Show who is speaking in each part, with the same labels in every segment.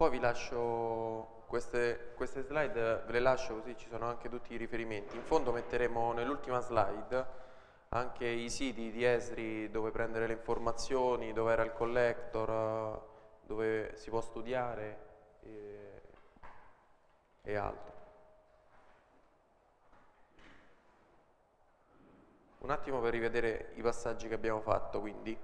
Speaker 1: Poi vi lascio queste slide, ve le lascio così ci sono anche tutti i riferimenti. In fondo metteremo nell'ultima slide anche i siti di Esri dove prendere le informazioni, dove era il collector, dove si può studiare e altro. Un attimo per rivedere i passaggi che abbiamo fatto, quindi.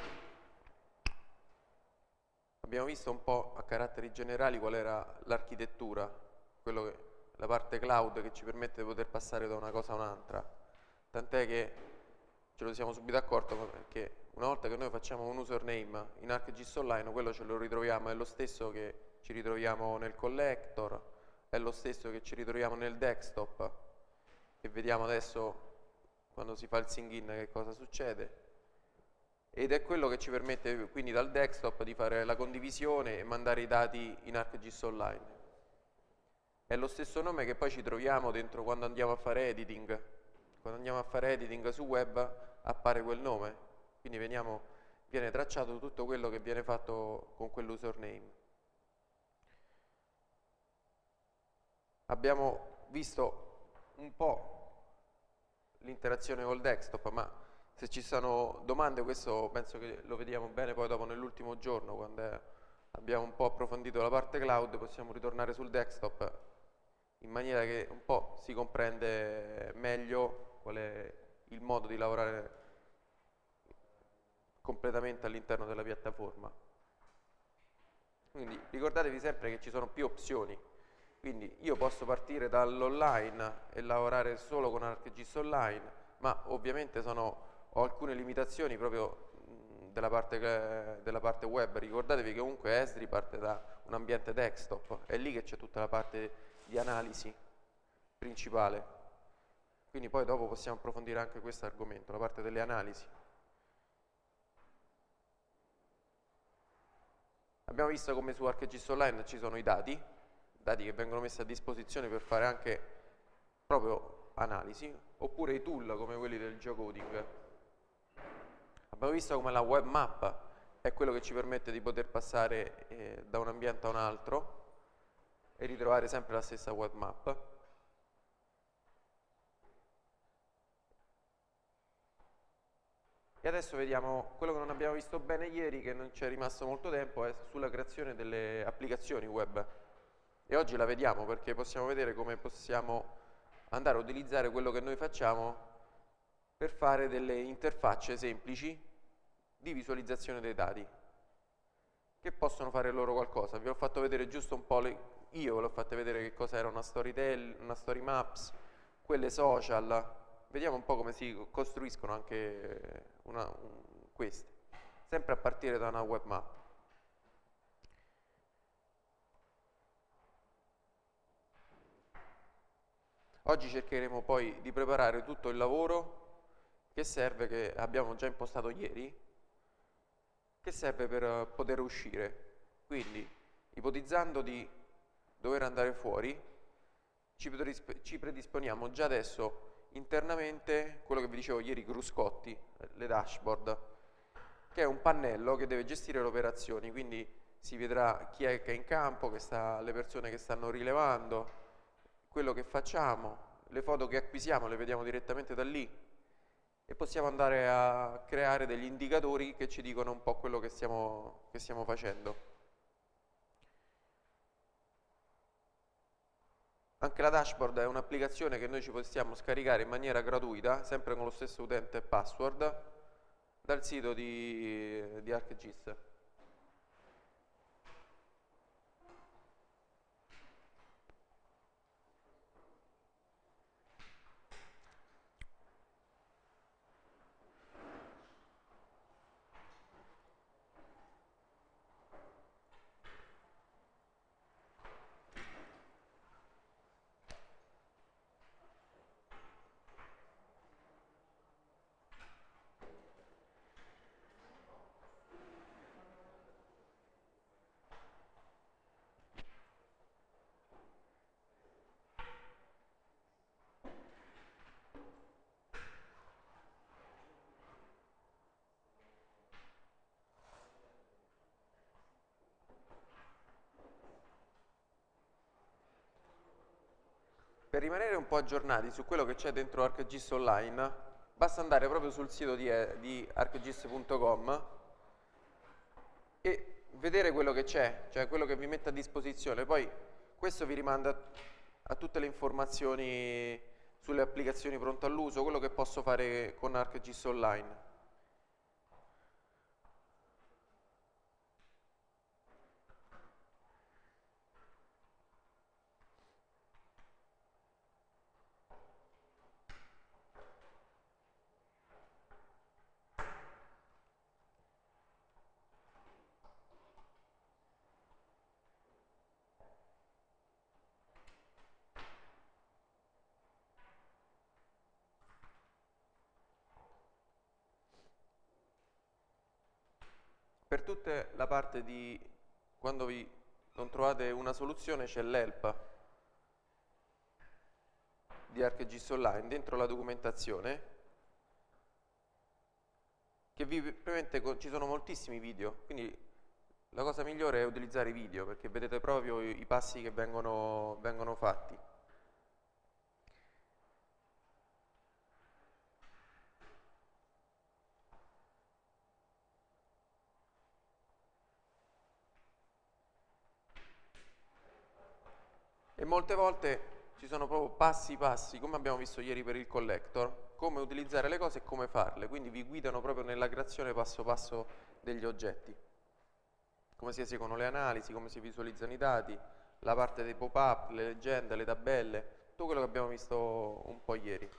Speaker 1: Abbiamo visto un po' a caratteri generali qual era l'architettura, la parte cloud che ci permette di poter passare da una cosa a un'altra. Tant'è che ce lo siamo subito accorti perché una volta che noi facciamo un username in ArcGIS Online, quello ce lo ritroviamo, è lo stesso che ci ritroviamo nel collector, è lo stesso che ci ritroviamo nel desktop, e vediamo adesso quando si fa il sign-in che cosa succede. Ed è quello che ci permette quindi dal desktop di fare la condivisione e mandare i dati in ArcGIS Online. È lo stesso nome che poi ci troviamo dentro quando andiamo a fare editing. Quando andiamo a fare editing su web appare quel nome, quindi viene tracciato tutto quello che viene fatto con quell'username. Abbiamo visto un po' l'interazione col desktop, ma se ci sono domande, questo penso che lo vediamo bene poi dopo nell'ultimo giorno, quando abbiamo un po' approfondito la parte cloud, possiamo ritornare sul desktop in maniera che un po' si comprende meglio qual è il modo di lavorare completamente all'interno della piattaforma. Quindi ricordatevi sempre che ci sono più opzioni, quindi io posso partire dall'online e lavorare solo con ArcGIS Online, ma ovviamente ho alcune limitazioni proprio della parte web. Ricordatevi che comunque Esri parte da un ambiente desktop, è lì che c'è tutta la parte di analisi principale. Quindi poi dopo possiamo approfondire anche questo argomento, la parte delle analisi. Abbiamo visto come su ArcGIS Online ci sono i dati che vengono messi a disposizione per fare anche proprio analisi, oppure i tool come quelli del geocoding. Abbiamo visto come la web map è quello che ci permette di poter passare da un ambiente a un altro e ritrovare sempre la stessa web map. E adesso vediamo quello che non abbiamo visto bene ieri, che non ci è rimasto molto tempo, è sulla creazione delle applicazioni web. E oggi la vediamo perché possiamo vedere come possiamo andare a utilizzare quello che noi facciamo per fare delle interfacce semplici di visualizzazione dei dati che possono fare loro qualcosa. Vi ho fatto vedere giusto un po', io ve l'ho fatto vedere che cosa era una story maps, quelle social. Vediamo un po' come si costruiscono anche queste, sempre a partire da una web map. Oggi cercheremo poi di preparare tutto il lavoro che serve, che abbiamo già impostato ieri, che serve per poter uscire. Quindi, ipotizzando di dover andare fuori, ci predisponiamo già adesso internamente quello che vi dicevo ieri, i cruscotti, le dashboard, che è un pannello che deve gestire le operazioni, quindi si vedrà chi è che è in campo, le persone che stanno rilevando, quello che facciamo, le foto che acquisiamo le vediamo direttamente da lì e possiamo andare a creare degli indicatori che ci dicono un po' quello che stiamo facendo. Anche la dashboard è un'applicazione che noi ci possiamo scaricare in maniera gratuita, sempre con lo stesso utente e password, dal sito di ArcGIS. Per rimanere un po' aggiornati su quello che c'è dentro ArcGIS Online, basta andare proprio sul sito di arcgis.com e vedere quello che c'è, cioè quello che vi mette a disposizione. Poi questo vi rimanda a tutte le informazioni sulle applicazioni pronto all'uso, quello che posso fare con ArcGIS Online. Per tutta la parte di quando vi non trovate una soluzione c'è l'help di ArcGIS Online dentro la documentazione, che ci sono moltissimi video, quindi la cosa migliore è utilizzare i video perché vedete proprio i passi che vengono fatti. E molte volte ci sono proprio passi, come abbiamo visto ieri per il collector, come utilizzare le cose e come farle, quindi vi guidano proprio nella creazione passo passo degli oggetti. Come si eseguono le analisi, come si visualizzano i dati, la parte dei pop-up, le leggende, le tabelle, tutto quello che abbiamo visto un po' ieri.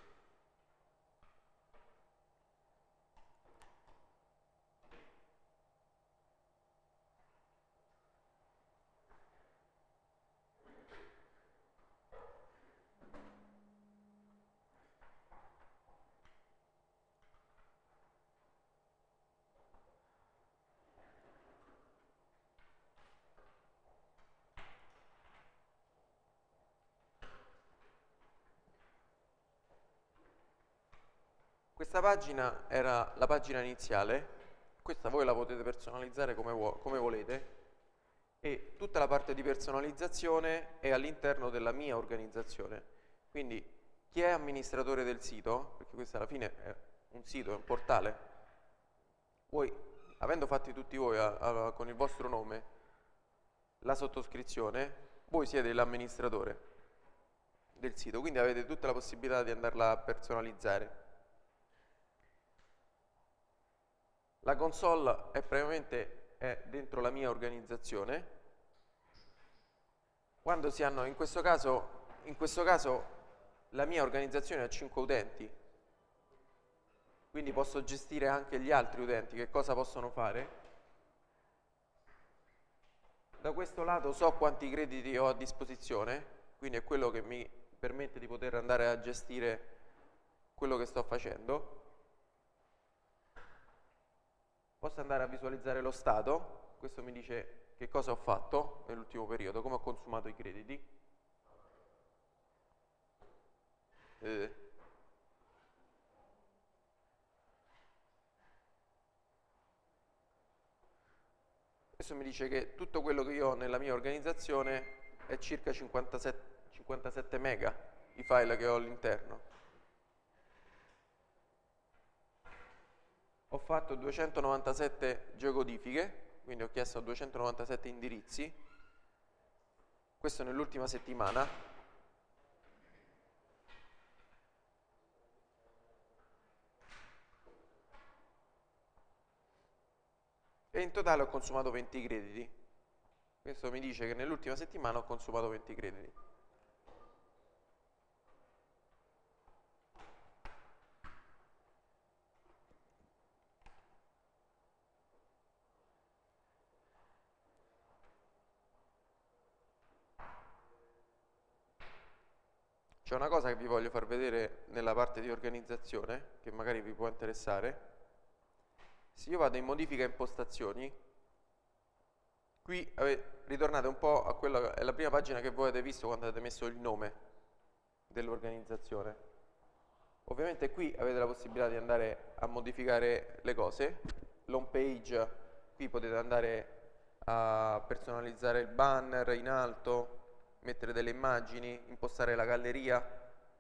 Speaker 1: Questa pagina era la pagina iniziale, questa voi la potete personalizzare come volete e tutta la parte di personalizzazione è all'interno della mia organizzazione. Quindi chi è amministratore del sito, perché questo alla fine è un sito, è un portale, voi, avendo fatti tutti voi con il vostro nome la sottoscrizione, voi siete l'amministratore del sito, quindi avete tutta la possibilità di andarla a personalizzare. La console è praticamente dentro la mia organizzazione. Quando si hanno, in questo caso la mia organizzazione ha 5 utenti, quindi posso gestire anche gli altri utenti, che cosa possono fare. Da questo lato so quanti crediti ho a disposizione, quindi è quello che mi permette di poter andare a gestire quello che sto facendo. Posso andare a visualizzare lo stato, questo mi dice che cosa ho fatto nell'ultimo periodo, come ho consumato i crediti. Questo mi dice che tutto quello che io ho nella mia organizzazione è circa 57 mega i file che ho all'interno. Ho fatto 297 geocodifiche, quindi ho chiesto 297 indirizzi, questo nell'ultima settimana. E in totale ho consumato 20 crediti. Questo mi dice che nell'ultima settimana ho consumato 20 crediti. C'è una cosa che vi voglio far vedere nella parte di organizzazione, che magari vi può interessare. Se io vado in modifica impostazioni, qui ritornate un po' a quella che è la prima pagina che voi avete visto quando avete messo il nome dell'organizzazione. Ovviamente qui avete la possibilità di andare a modificare le cose. L'home page, qui potete andare a personalizzare il banner in alto, mettere delle immagini, impostare la galleria.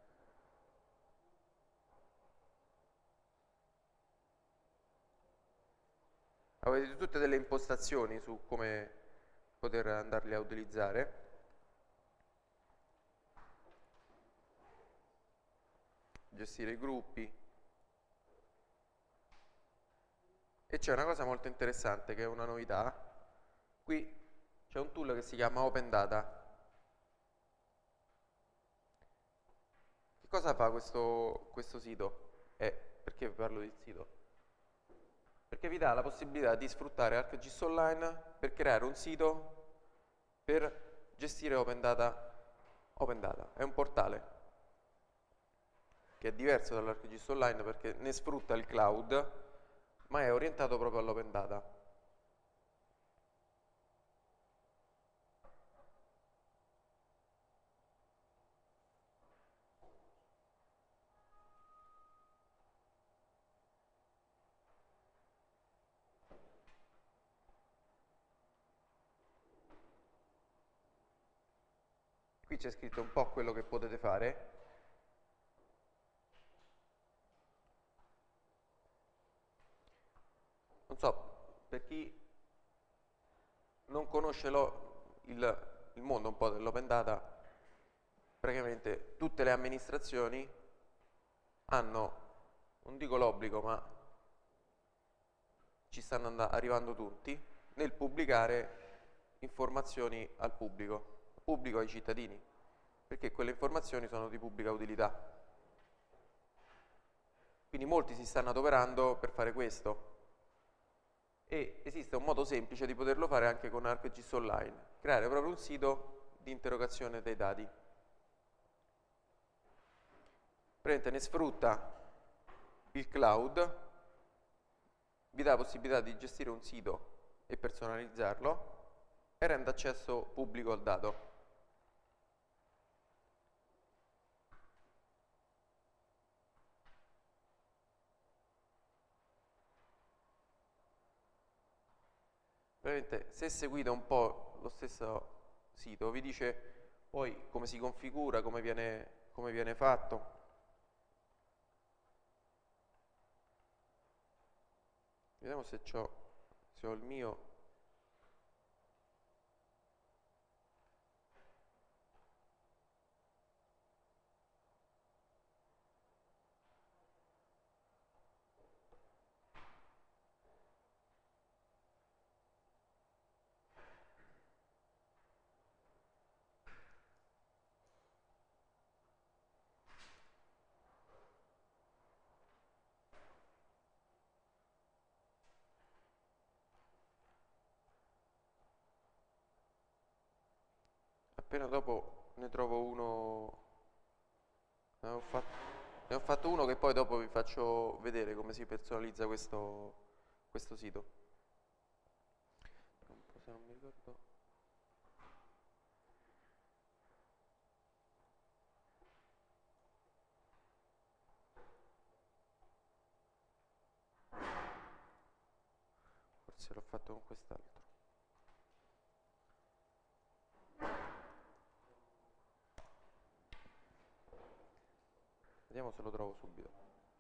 Speaker 1: Avete tutte delle impostazioni su come poter andarli a utilizzare. Gestire i gruppi. E c'è una cosa molto interessante che è una novità. Qui c'è un tool che si chiama Open Data. Che cosa fa questo sito? Perché vi parlo del sito? Perché vi dà la possibilità di sfruttare ArcGIS Online per creare un sito per gestire Open Data. Open Data è un portale che è diverso dall'ArcGIS Online perché ne sfrutta il cloud, ma è orientato proprio all'Open Data. Qui c'è scritto un po' quello che potete fare. Non so, per chi non conosce il mondo un po' dell'open data, praticamente tutte le amministrazioni hanno, non dico l'obbligo, ma ci stanno arrivando tutti, nel pubblicare informazioni al pubblico ai cittadini, perché quelle informazioni sono di pubblica utilità. Quindi molti si stanno adoperando per fare questo. E esiste un modo semplice di poterlo fare anche con ArcGIS Online, creare proprio un sito di interrogazione dei dati. Praticamente ne sfrutta il cloud, vi dà la possibilità di gestire un sito e personalizzarlo e rende accesso pubblico al dato. Praticamente se seguite un po' lo stesso sito vi dice poi come si configura, come viene fatto. Vediamo se ho il mio. Appena dopo ne trovo uno, ne ho fatto uno che poi dopo vi faccio vedere come si personalizza questo sito. Un po' se non mi ricordo. Forse l'ho fatto con quest'altro. Vediamo se lo trovo subito.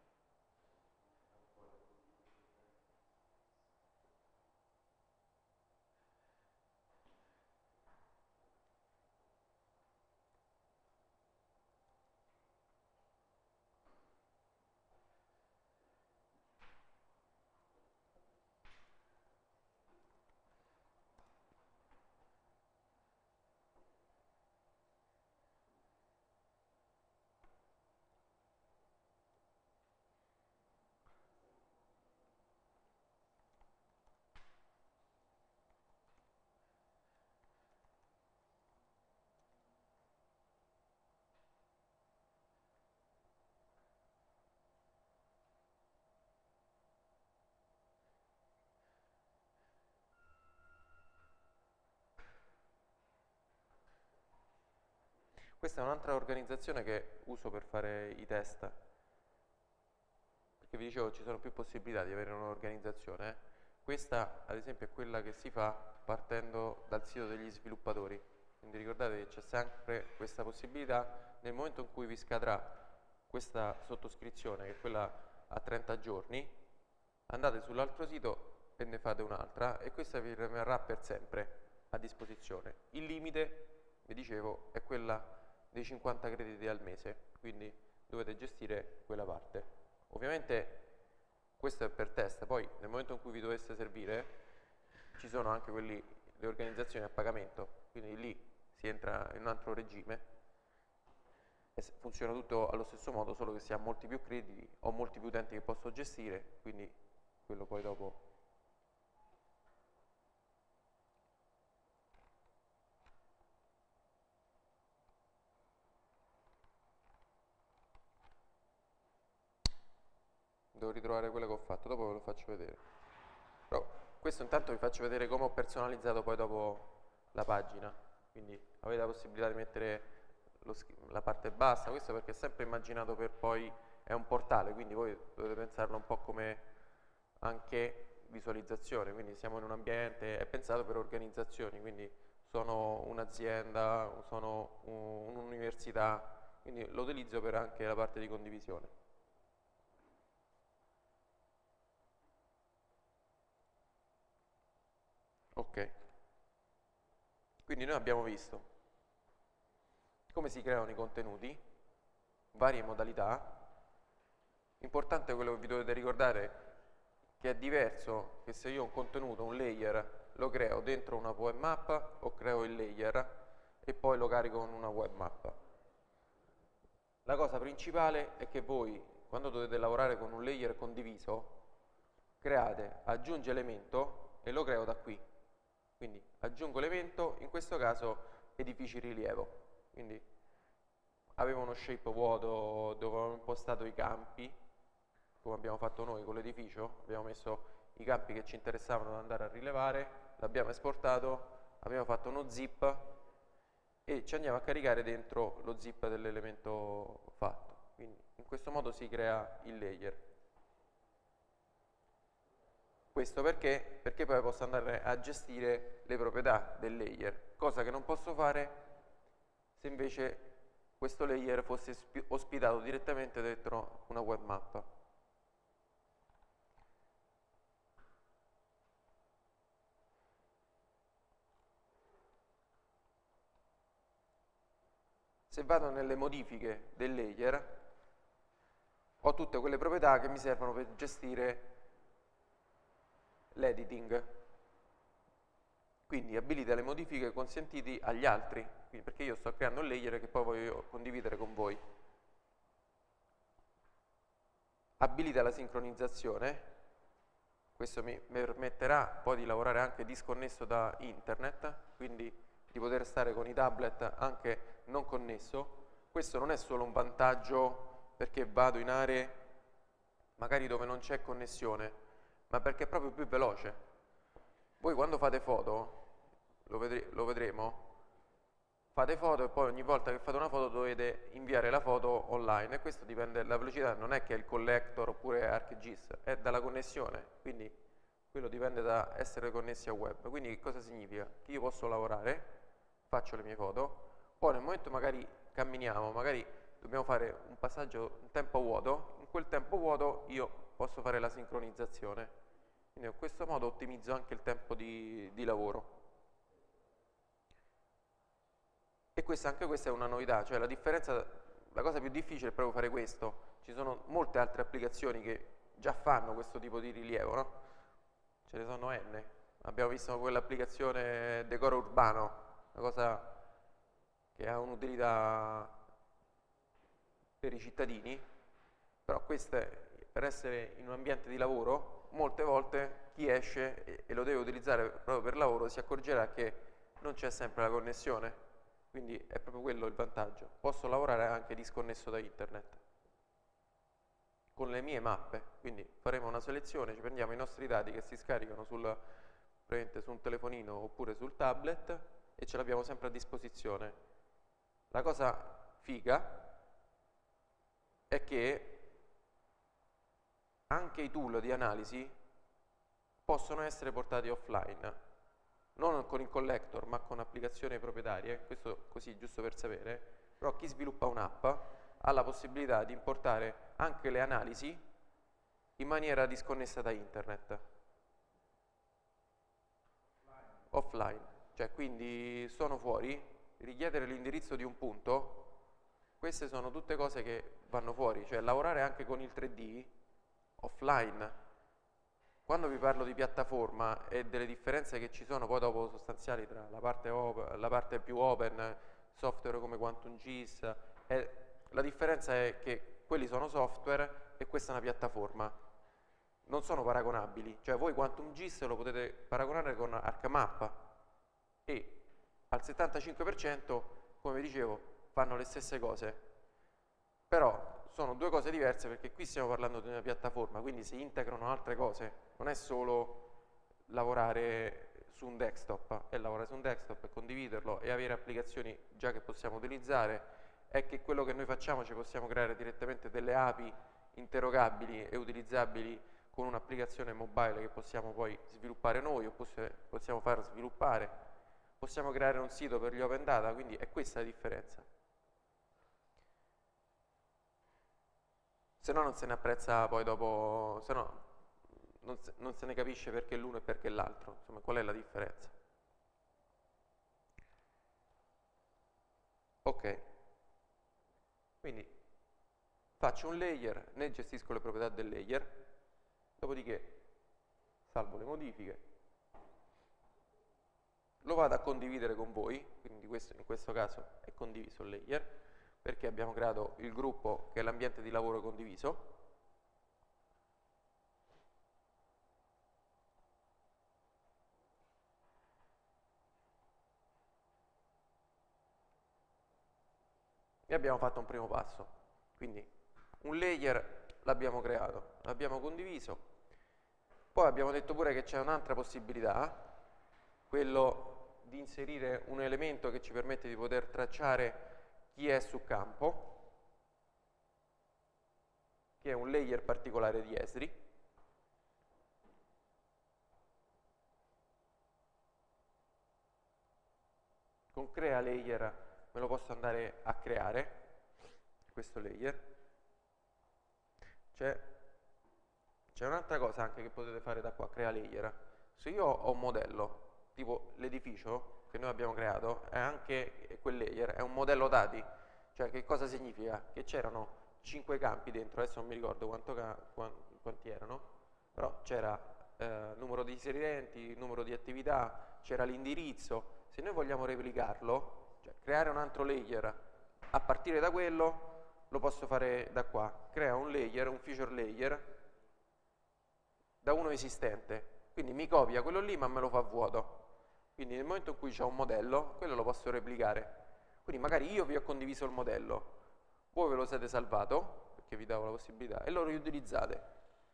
Speaker 1: Questa è un'altra organizzazione che uso per fare i test, perché vi dicevo ci sono più possibilità di avere un'organizzazione. Questa ad esempio è quella che si fa partendo dal sito degli sviluppatori. Quindi ricordate che c'è sempre questa possibilità, nel momento in cui vi scadrà questa sottoscrizione, che è quella a 30 giorni, andate sull'altro sito e ne fate un'altra e questa vi rimarrà per sempre a disposizione. Il limite, vi dicevo, è quella dei 50 crediti al mese, quindi dovete gestire quella parte. Ovviamente questo è per test, poi nel momento in cui vi dovesse servire ci sono anche le organizzazioni a pagamento, quindi lì si entra in un altro regime e funziona tutto allo stesso modo, solo che si ha molti più crediti, ho molti più utenti che posso gestire, quindi quello poi dopo. Devo ritrovare quello che ho fatto, dopo ve lo faccio vedere. Però questo intanto vi faccio vedere come ho personalizzato poi dopo la pagina, quindi avete la possibilità di mettere la parte bassa, questo perché è sempre immaginato per poi, è un portale, quindi voi dovete pensarlo un po' come anche visualizzazione, quindi siamo in un ambiente, è pensato per organizzazioni, quindi sono un'azienda, sono un'università, quindi lo utilizzo per anche la parte di condivisione. Ok, quindi noi abbiamo visto come si creano i contenuti, varie modalità. Importante quello che vi dovete ricordare che è diverso che se io ho un contenuto, un layer, lo creo dentro una web map o creo il layer e poi lo carico con una web map. La cosa principale è che voi, quando dovete lavorare con un layer condiviso, create aggiungi elemento e lo creo da qui. Quindi aggiungo elemento, in questo caso edifici rilievo. Quindi avevo uno shape vuoto dove avevo impostato i campi, come abbiamo fatto noi con l'edificio, abbiamo messo i campi che ci interessavano da andare a rilevare, l'abbiamo esportato, abbiamo fatto uno zip e ci andiamo a caricare dentro lo zip dell'elemento fatto. Quindi in questo modo si crea il layer. Questo perché? Perché poi posso andare a gestire le proprietà del layer, cosa che non posso fare se invece questo layer fosse ospitato direttamente dentro una web map. Se vado nelle modifiche del layer, ho tutte quelle proprietà che mi servono per gestire l'editing. Quindi abilita le modifiche consentiti agli altri, perché io sto creando un layer che poi voglio condividere con voi. Abilita la sincronizzazione, questo mi permetterà poi di lavorare anche disconnesso da internet, quindi di poter stare con i tablet anche non connesso. Questo non è solo un vantaggio perché vado in aree magari dove non c'è connessione, ma perché è proprio più veloce. Voi quando fate foto, lo vedremo, fate foto e poi ogni volta che fate una foto dovete inviare la foto online e questo dipende dalla velocità, non è che è il collector oppure ArcGIS, è dalla connessione, quindi quello dipende da essere connessi a web. Quindi che cosa significa? Che io posso lavorare, faccio le mie foto, poi nel momento magari camminiamo, magari dobbiamo fare un passaggio, un tempo vuoto, in quel tempo vuoto io posso fare la sincronizzazione. Quindi in questo modo ottimizzo anche il tempo di lavoro. E anche questa è una novità, cioè la differenza, la cosa più difficile è proprio fare questo. Ci sono molte altre applicazioni che già fanno questo tipo di rilievo, no? Ce ne sono N. Abbiamo visto quell'applicazione decoro urbano, una cosa che ha un'utilità per i cittadini, però questa per essere in un ambiente di lavoro, molte volte chi esce e lo deve utilizzare proprio per lavoro si accorgerà che non c'è sempre la connessione. Quindi è proprio quello il vantaggio. Posso lavorare anche disconnesso da internet con le mie mappe. Quindi faremo una selezione, ci prendiamo i nostri dati che si scaricano su un telefonino oppure sul tablet e ce l'abbiamo sempre a disposizione. La cosa figa è che anche i tool di analisi possono essere portati offline. non con il collector ma con applicazioni proprietarie, questo così giusto per sapere, però chi sviluppa un'app ha la possibilità di importare anche le analisi in maniera disconnessa da internet, offline, cioè quindi sono fuori, richiedere l'indirizzo di un punto, queste sono tutte cose che vanno fuori, cioè lavorare anche con il 3D offline. Quando vi parlo di piattaforma e delle differenze che ci sono poi dopo sostanziali tra la parte più open, software come QuantumGIS, la differenza è che quelli sono software e questa è una piattaforma. Non sono paragonabili, cioè voi QuantumGIS lo potete paragonare con ArcMap e al 75%, come vi dicevo, fanno le stesse cose. Però sono due cose diverse perché qui stiamo parlando di una piattaforma, quindi si integrano altre cose, non è solo lavorare su un desktop, è lavorare su un desktop e condividerlo e avere applicazioni già che possiamo utilizzare, è che quello che noi facciamo ci possiamo creare direttamente delle API interrogabili e utilizzabili con un'applicazione mobile che possiamo poi sviluppare noi o possiamo far sviluppare, possiamo creare un sito per gli open data, quindi è questa la differenza. Se no non se ne apprezza poi dopo, se no non se ne capisce perché l'uno e perché l'altro, insomma qual è la differenza. Ok, quindi faccio un layer, ne gestisco le proprietà del layer, dopodiché salvo le modifiche, lo vado a condividere con voi, quindi in questo caso è condiviso il layer, perché abbiamo creato il gruppo che è l'ambiente di lavoro condiviso. E abbiamo fatto un primo passo, quindi un layer l'abbiamo creato, l'abbiamo condiviso, poi abbiamo detto pure che c'è un'altra possibilità, quello di inserire un elemento che ci permette di poter tracciare chi è su campo, che è un layer particolare di Esri. Con crea layer me lo posso andare a creare, questo layer. C'è un'altra cosa anche che potete fare da qua, crea layer. Se io ho un modello, tipo l'edificio che noi abbiamo creato, è anche quel layer, è un modello dati. Cioè che cosa significa? Che c'erano 5 campi dentro, adesso non mi ricordo quanti erano, però c'era numero di inserenti, numero di attività, c'era l'indirizzo. Se noi vogliamo replicarlo, cioè creare un altro layer a partire da quello, lo posso fare da qua. Crea un layer, un feature layer da uno esistente, quindi mi copia quello lì ma me lo fa vuoto. Quindi nel momento in cui c'è un modello, quello lo posso replicare. Quindi magari io vi ho condiviso il modello, voi ve lo siete salvato, perché vi davo la possibilità, e lo riutilizzate.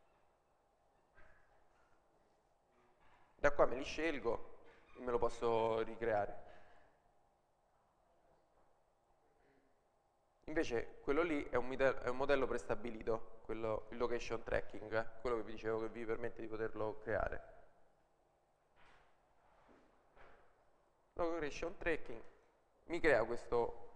Speaker 1: Da qua me li scelgo e me lo posso ricreare. Invece quello lì è un modello prestabilito, quello, il location tracking, quello che vi dicevo che vi permette di poterlo creare. Location tracking mi crea questo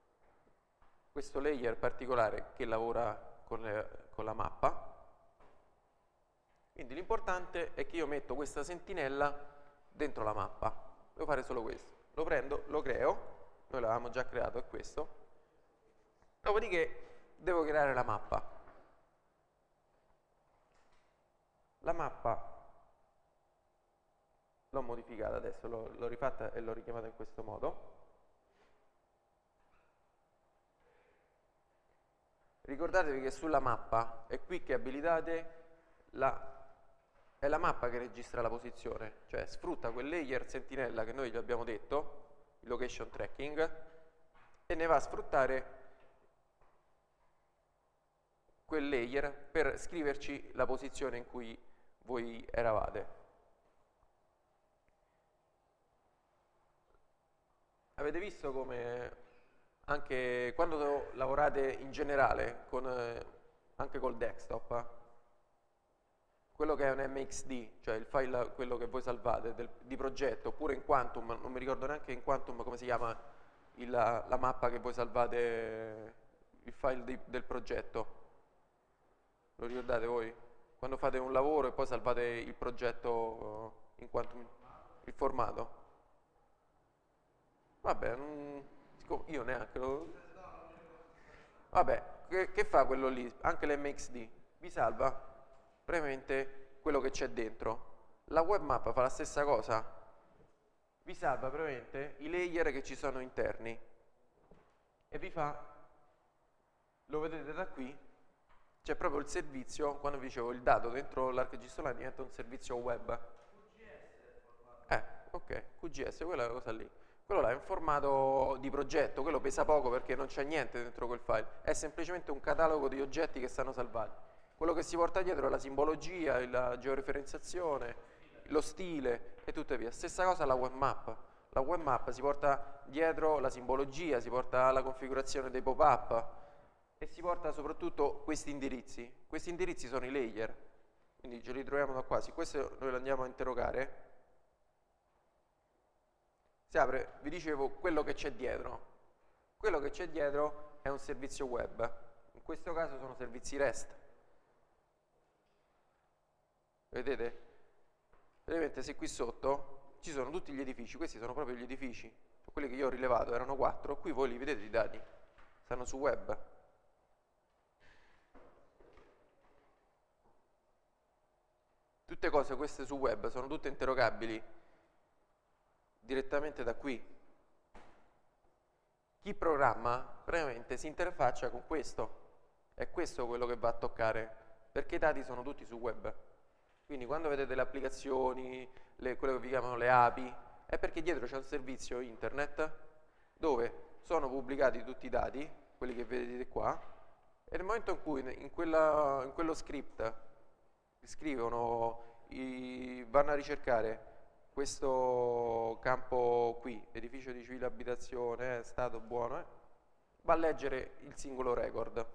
Speaker 1: layer particolare che lavora con la mappa. Quindi l'importante è che io metto questa sentinella dentro la mappa. Devo fare solo questo. Lo prendo, lo creo, noi l'avevamo già creato, è questo. Dopodiché devo creare la mappa. La mappa l'ho modificata adesso, l'ho rifatta e l'ho richiamata in questo modo. Ricordatevi che sulla mappa è qui che abilitate è la mappa che registra la posizione, cioè sfrutta quel layer sentinella che noi gli abbiamo detto, il location tracking, e ne va a sfruttare quel layer per scriverci la posizione in cui voi eravate. Avete visto come anche quando lavorate in generale, anche col desktop, quello che è un MXD, cioè il file, quello che voi salvate di progetto, oppure in Quantum, non mi ricordo neanche in Quantum come si chiama la mappa che voi salvate, il file del progetto. Lo ricordate voi? Quando fate un lavoro e poi salvate il progetto in Quantum, il formato. Vabbè, io neanche lo... Vabbè, che fa quello lì? Anche l'MXD vi salva brevemente quello che c'è dentro. La webmap fa la stessa cosa, vi salva brevemente i layer che ci sono interni e vi fa, lo vedete da qui, c'è proprio il servizio, quando vi dicevo il dato dentro l'ArcGIS Online diventa un servizio web. Ok, QGS, quella cosa lì. Quello là è un formato di progetto, quello pesa poco perché non c'è niente dentro quel file, è semplicemente un catalogo di oggetti che stanno salvati. Quello che si porta dietro è la simbologia, la georeferenziazione, lo stile e tutto via. Stessa cosa la webmap. La webmap si porta dietro la simbologia, si porta la configurazione dei pop-up e si porta soprattutto questi indirizzi. Questi indirizzi sono i layer, quindi ce li troviamo da qua. Se questo noi lo andiamo a interrogare, si apre, vi dicevo, quello che c'è dietro. Quello che c'è dietro è un servizio web. In questo caso sono servizi REST. Vedete? Vedete se qui sotto ci sono tutti gli edifici, questi sono proprio gli edifici, quelli che io ho rilevato erano 4, qui voi li vedete i dati, stanno su web. Tutte cose queste su web sono tutte interrogabili direttamente da qui. Chi programma praticamente si interfaccia con questo, è questo quello che va a toccare, perché i dati sono tutti su web. Quindi quando vedete le applicazioni, quello che vi chiamano le API, è perché dietro c'è un servizio internet dove sono pubblicati tutti i dati, quelli che vedete qua, e nel momento in cui in quello script scrivono, vanno a ricercare questo campo qui, edificio di civile abitazione, stato buono, va a leggere il singolo record.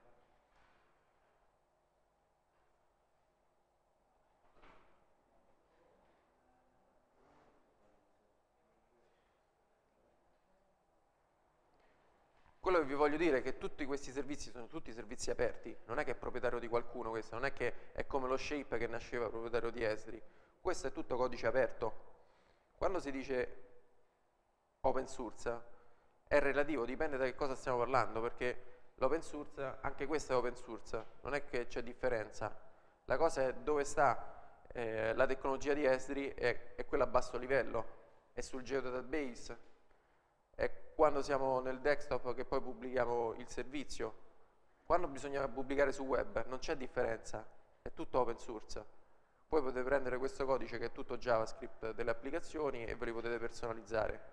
Speaker 1: Quello che vi voglio dire è che tutti questi servizi sono tutti servizi aperti, non è che è proprietario di qualcuno questo, non è che è come lo Shape che nasceva proprietario di Esri, questo è tutto codice aperto. Quando si dice open source è relativo, dipende da che cosa stiamo parlando, perché l'open source, anche questo è open source, non è che c'è differenza. La cosa è dove sta la tecnologia di Esri è quella a basso livello, è sul geodatabase, è quando siamo nel desktop che poi pubblichiamo il servizio. Quando bisogna pubblicare su web non c'è differenza, è tutto open source. Poi potete prendere questo codice che è tutto JavaScript delle applicazioni e ve li potete personalizzare.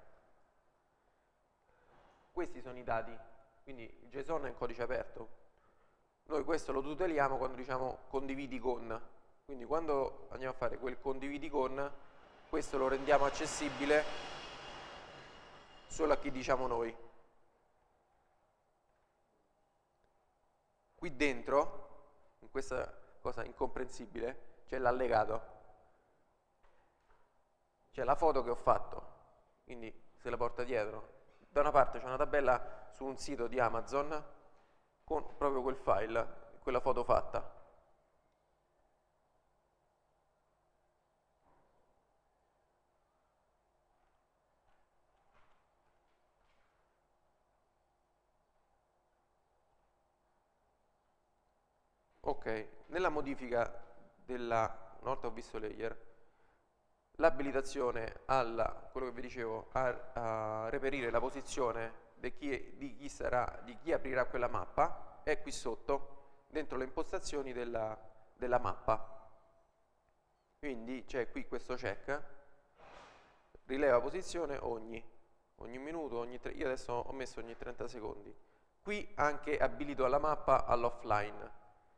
Speaker 1: Questi sono i dati, quindi il JSON è un codice aperto. Noi questo lo tuteliamo quando diciamo condividi con. Quindi quando andiamo a fare quel condividi con, questo lo rendiamo accessibile solo a chi diciamo noi. Qui dentro, in questa cosa incomprensibile, c'è l'allegato. C'è la foto che ho fatto, quindi se la porta dietro. Da una parte c'è una tabella su un sito di Amazon con proprio quel file, quella foto fatta. Ok, nella modifica una volta ho visto layer, l'abilitazione quello che vi dicevo, a reperire la posizione di chi aprirà quella mappa è qui sotto, dentro le impostazioni della mappa. Quindi c'è qui questo check, rileva posizione ogni minuto, io adesso ho messo ogni 30 secondi. Qui anche abilito alla mappa all'offline.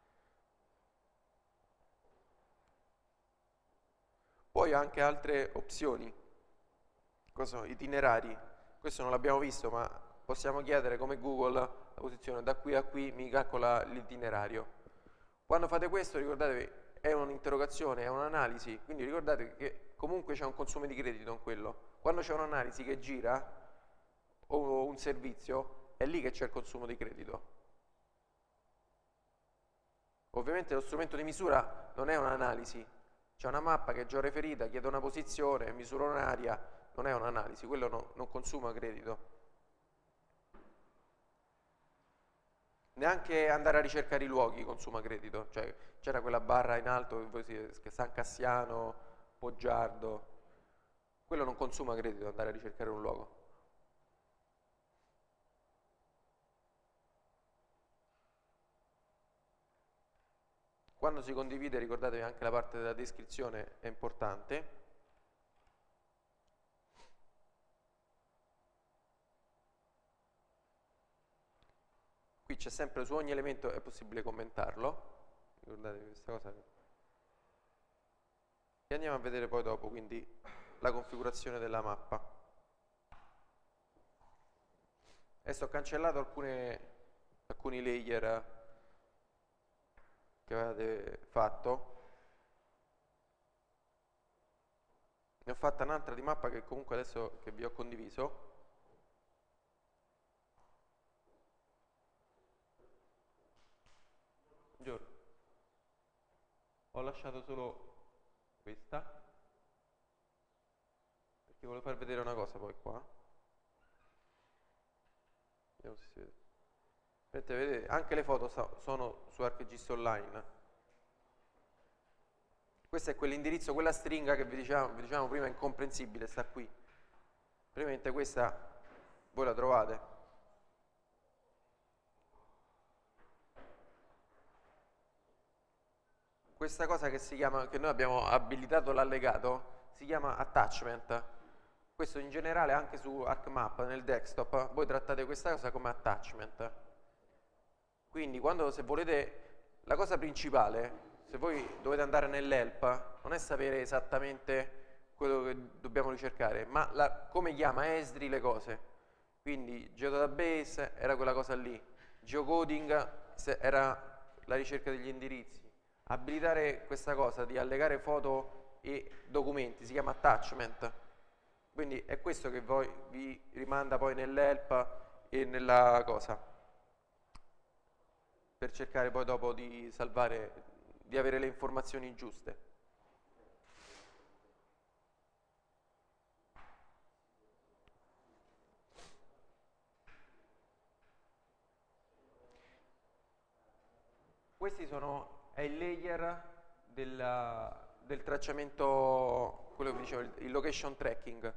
Speaker 1: Poi ho anche altre opzioni, cosa sono? Itinerari, questo non l'abbiamo visto ma possiamo chiedere come Google la posizione da qui a qui mi calcola l'itinerario. Quando fate questo ricordatevi è un'interrogazione, è un'analisi, quindi ricordate che comunque c'è un consumo di credito in quello. Quando c'è un'analisi che gira o un servizio, è lì che c'è il consumo di credito. Ovviamente lo strumento di misura non è un'analisi, c'è una mappa che è georeferita, chiede una posizione, misura un'area, non è un'analisi, quello non consuma credito. Neanche andare a ricercare i luoghi consuma credito, cioè c'era quella barra in alto che San Cassiano, Poggiardo, quello non consuma credito andare a ricercare un luogo. Quando si condivide ricordatevi anche la parte della descrizione è importante. Qui c'è sempre su ogni elemento è possibile commentarlo, ricordatevi questa cosa. E andiamo a vedere poi dopo quindi la configurazione della mappa. Adesso ho cancellato alcuni layer che avevate fatto. Ne ho fatta un'altra di mappa che comunque adesso che vi ho condiviso. Buongiorno. Ho lasciato solo questa perché volevo far vedere una cosa poi qua. Vediamo se si vede. Vedete, anche le foto sono su ArcGIS Online. Questo è quell'indirizzo, quella stringa che vi dicevamo prima, incomprensibile, sta qui. Ovviamente questa voi la trovate. Questa cosa che si chiama, che noi abbiamo abilitato l'allegato, si chiama attachment. Questo in generale anche su ArcMap nel desktop, voi trattate questa cosa come attachment. Quindi se volete, la cosa principale, se voi dovete andare nell'help, non è sapere esattamente quello che dobbiamo ricercare, ma come chiama Esri le cose. Quindi geodatabase era quella cosa lì, geocoding era la ricerca degli indirizzi. Abilitare questa cosa di allegare foto e documenti si chiama attachment. Quindi è questo che vi rimanda poi nell'help e nella cosa, per cercare poi dopo di salvare, di avere le informazioni giuste. Questi è il layer del tracciamento, quello che vi dicevo, il location tracking.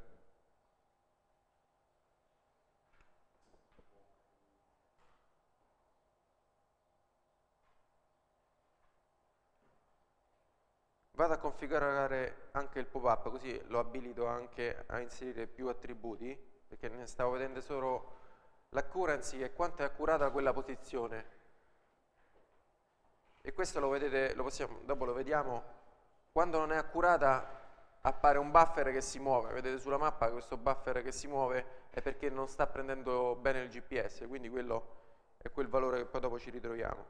Speaker 1: Vado a configurare anche il pop-up, così lo abilito anche a inserire più attributi, perché ne stavo vedendo solo l'accuracy e quanto è accurata quella posizione. E questo lo vedete, dopo lo vediamo, quando non è accurata appare un buffer che si muove, vedete sulla mappa questo buffer che si muove è perché non sta prendendo bene il GPS, quindi quello è quel valore che poi dopo ci ritroviamo.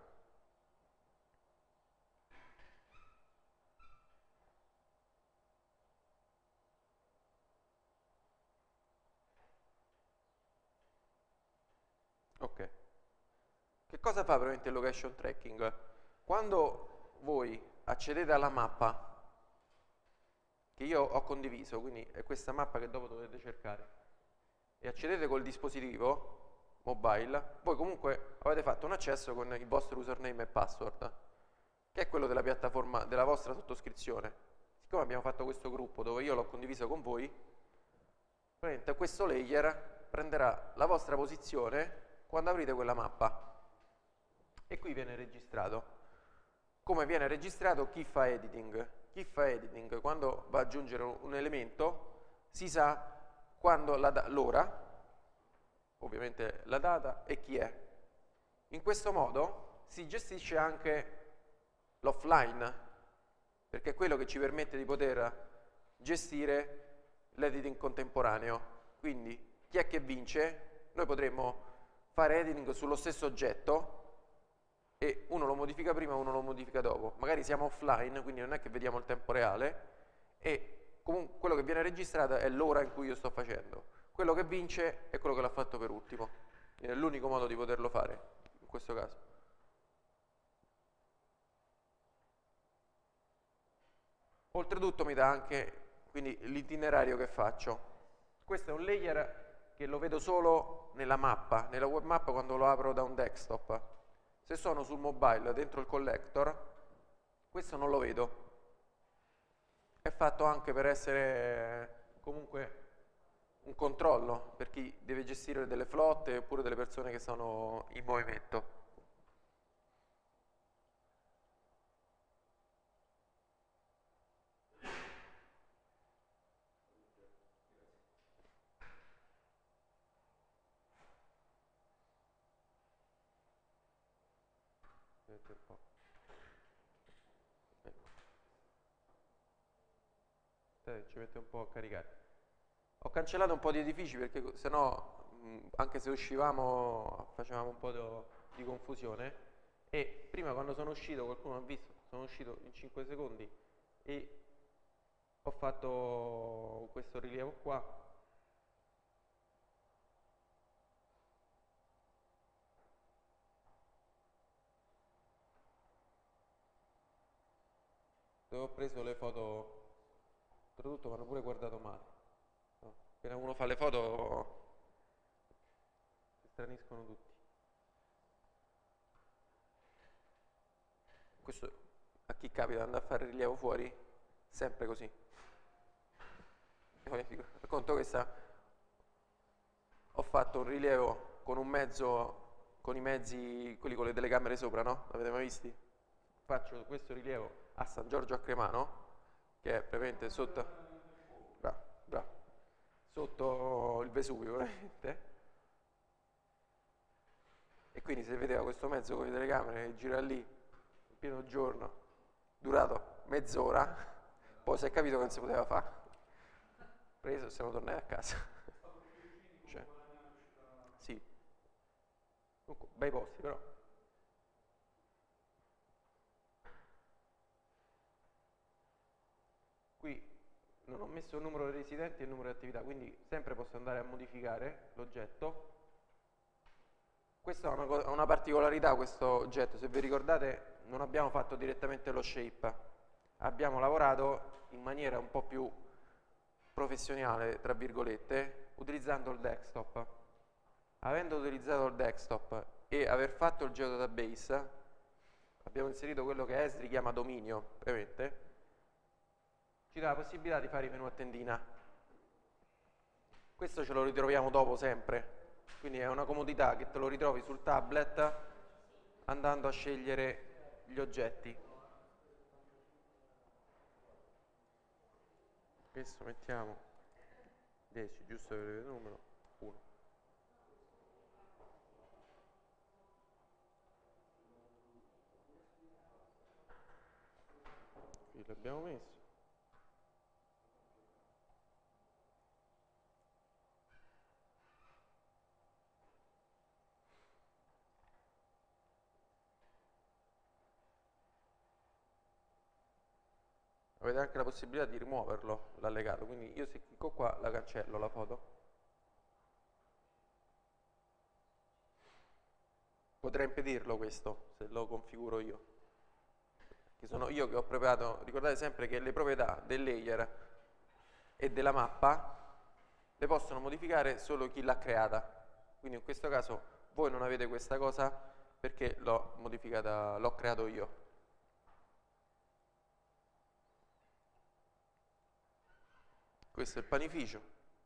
Speaker 1: Ok. Che cosa fa veramente il location tracking? Quando voi accedete alla mappa che io ho condiviso, quindi è questa mappa che dopo dovete cercare, e accedete col dispositivo mobile, voi comunque avete fatto un accesso con il vostro username e password, che è quello della piattaforma della vostra sottoscrizione. Siccome abbiamo fatto questo gruppo dove io l'ho condiviso con voi, praticamente questo layer prenderà la vostra posizione quando aprite quella mappa e qui viene registrato. Come viene registrato chi fa editing? Chi fa editing quando va ad aggiungere un elemento si sa quando l'ora, ovviamente la data e chi è. In questo modo si gestisce anche l'offline, perché è quello che ci permette di poter gestire l'editing contemporaneo. Quindi chi è che vince? Noi potremmo fare editing sullo stesso oggetto e uno lo modifica prima e uno lo modifica dopo. Magari siamo offline, quindi non è che vediamo il tempo reale, e comunque quello che viene registrato è l'ora in cui io sto facendo. Quello che vince è quello che l'ha fatto per ultimo. È l'unico modo di poterlo fare in questo caso. Oltretutto mi dà anche quindi l'itinerario che faccio. Questo è un layer che lo vedo solo nella mappa, nella web map quando lo apro da un desktop. Se sono sul mobile dentro il collector, questo non lo vedo. È fatto anche per essere comunque un controllo per chi deve gestire delle flotte oppure delle persone che sono in movimento. Vedete un po'. Ecco. Ci mette un po' a caricare. Ho cancellato un po' di edifici perché sennò anche se uscivamo facevamo un po' di confusione, e prima quando sono uscito, qualcuno ha visto, sono uscito in 5 secondi e ho fatto questo rilievo qua. Dove ho preso le foto, oltretutto mi hanno pure guardato male. No, appena uno fa le foto si straniscono tutti. Questo a chi capita di andare a fare il rilievo fuori, sempre così. Racconto questa, ho fatto un rilievo con un mezzo, con i mezzi, quelli con le telecamere sopra, no? L'avete mai visti? Faccio questo rilievo a San Giorgio a Cremano, che è praticamente sotto, bravo, sotto il Vesuvio praticamente, e quindi se vedeva questo mezzo con le telecamere che gira lì in pieno giorno, durato mezz'ora, poi si è capito che non si poteva fare, preso e siamo tornati a casa. Cioè, sì, bei posti però. Qui non ho messo il numero dei residenti e il numero di attività, quindi sempre posso andare a modificare l'oggetto. Questa è una particolarità, questo oggetto, se vi ricordate non abbiamo fatto direttamente lo shape, abbiamo lavorato in maniera un po' più professionale, tra virgolette, utilizzando il desktop. Avendo utilizzato il desktop e aver fatto il geodatabase, abbiamo inserito quello che Esri chiama dominio, ovviamente, ci dà la possibilità di fare i menu a tendina. Questo ce lo ritroviamo dopo sempre, quindi è una comodità che te lo ritrovi sul tablet andando a scegliere gli oggetti. Questo mettiamo 10, giusto per vedere il numero, 1. Qui l'abbiamo messo. Avete anche la possibilità di rimuoverlo, l'allegato, quindi io se clicco qua la cancello la foto. Potrei impedirlo questo, se lo configuro io. Che sono io che ho preparato, ricordate sempre che le proprietà del layer e della mappa le possono modificare solo chi l'ha creata. Quindi in questo caso voi non avete questa cosa perché l'ho modificata, l'ho creato io. Questo è il panificio.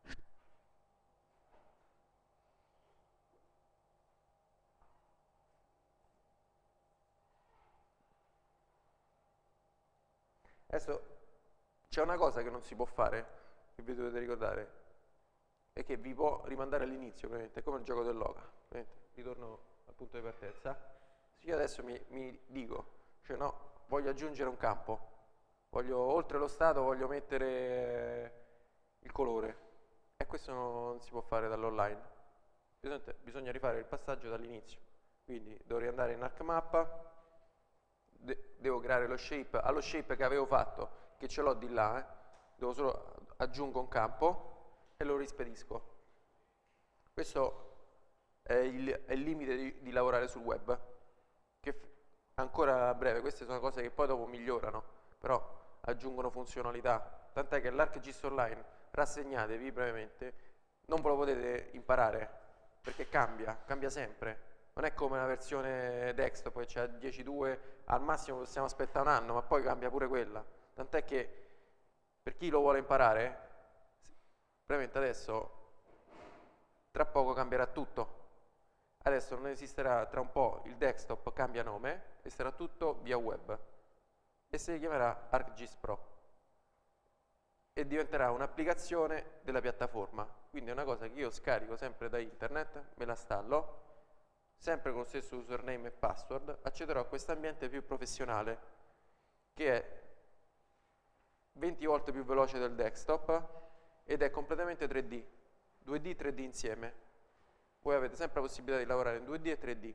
Speaker 1: Adesso c'è una cosa che non si può fare, che vi dovete ricordare, e che vi può rimandare all'inizio, ovviamente, è come il gioco dell'oca. Ritorno al punto di partenza. Se io adesso mi dico, cioè no, voglio aggiungere un campo, voglio, oltre lo stato voglio mettere il colore, e questo non si può fare dall'online. Bisogna rifare il passaggio dall'inizio. Quindi dovrei andare in ArcMap, devo creare lo shape, allo shape che avevo fatto, che ce l'ho di là, devo solo aggiungo un campo e lo rispedisco. Questo è il limite di lavorare sul web, che ancora a breve, queste sono cose che poi dopo migliorano, però aggiungono funzionalità, tant'è che l'ArcGIS Online, rassegnatevi brevemente, non ve lo potete imparare, perché cambia sempre. Non è come una versione desktop che c'è 10.2, al massimo possiamo aspettare un anno, ma poi cambia pure quella. Tant'è che per chi lo vuole imparare, brevemente adesso, tra poco cambierà tutto. Adesso non esisterà, tra un po' il desktop cambia nome e sarà tutto via web e si chiamerà ArcGIS Pro e diventerà un'applicazione della piattaforma, quindi è una cosa che io scarico sempre da internet, me la installo, sempre con lo stesso username e password, accederò a questo ambiente più professionale che è 20 volte più veloce del desktop ed è completamente 3D, 2D e 3D insieme. Voi avete sempre la possibilità di lavorare in 2D e 3D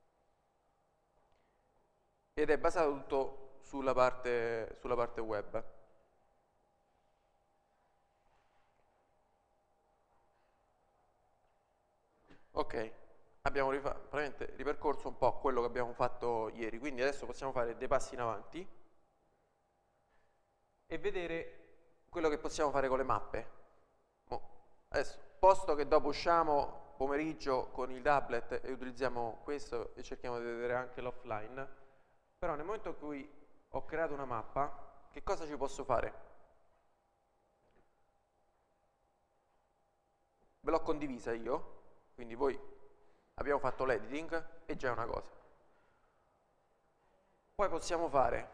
Speaker 1: ed è basato tutto sulla parte web. Ok, abbiamo praticamente ripercorso un po' quello che abbiamo fatto ieri, quindi adesso possiamo fare dei passi in avanti e vedere quello che possiamo fare con le mappe. Adesso, posto che dopo usciamo pomeriggio con il tablet e utilizziamo questo e cerchiamo di vedere anche l'offline, però nel momento in cui ho creato una mappa, che cosa ci posso fare? Ve l'ho condivisa io, quindi voi abbiamo fatto l'editing e già è una cosa. Poi possiamo fare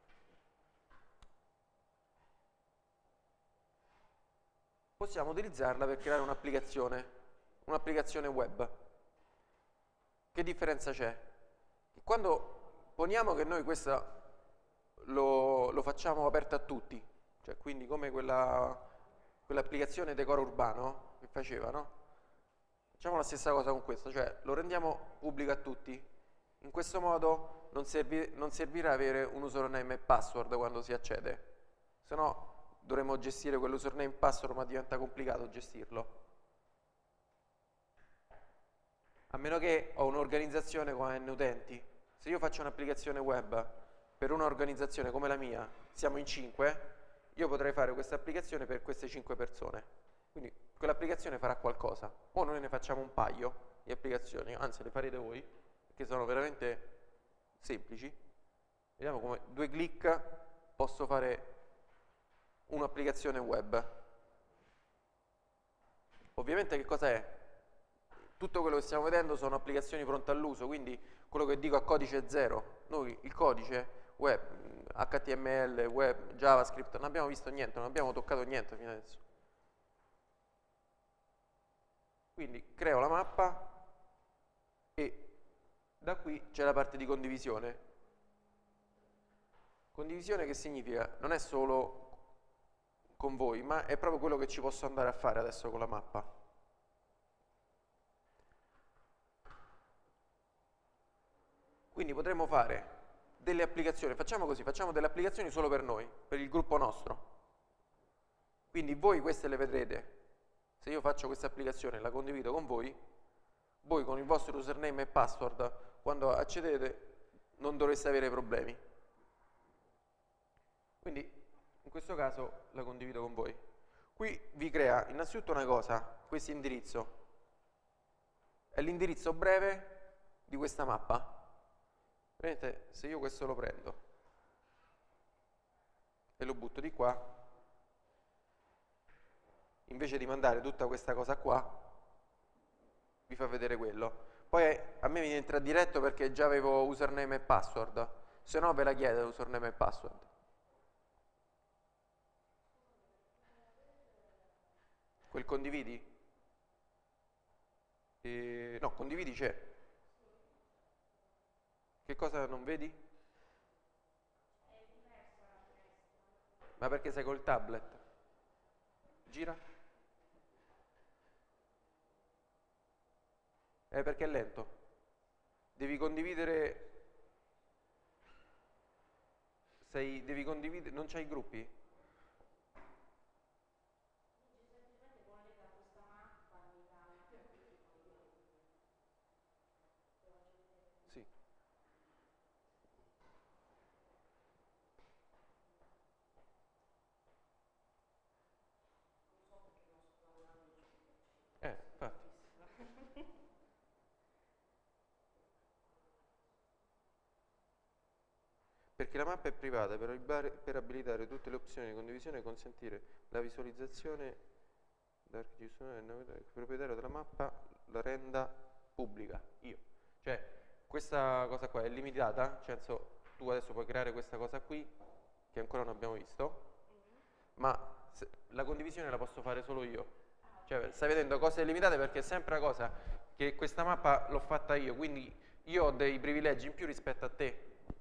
Speaker 1: utilizzarla per creare un'applicazione web. Che differenza c'è? Quando poniamo che noi questo lo facciamo aperto a tutti, cioè quindi come quell'applicazione decoro urbano che faceva, no? Facciamo la stessa cosa con questo, cioè lo rendiamo pubblico a tutti. In questo modo non servirà avere un username e password quando si accede, se no dovremmo gestire quell'username e password, ma diventa complicato gestirlo. A meno che ho un'organizzazione con n utenti. Se io faccio un'applicazione web per un'organizzazione come la mia, siamo in 5, io potrei fare questa applicazione per queste 5 persone. Quindi quell'applicazione farà qualcosa. O noi ne facciamo un paio di applicazioni, anzi le farete voi, perché sono veramente semplici. Vediamo come 2 clic posso fare un'applicazione web. Ovviamente che cosa è? Tutto quello che stiamo vedendo sono applicazioni pronte all'uso, quindi quello che dico a codice zero, noi il codice web, HTML, web, JavaScript, non abbiamo visto niente, non abbiamo toccato niente fino adesso. Quindi creo la mappa e da qui c'è la parte di condivisione. Condivisione che significa? Non è solo con voi, ma è proprio quello che ci posso andare a fare adesso con la mappa. Quindi potremmo fare delle applicazioni, facciamo così, facciamo delle applicazioni solo per noi, per il gruppo nostro. Quindi voi queste le vedrete. Se io faccio questa applicazione e la condivido con voi con il vostro username e password, quando accedete, non dovreste avere problemi. Quindi in questo caso la condivido con voi. Qui vi crea innanzitutto una cosa, questo indirizzo. È l'indirizzo breve di questa mappa. Vedete, se io questo lo prendo e lo butto di qua, invece di mandare tutta questa cosa qua, vi fa vedere quello. Poi a me mi entra diretto perché già avevo username e password, se no ve la chiedo username e password. Quel condividi? No, condividi c'è. Che cosa non vedi? Ma perché sei col tablet? Gira? Perché è lento. devi condividere, devi condividere, non c'hai i gruppi? Sì. Infatti. Perché la mappa è privata, per abilitare tutte le opzioni di condivisione e consentire la visualizzazione il proprietario della mappa la renda pubblica. Io. Cioè, questa cosa qua è limitata, nel senso, tu adesso puoi creare questa cosa qui, che ancora non abbiamo visto, ma la condivisione la posso fare solo io. Cioè, stai vedendo cose limitate perché è sempre una cosa che questa mappa l'ho fatta io, quindi io ho dei privilegi in più rispetto a te.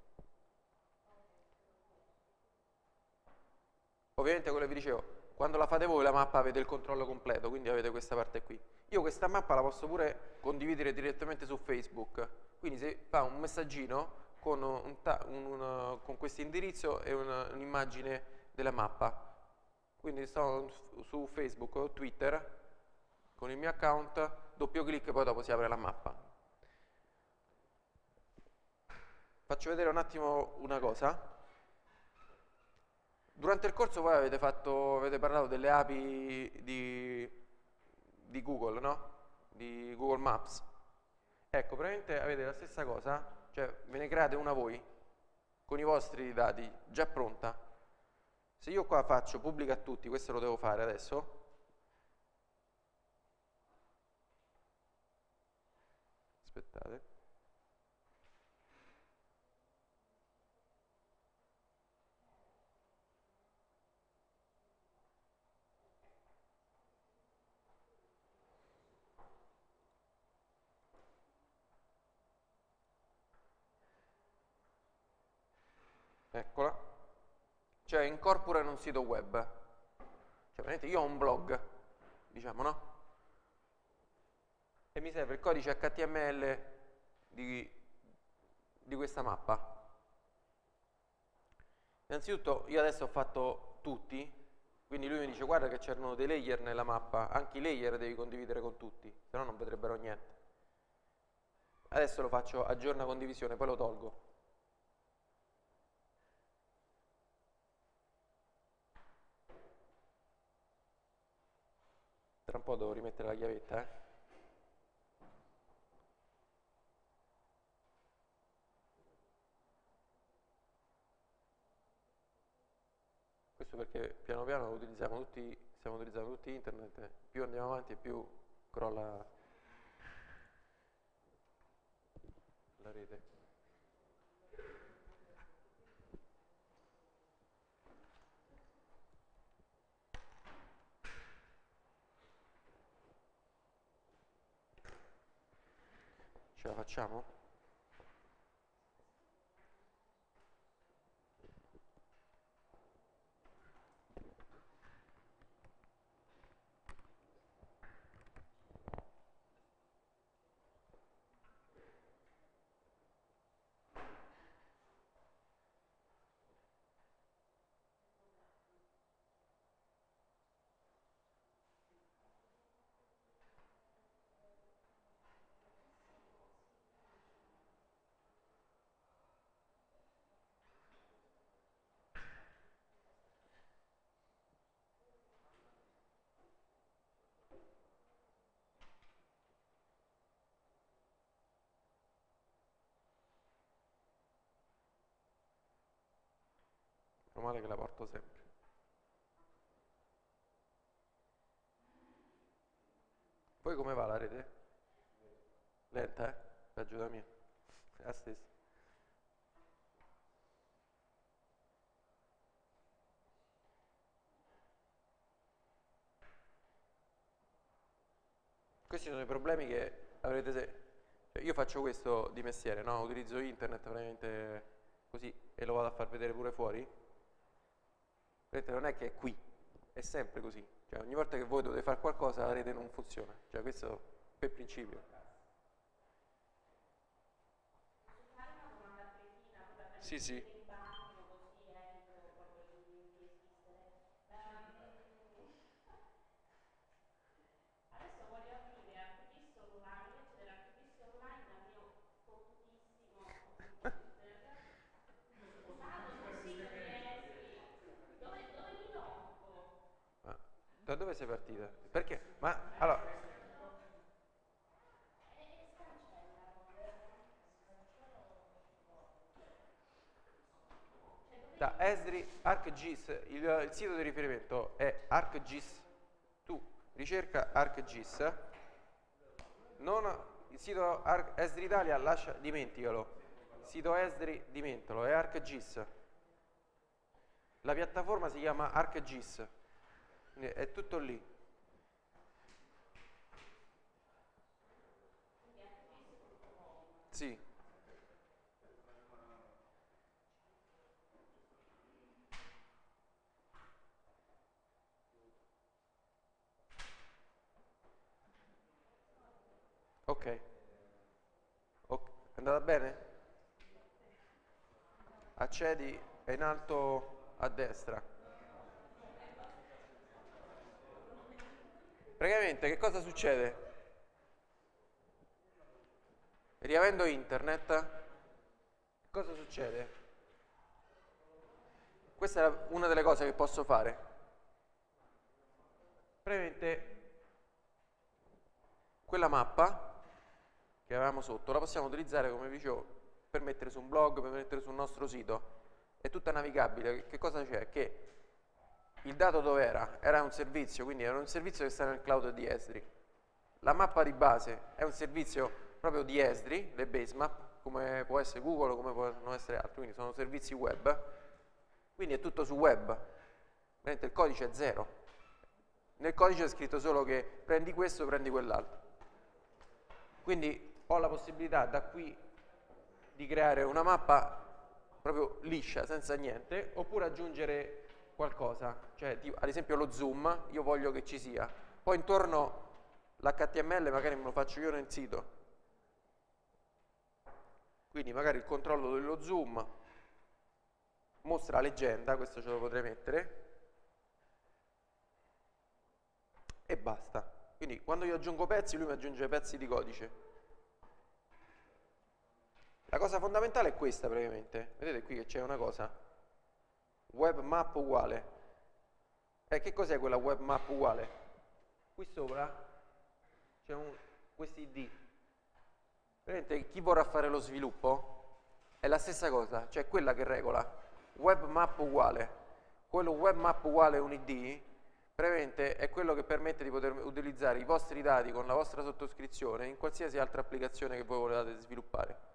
Speaker 1: Ovviamente quello che vi dicevo, quando la fate voi la mappa avete il controllo completo, quindi avete questa parte qui. Io questa mappa la posso pure condividere direttamente su Facebook, quindi se fa un messaggino con, con questo indirizzo e un'immagine della mappa. Quindi sto su Facebook o Twitter con il mio account, doppio clic e poi dopo si apre la mappa. Faccio vedere un attimo una cosa. Durante il corso voi avete parlato delle API di Google, no? Di Google Maps. Ecco, praticamente avete la stessa cosa, cioè ve ne create una voi con i vostri dati già pronta. Se io qua faccio pubblica a tutti, questo lo devo fare adesso. Aspettate. Eccola. Cioè incorpora in un sito web. Cioè praticamente io ho un blog, diciamo, no? E mi serve il codice HTML di questa mappa. Innanzitutto io adesso ho fatto tutti, quindi lui mi dice guarda che c'erano dei layer nella mappa, anche i layer devi condividere con tutti, se no non vedrebbero niente. Adesso lo faccio aggiorna condivisione, poi lo tolgo. Tra un po' devo rimettere la chiavetta, eh. Questo perché piano piano stiamo utilizzando tutti internet, più andiamo avanti e più crolla la rete. Ce la facciamo? Meno male che la porto sempre. Poi come va la rete? Lenta, eh? Peggio da mia. È la stessa. Questi sono i problemi che avrete se... Cioè io faccio questo di mestiere, no? Utilizzo internet praticamente così e lo vado a far vedere pure fuori. Vedete, non è che è qui, è sempre così. Cioè ogni volta che voi dovete fare qualcosa la rete non funziona. Cioè questo per principio. Sì, sì. Ma da dove sei partita? Perché? Ma allora, da Esri ArcGIS, il sito di riferimento è ArcGIS. Tu ricerca ArcGIS, non il sito Esri Italia, dimenticalo. Il sito Esri, dimenticalo, è ArcGIS. La piattaforma si chiama ArcGIS, quindi è tutto lì. Sì. Ok. Ok. È andata bene? Accedi, è in alto a destra. Praticamente che cosa succede? Riavendo internet, cosa succede? Questa è una delle cose che posso fare. Praticamente quella mappa che avevamo sotto la possiamo utilizzare, come dicevo, per mettere su un blog, per mettere sul nostro sito. È tutta navigabile. Che cosa c'è? Che il dato dove era? Era un servizio, quindi era un servizio che sta nel cloud di Esri. La mappa di base è un servizio proprio di Esri, le basemap, come può essere Google, come possono essere altri, quindi sono servizi web, quindi è tutto su web. Vedete, il codice è zero. Nel codice è scritto solo che prendi questo, prendi quell'altro. Quindi ho la possibilità da qui di creare una mappa proprio liscia, senza niente, oppure aggiungere qualcosa, cioè tipo, ad esempio lo zoom, io voglio che ci sia, poi intorno l'HTML magari me lo faccio io nel sito, quindi magari il controllo dello zoom mostra la leggenda, questo ce lo potrei mettere, e basta. Quindi quando io aggiungo pezzi, lui mi aggiunge pezzi di codice. La cosa fondamentale è questa praticamente, vedete qui che c'è una cosa, webmap uguale. Che cos'è quella webmap uguale? Qui sopra c'è questo ID. Vedete, chi vorrà fare lo sviluppo è la stessa cosa, cioè quella che regola webmap uguale. Quello webmap uguale un ID praticamente è quello che permette di poter utilizzare i vostri dati con la vostra sottoscrizione in qualsiasi altra applicazione che voi volete sviluppare.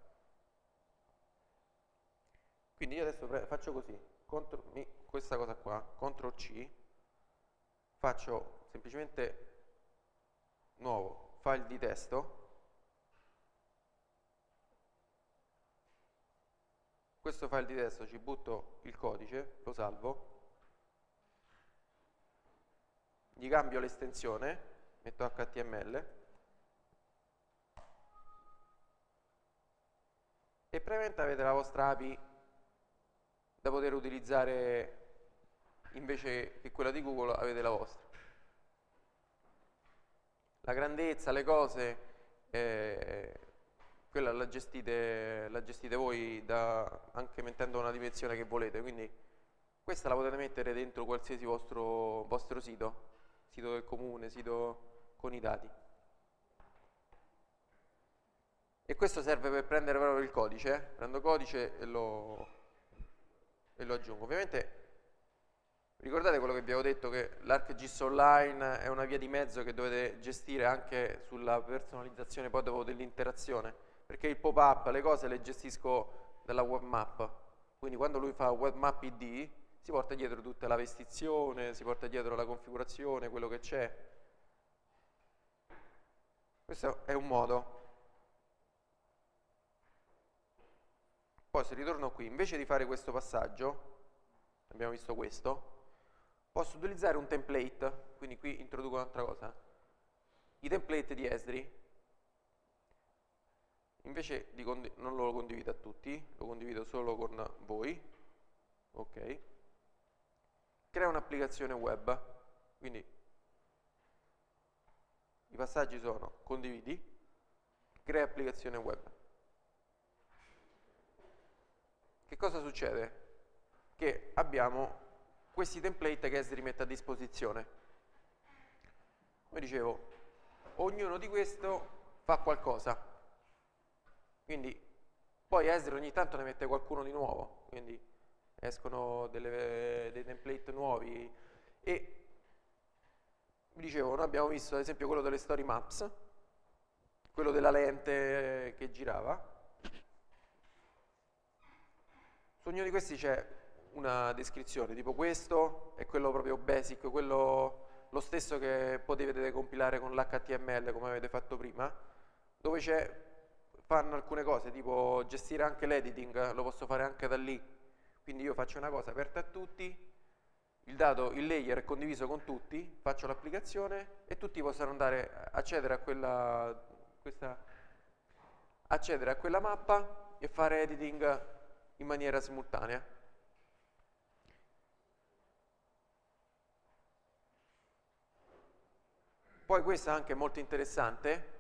Speaker 1: Quindi io adesso faccio così, questa cosa qua, CTRL C, faccio semplicemente nuovo file di testo, questo file di testo ci butto il codice, lo salvo, gli cambio l'estensione, metto HTML e praticamente avete la vostra API da poter utilizzare, invece che quella di Google avete la vostra. La grandezza, le cose, quella la gestite voi anche mettendo una dimensione che volete, quindi questa la potete mettere dentro qualsiasi vostro sito del comune, sito con i dati. E questo serve per prendere proprio il codice, prendo codice e lo aggiungo. Ovviamente ricordate quello che vi avevo detto, che l'ArcGIS Online è una via di mezzo che dovete gestire anche sulla personalizzazione poi dopo dell'interazione, perché il pop-up, le cose le gestisco dalla webmap, quindi quando lui fa webmap ID si porta dietro tutta la vestizione, si porta dietro la configurazione, quello che c'è. Questo è un modo. Poi se ritorno qui, invece di fare questo passaggio, abbiamo visto questo, posso utilizzare un template, quindi qui introduco un'altra cosa, i template di Esri, invece non lo condivido a tutti, lo condivido solo con voi, ok? Crea un'applicazione web, quindi i passaggi sono condividi, crea applicazione web. Che cosa succede? Che abbiamo questi template che Esri mette a disposizione. Come dicevo, ognuno di questo fa qualcosa. Quindi poi Esri ogni tanto ne mette qualcuno di nuovo, quindi escono dei template nuovi e vi dicevo, noi abbiamo visto ad esempio quello delle story maps, quello della lente che girava. Su ognuno di questi c'è una descrizione, tipo questo è quello proprio basic, quello lo stesso che potete compilare con l'HTML come avete fatto prima, dove fanno alcune cose, tipo gestire anche l'editing, lo posso fare anche da lì. Quindi io faccio una cosa aperta a tutti, il layer è condiviso con tutti, faccio l'applicazione e tutti possono accedere a quella mappa e fare editing in maniera simultanea. Poi questo è anche molto interessante,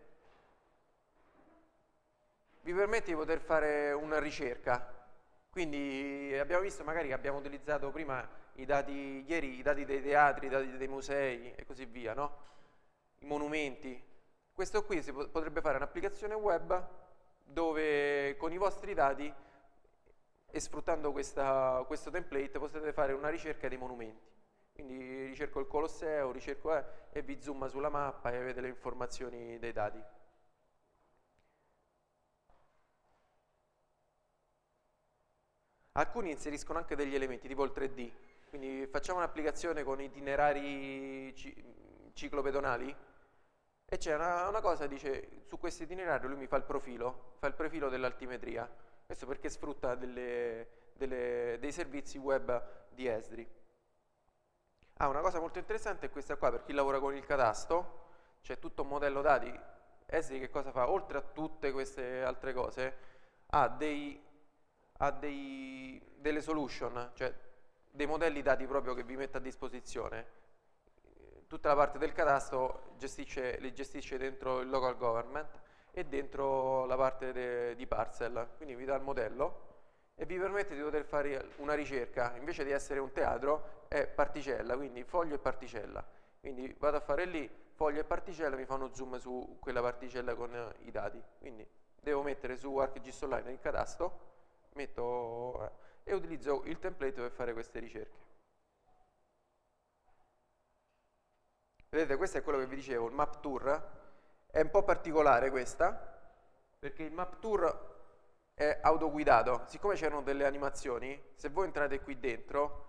Speaker 1: vi permette di poter fare una ricerca. Quindi abbiamo visto magari che abbiamo utilizzato prima i dati dei teatri, i dati dei musei e così via, no? I monumenti. Questo qui si potrebbe fare un'applicazione web dove con i vostri dati e sfruttando questo template potete fare una ricerca dei monumenti. Quindi ricerco il Colosseo, e vi zooma sulla mappa e avete le informazioni dei dati. Alcuni inseriscono anche degli elementi, tipo il 3D. Quindi facciamo un'applicazione con itinerari ciclopedonali e c'è una cosa, dice, su questo itinerario lui mi fa il profilo dell'altimetria. Questo perché sfrutta dei servizi web di Esri. Una cosa molto interessante è questa qua, per chi lavora con il catasto, c'è tutto un modello dati. Esri che cosa fa? Oltre a tutte queste altre cose, ha delle solution, cioè dei modelli dati proprio che vi mette a disposizione. Tutta la parte del catasto li gestisce dentro il local government e dentro la parte di parcel, quindi vi dà il modello e vi permette di poter fare una ricerca, invece di essere un teatro è particella, quindi foglio e particella, quindi vado a fare lì, foglio e particella, mi fanno zoom su quella particella con i dati, quindi devo mettere su ArcGIS Online il catasto, e utilizzo il template per fare queste ricerche. Vedete, questo è quello che vi dicevo, il Map Tour. È un po' particolare questa, perché il Map Tour è autoguidato. Siccome c'erano delle animazioni, se voi entrate qui dentro,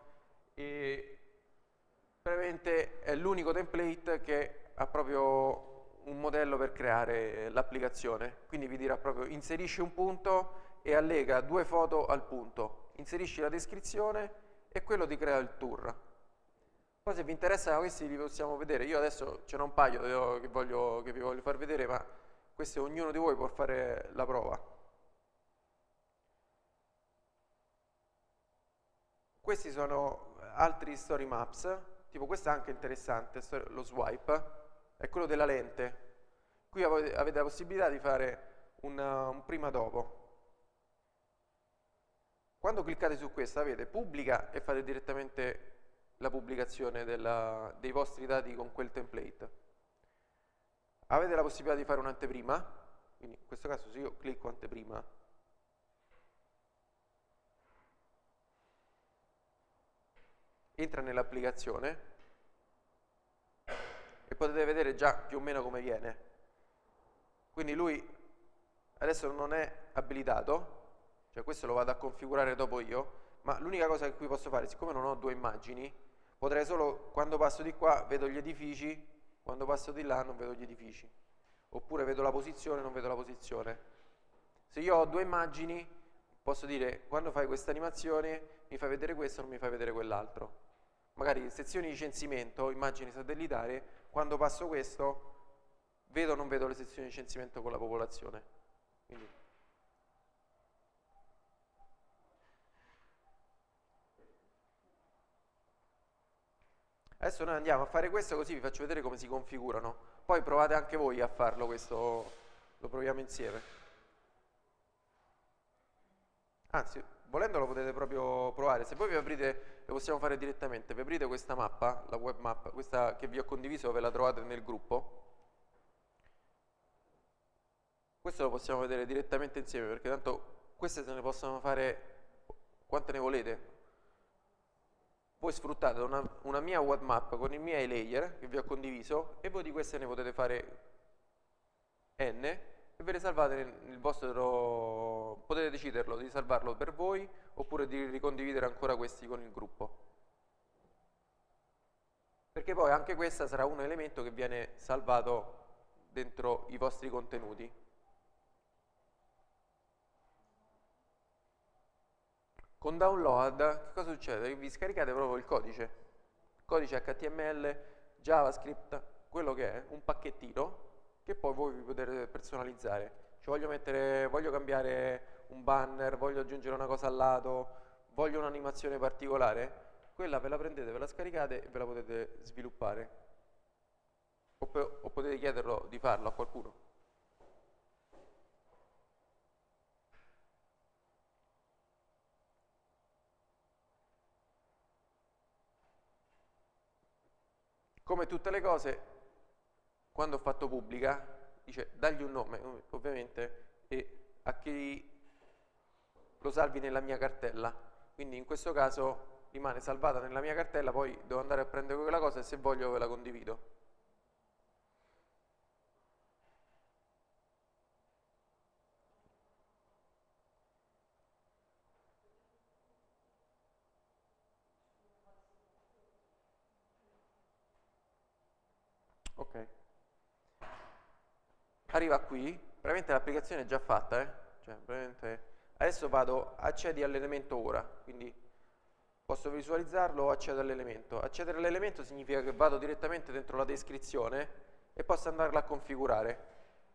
Speaker 1: praticamente è l'unico template che ha proprio un modello per creare l'applicazione. Quindi vi dirà proprio inserisci un punto e allega 2 foto al punto, inserisci la descrizione e quello ti crea il tour. Poi se vi interessa questi li possiamo vedere, io adesso ce n'ho un paio che vi voglio far vedere, ma questo ognuno di voi può fare la prova. Questi sono altri story maps, tipo questo è anche interessante, lo swipe, è quello della lente. Qui avete la possibilità di fare un prima dopo. Quando cliccate su questo avete pubblica e fate direttamente la pubblicazione dei vostri dati con quel template. Avete la possibilità di fare un'anteprima, quindi in questo caso se io clicco anteprima, entra nell'applicazione e potete vedere già più o meno come viene. Quindi lui adesso non è abilitato, cioè questo lo vado a configurare dopo io, ma l'unica cosa che qui posso fare, siccome non ho 2 immagini, potrei solo, quando passo di qua vedo gli edifici, quando passo di là non vedo gli edifici, oppure vedo la posizione, non vedo la posizione. Se io ho 2 immagini, posso dire, quando fai questa animazione mi fai vedere questo, non mi fai vedere quell'altro. Magari sezioni di censimento, immagini satellitari, quando passo questo, vedo o non vedo le sezioni di censimento con la popolazione. Quindi Adesso noi andiamo a fare questo così vi faccio vedere come si configurano. Poi provate anche voi a farlo, questo lo proviamo insieme. Anzi, volendo lo potete proprio provare. Se voi vi aprite, lo possiamo fare direttamente. Vi aprite questa mappa, la web map, questa che vi ho condiviso, ve la trovate nel gruppo. Questo lo possiamo vedere direttamente insieme, perché tanto queste se ne possono fare quante ne volete. Voi sfruttate una mia web map con i miei layer che vi ho condiviso e voi di queste ne potete fare n e ve le salvate nel vostro... potete deciderlo di salvarlo per voi oppure di ricondividere ancora questi con il gruppo. Perché poi anche questa sarà un elemento che viene salvato dentro i vostri contenuti. Con download, che cosa succede? Che vi scaricate proprio il codice HTML, JavaScript, quello che è, un pacchettino che poi voi vi potete personalizzare. Cioè voglio cambiare un banner, voglio aggiungere una cosa al lato, voglio un'animazione particolare, quella ve la prendete, ve la scaricate e ve la potete sviluppare. O potete chiederlo di farlo a qualcuno. Come tutte le cose, quando ho fatto pubblica, dice dagli un nome, ovviamente, e a chi lo salvi nella mia cartella. Quindi in questo caso rimane salvata nella mia cartella, poi devo andare a prendere quella cosa e se voglio ve la condivido. Ok. Arriva qui, praticamente l'applicazione è già fatta, cioè, adesso vado, accedi all'elemento ora, quindi posso visualizzarlo o accedo all'elemento. Accedere all'elemento significa che vado direttamente dentro la descrizione e posso andarla a configurare.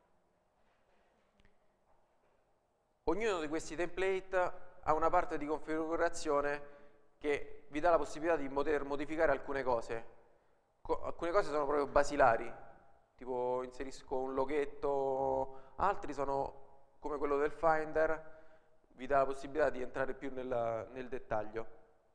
Speaker 1: Ognuno di questi template ha una parte di configurazione che vi dà la possibilità di poter modificare alcune cose. Alcune cose sono proprio basilari, tipo inserisco un loghetto, altri sono come quello del Finder, vi dà la possibilità di entrare più nel dettaglio.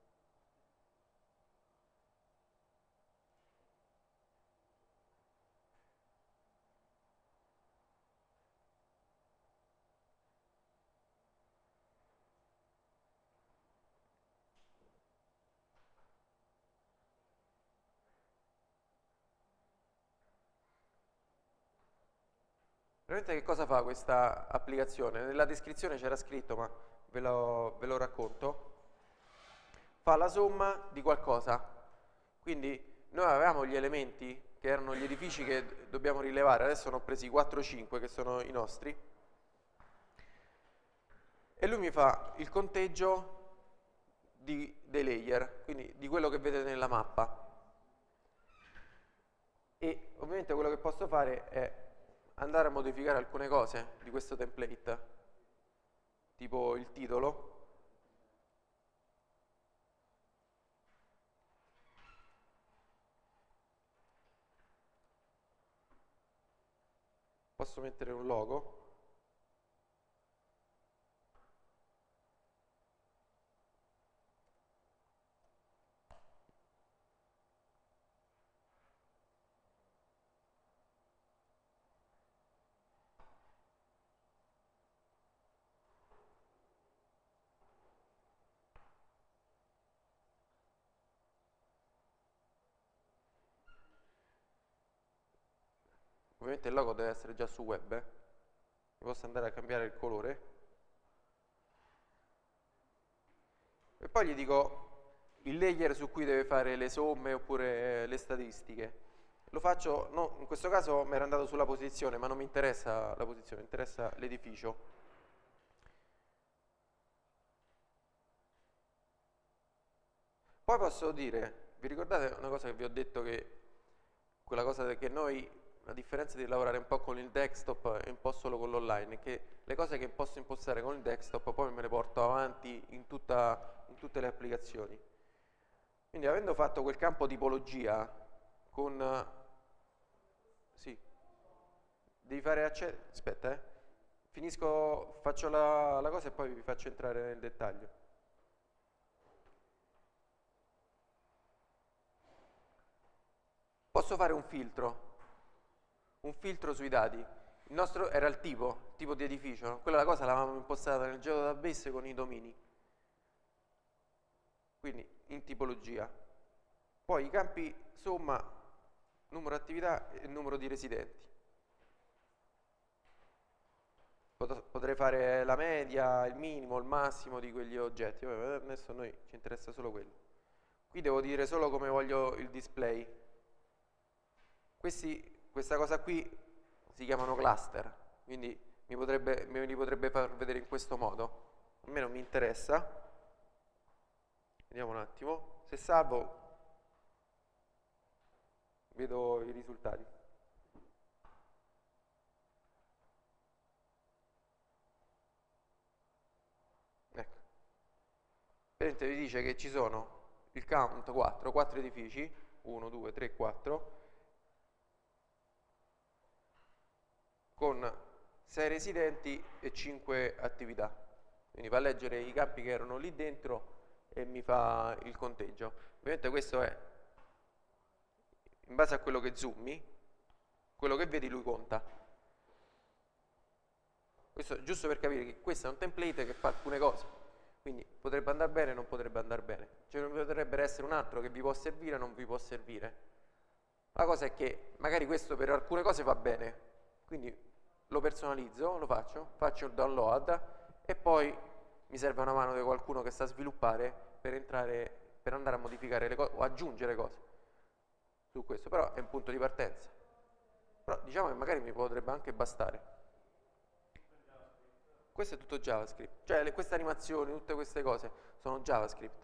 Speaker 1: Veramente che cosa fa questa applicazione? Nella descrizione c'era scritto, ma ve lo racconto. Fa la somma di qualcosa. Quindi noi avevamo gli elementi che erano gli edifici che dobbiamo rilevare, adesso ne ho presi 4-5 che sono i nostri. E lui mi fa il conteggio dei layer, quindi di quello che vedete nella mappa. E ovviamente quello che posso fare è andare a modificare alcune cose di questo template, tipo il titolo. Posso mettere un logo. Ovviamente il logo deve essere già su web, posso andare a cambiare il colore e poi gli dico il layer su cui deve fare le somme oppure le statistiche. Lo faccio, no, in questo caso mi era andato sulla posizione, ma non mi interessa la posizione, mi interessa l'edificio. Poi posso dire, vi ricordate una cosa che vi ho detto, che quella cosa che noi, la differenza di lavorare un po' con il desktop e un po' solo con l'online, è che le cose che posso impostare con il desktop poi me le porto avanti in tutte le applicazioni. Quindi avendo fatto quel campo tipologia con... sì, devi fare accedere... Aspetta, finisco, faccio la cosa e poi vi faccio entrare nel dettaglio. Posso fare un filtro sui dati. Il nostro era il tipo di edificio, no? Quella la cosa l'avevamo impostata nel geodatabase con i domini. Quindi in tipologia. Poi i campi somma, numero di attività e numero di residenti. Potrei fare la media, il minimo, il massimo di quegli oggetti. Adesso a noi ci interessa solo quello. Qui devo dire solo come voglio il display. Questa cosa qui si chiamano cluster, quindi me li potrebbe far vedere in questo modo. A me non mi interessa. Vediamo un attimo. Se salvo, vedo i risultati. Ecco. Vedete, vi dice che ci sono il count 4 edifici, 1, 2, 3, 4, con 6 residenti e 5 attività. Quindi va a leggere i campi che erano lì dentro e mi fa il conteggio. Ovviamente questo è in base a quello che zoomi, quello che vedi lui conta. Questo giusto per capire che questo è un template che fa alcune cose, quindi potrebbe andare bene, non potrebbe andare bene. Cioè potrebbe essere un altro che vi può servire o non vi può servire. La cosa è che magari questo per alcune cose va bene, quindi lo personalizzo, lo faccio il download e poi mi serve una mano di qualcuno che sa sviluppare per andare a modificare le cose o aggiungere cose su questo, però è un punto di partenza. Però diciamo che magari mi potrebbe anche bastare. Questo è tutto JavaScript, cioè queste animazioni, tutte queste cose sono JavaScript.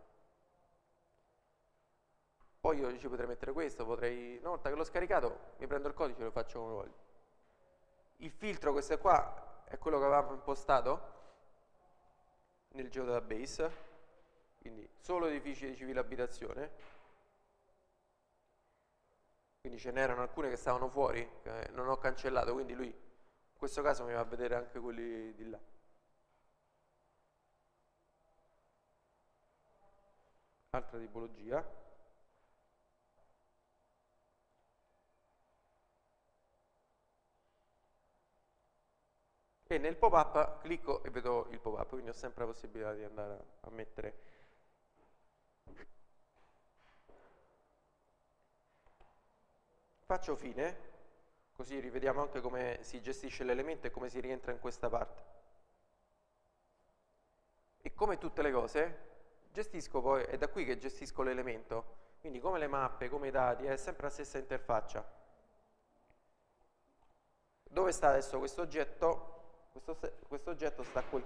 Speaker 1: Poi io ci potrei mettere questo, una volta che l'ho scaricato mi prendo il codice e lo faccio come voglio. Il filtro, questo qua, è quello che avevamo impostato nel geodatabase, quindi solo edifici di civile abitazione, quindi ce n'erano alcune che stavano fuori, che non ho cancellato, quindi lui in questo caso mi va a vedere anche quelli di là. Altra tipologia. E nel pop-up clicco e vedo il pop-up, quindi ho sempre la possibilità di andare a mettere. Faccio fine, così rivediamo anche come si gestisce l'elemento e come si rientra in questa parte. E come tutte le cose, gestisco poi, è da qui che gestisco l'elemento, quindi come le mappe, come i dati, è sempre la stessa interfaccia. Dove sta adesso questo oggetto? Questo oggetto sta qui.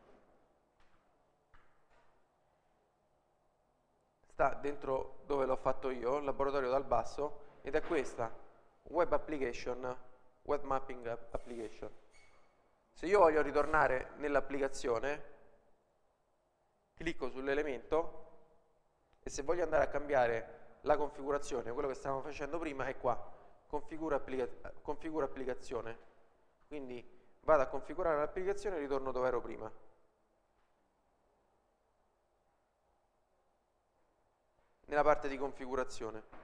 Speaker 1: Sta dentro dove l'ho fatto io, il laboratorio dal basso, ed è questa, web application, web mapping application. Se io voglio ritornare nell'applicazione, clicco sull'elemento e se voglio andare a cambiare la configurazione, quello che stavamo facendo prima è qua, configura applicazione. Quindi vado a configurare l'applicazione e ritorno dove ero prima. Nella parte di configurazione.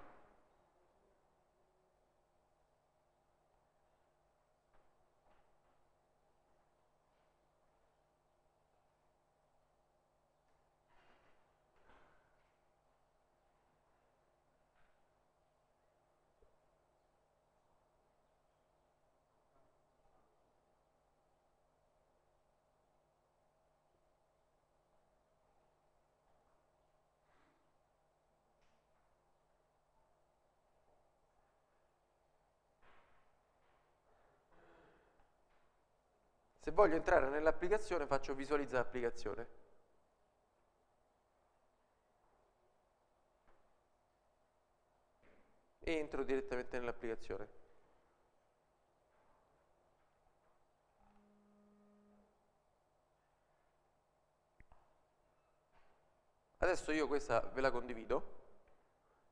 Speaker 1: Se voglio entrare nell'applicazione faccio visualizzare applicazione. E entro direttamente nell'applicazione. Adesso io questa ve la condivido.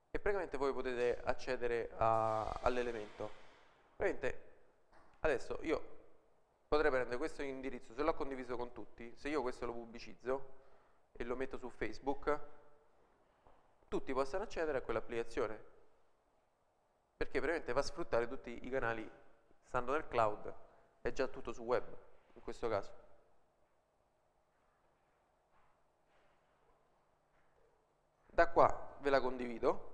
Speaker 1: e praticamente voi potete accedere all'elemento. Praticamente adesso io potrei prendere questo indirizzo, se l'ho condiviso con tutti, se io questo lo pubblicizzo e lo metto su Facebook, tutti possono accedere a quell'applicazione, perché praticamente va a sfruttare tutti i canali, stando nel cloud, è già tutto su web, in questo caso. Da qua ve la condivido,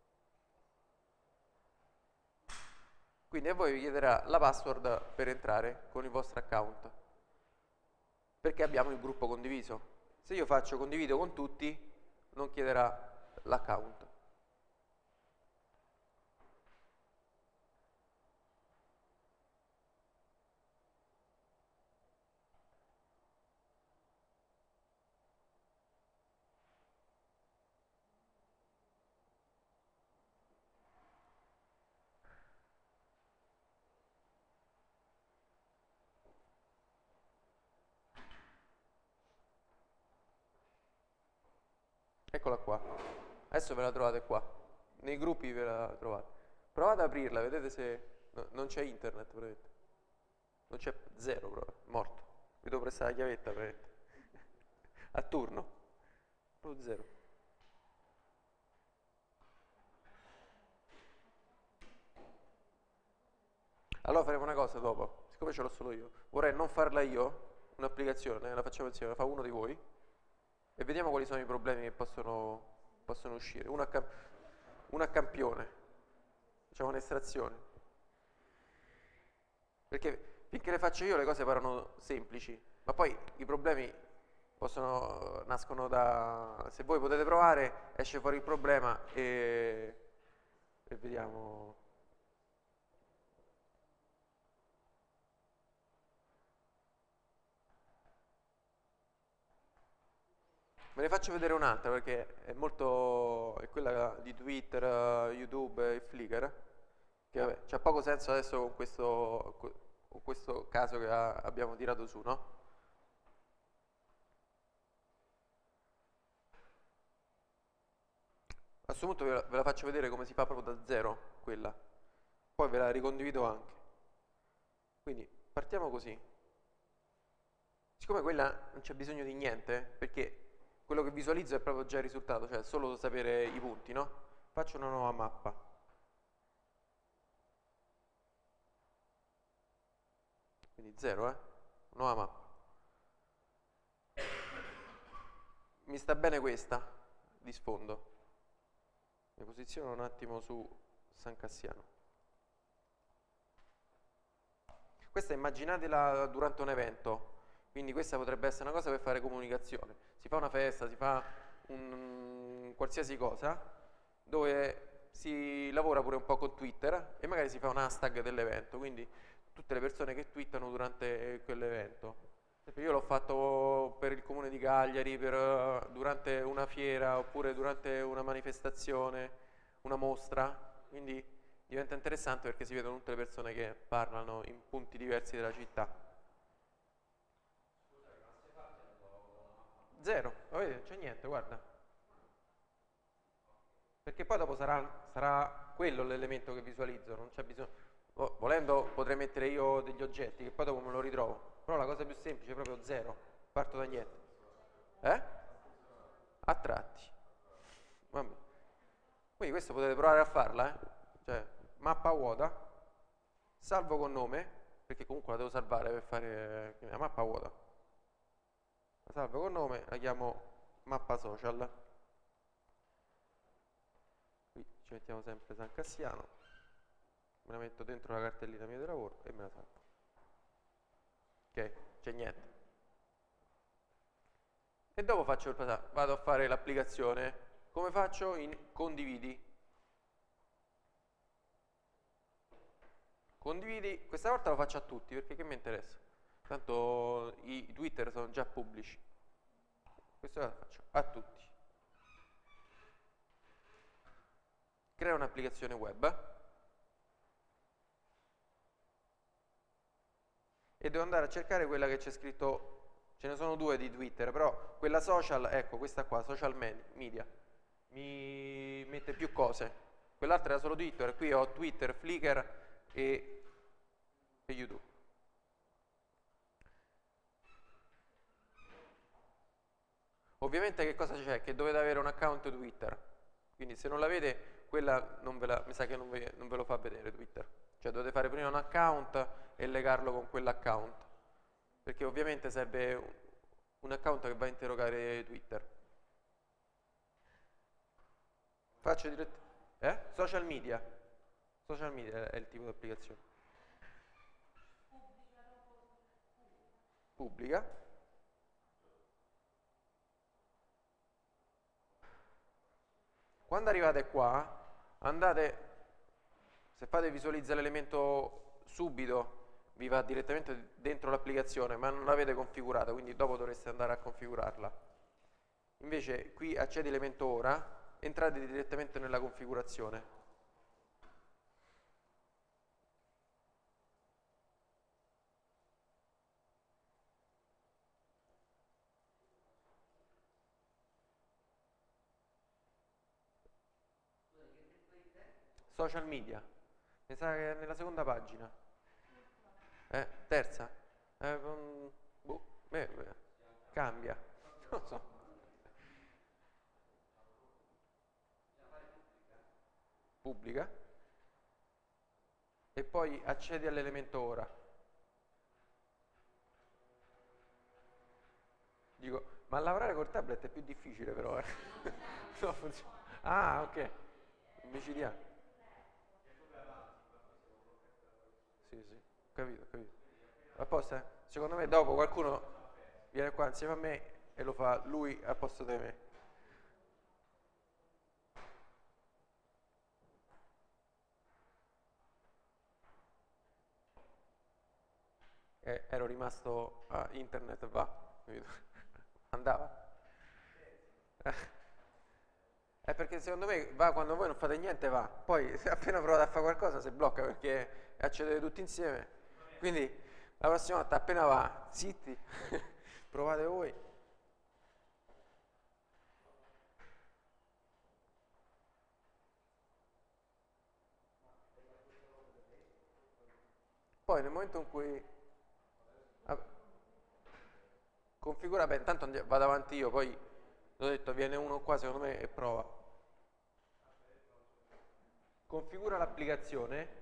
Speaker 1: quindi a voi vi chiederà la password per entrare con il vostro account, perché abbiamo il gruppo condiviso. Se io faccio condivido con tutti, non chiederà l'account. Eccola qua. Adesso ve la trovate qua. Nei gruppi ve la trovate. Provate ad aprirla, vedete se non c'è internet, praticamente. Non c'è zero proprio, morto. Vi devo prestare la chiavetta, praticamente. A turno. Proprio zero. Allora faremo una cosa dopo, siccome ce l'ho solo io. Vorrei non farla io, un'applicazione, la facciamo insieme, la fa uno di voi e vediamo quali sono i problemi che possono uscire. Una a campione, facciamo un'estrazione. Perché finché le faccio io le cose parlano semplici, ma poi i problemi nascono da... Se voi potete provare, esce fuori il problema e vediamo... Ve ne faccio vedere un'altra perché è quella di Twitter, YouTube e Flickr, che vabbè, c'ha poco senso adesso con questo caso che abbiamo tirato su, no? A questo punto ve la faccio vedere come si fa proprio da zero quella, poi ve la ricondivido anche. Quindi partiamo così. Siccome quella non c'è bisogno di niente, perché quello che visualizzo è proprio già il risultato, cioè solo sapere i punti, no? Faccio una nuova mappa. Quindi 0, nuova mappa. Mi sta bene questa di sfondo. Mi posiziono un attimo su San Cassiano. Questa immaginatela durante un evento, quindi questa potrebbe essere una cosa per fare comunicazione. Si fa una festa, si fa qualsiasi cosa, dove si lavora pure un po' con Twitter e magari si fa un hashtag dell'evento, quindi tutte le persone che twittano durante quell'evento. Io l'ho fatto per il comune di Cagliari, durante una fiera oppure durante una manifestazione, una mostra, quindi diventa interessante perché si vedono tutte le persone che parlano in punti diversi della città. Zero, lo vedete? C'è niente, guarda. Perché poi dopo sarà quello l'elemento che visualizzo, non c'è bisogno. Volendo potrei mettere io degli oggetti che poi dopo me lo ritrovo. Però la cosa più semplice è proprio zero, parto da niente. A tratti. Vabbè. Quindi questo potete provare a farla, Cioè, mappa vuota, salvo con nome, perché comunque la devo salvare per fare la mappa vuota. La salvo con nome, la chiamo mappa social. Qui ci mettiamo sempre San Cassiano, me la metto dentro la cartellina mia di lavoro e me la salvo. Ok, c'è niente. E dopo faccio il passaggio, vado a fare l'applicazione. Come faccio? In condividi. Condividi, questa volta lo faccio a tutti perché che mi interessa? Tanto i Twitter sono già pubblici. Questa volta lo faccio a tutti. Crea un'applicazione web. E devo andare a cercare quella che c'è scritto, ce ne sono due di Twitter, però quella social, ecco questa qua, social media. mi mette più cose. Quell'altra era solo Twitter, qui ho Twitter, Flickr e YouTube. Ovviamente che cosa c'è? Che dovete avere un account Twitter, quindi se non l'avete, quella mi sa che non ve lo fa vedere Twitter. Cioè dovete fare prima un account e legarlo con quell'account, perché ovviamente serve un account che va a interrogare Twitter. Faccio direttamente. Social media. Social media è il tipo di applicazione. Pubblica. Quando arrivate qua, andate, se fate visualizza l'elemento subito, vi va direttamente dentro l'applicazione, ma non l'avete configurata, quindi dopo dovreste andare a configurarla. Invece qui accedi elemento ora, entrate direttamente nella configurazione. Social media, mi sa che è nella seconda pagina. Terza? Boh, cambia, non so. Pubblica. E poi accedi all'elemento ora. Dico, ma lavorare col tablet è più difficile però, eh. No, funziona. Ah, ok. Micidiale. Sì, sì, capito, capito. Apposta? Secondo me dopo qualcuno viene qua insieme a me e lo fa lui al posto di me. Ero rimasto a internet, va. Capito? Andava. È perché secondo me va quando voi non fate niente, va. Poi se appena provate a fare qualcosa si blocca perché accedete tutti insieme. Quindi la prossima volta appena va, zitti, provate voi. Poi nel momento in cui configura, beh, intanto vado avanti io, poi l'ho detto, viene uno qua secondo me e prova. Configura l'applicazione.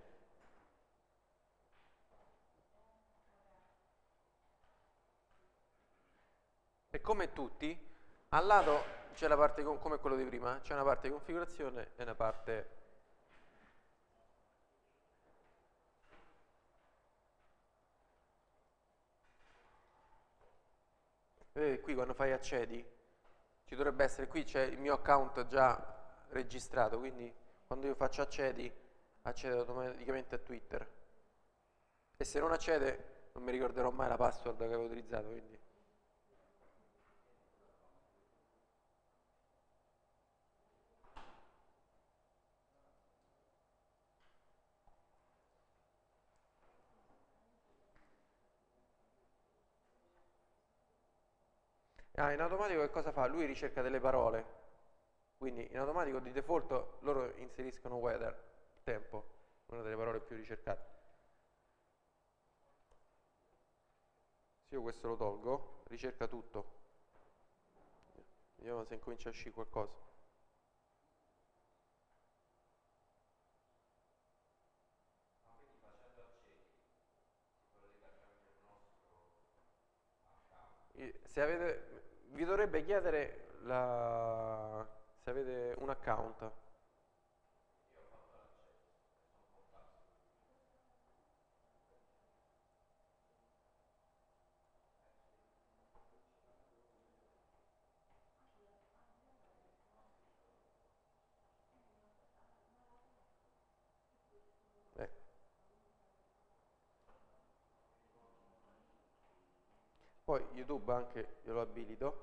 Speaker 1: E come tutti, al lato c'è la parte come quello di prima, c'è una parte di configurazione e una parte. Vedete qui quando fai accedi, ci dovrebbe essere, qui c'è il mio account già registrato, quindi quando io faccio accedi, accede automaticamente a Twitter. E se non accede, non mi ricorderò mai la password che avevo utilizzato, quindi. In automatico che cosa fa? Lui ricerca delle parole, quindi in automatico di default loro inseriscono weather, tempo, una delle parole più ricercate. Se io questo lo tolgo, ricerca tutto. Vediamo se incomincia a uscire qualcosa. Se avete, vi dovrebbe chiedere se avete un account. Ecco. Poi YouTube anche glielo abilito.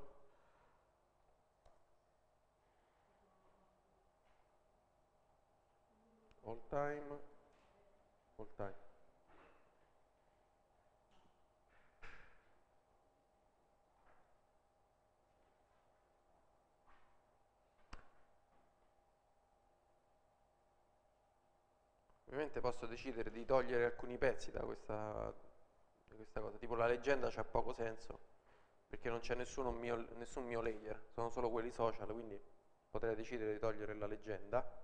Speaker 1: All time. All time. Ovviamente posso decidere di togliere alcuni pezzi da questa cosa, tipo la leggenda c'ha poco senso, perché non c'è nessun mio layer, sono solo quelli social, quindi potrei decidere di togliere la leggenda.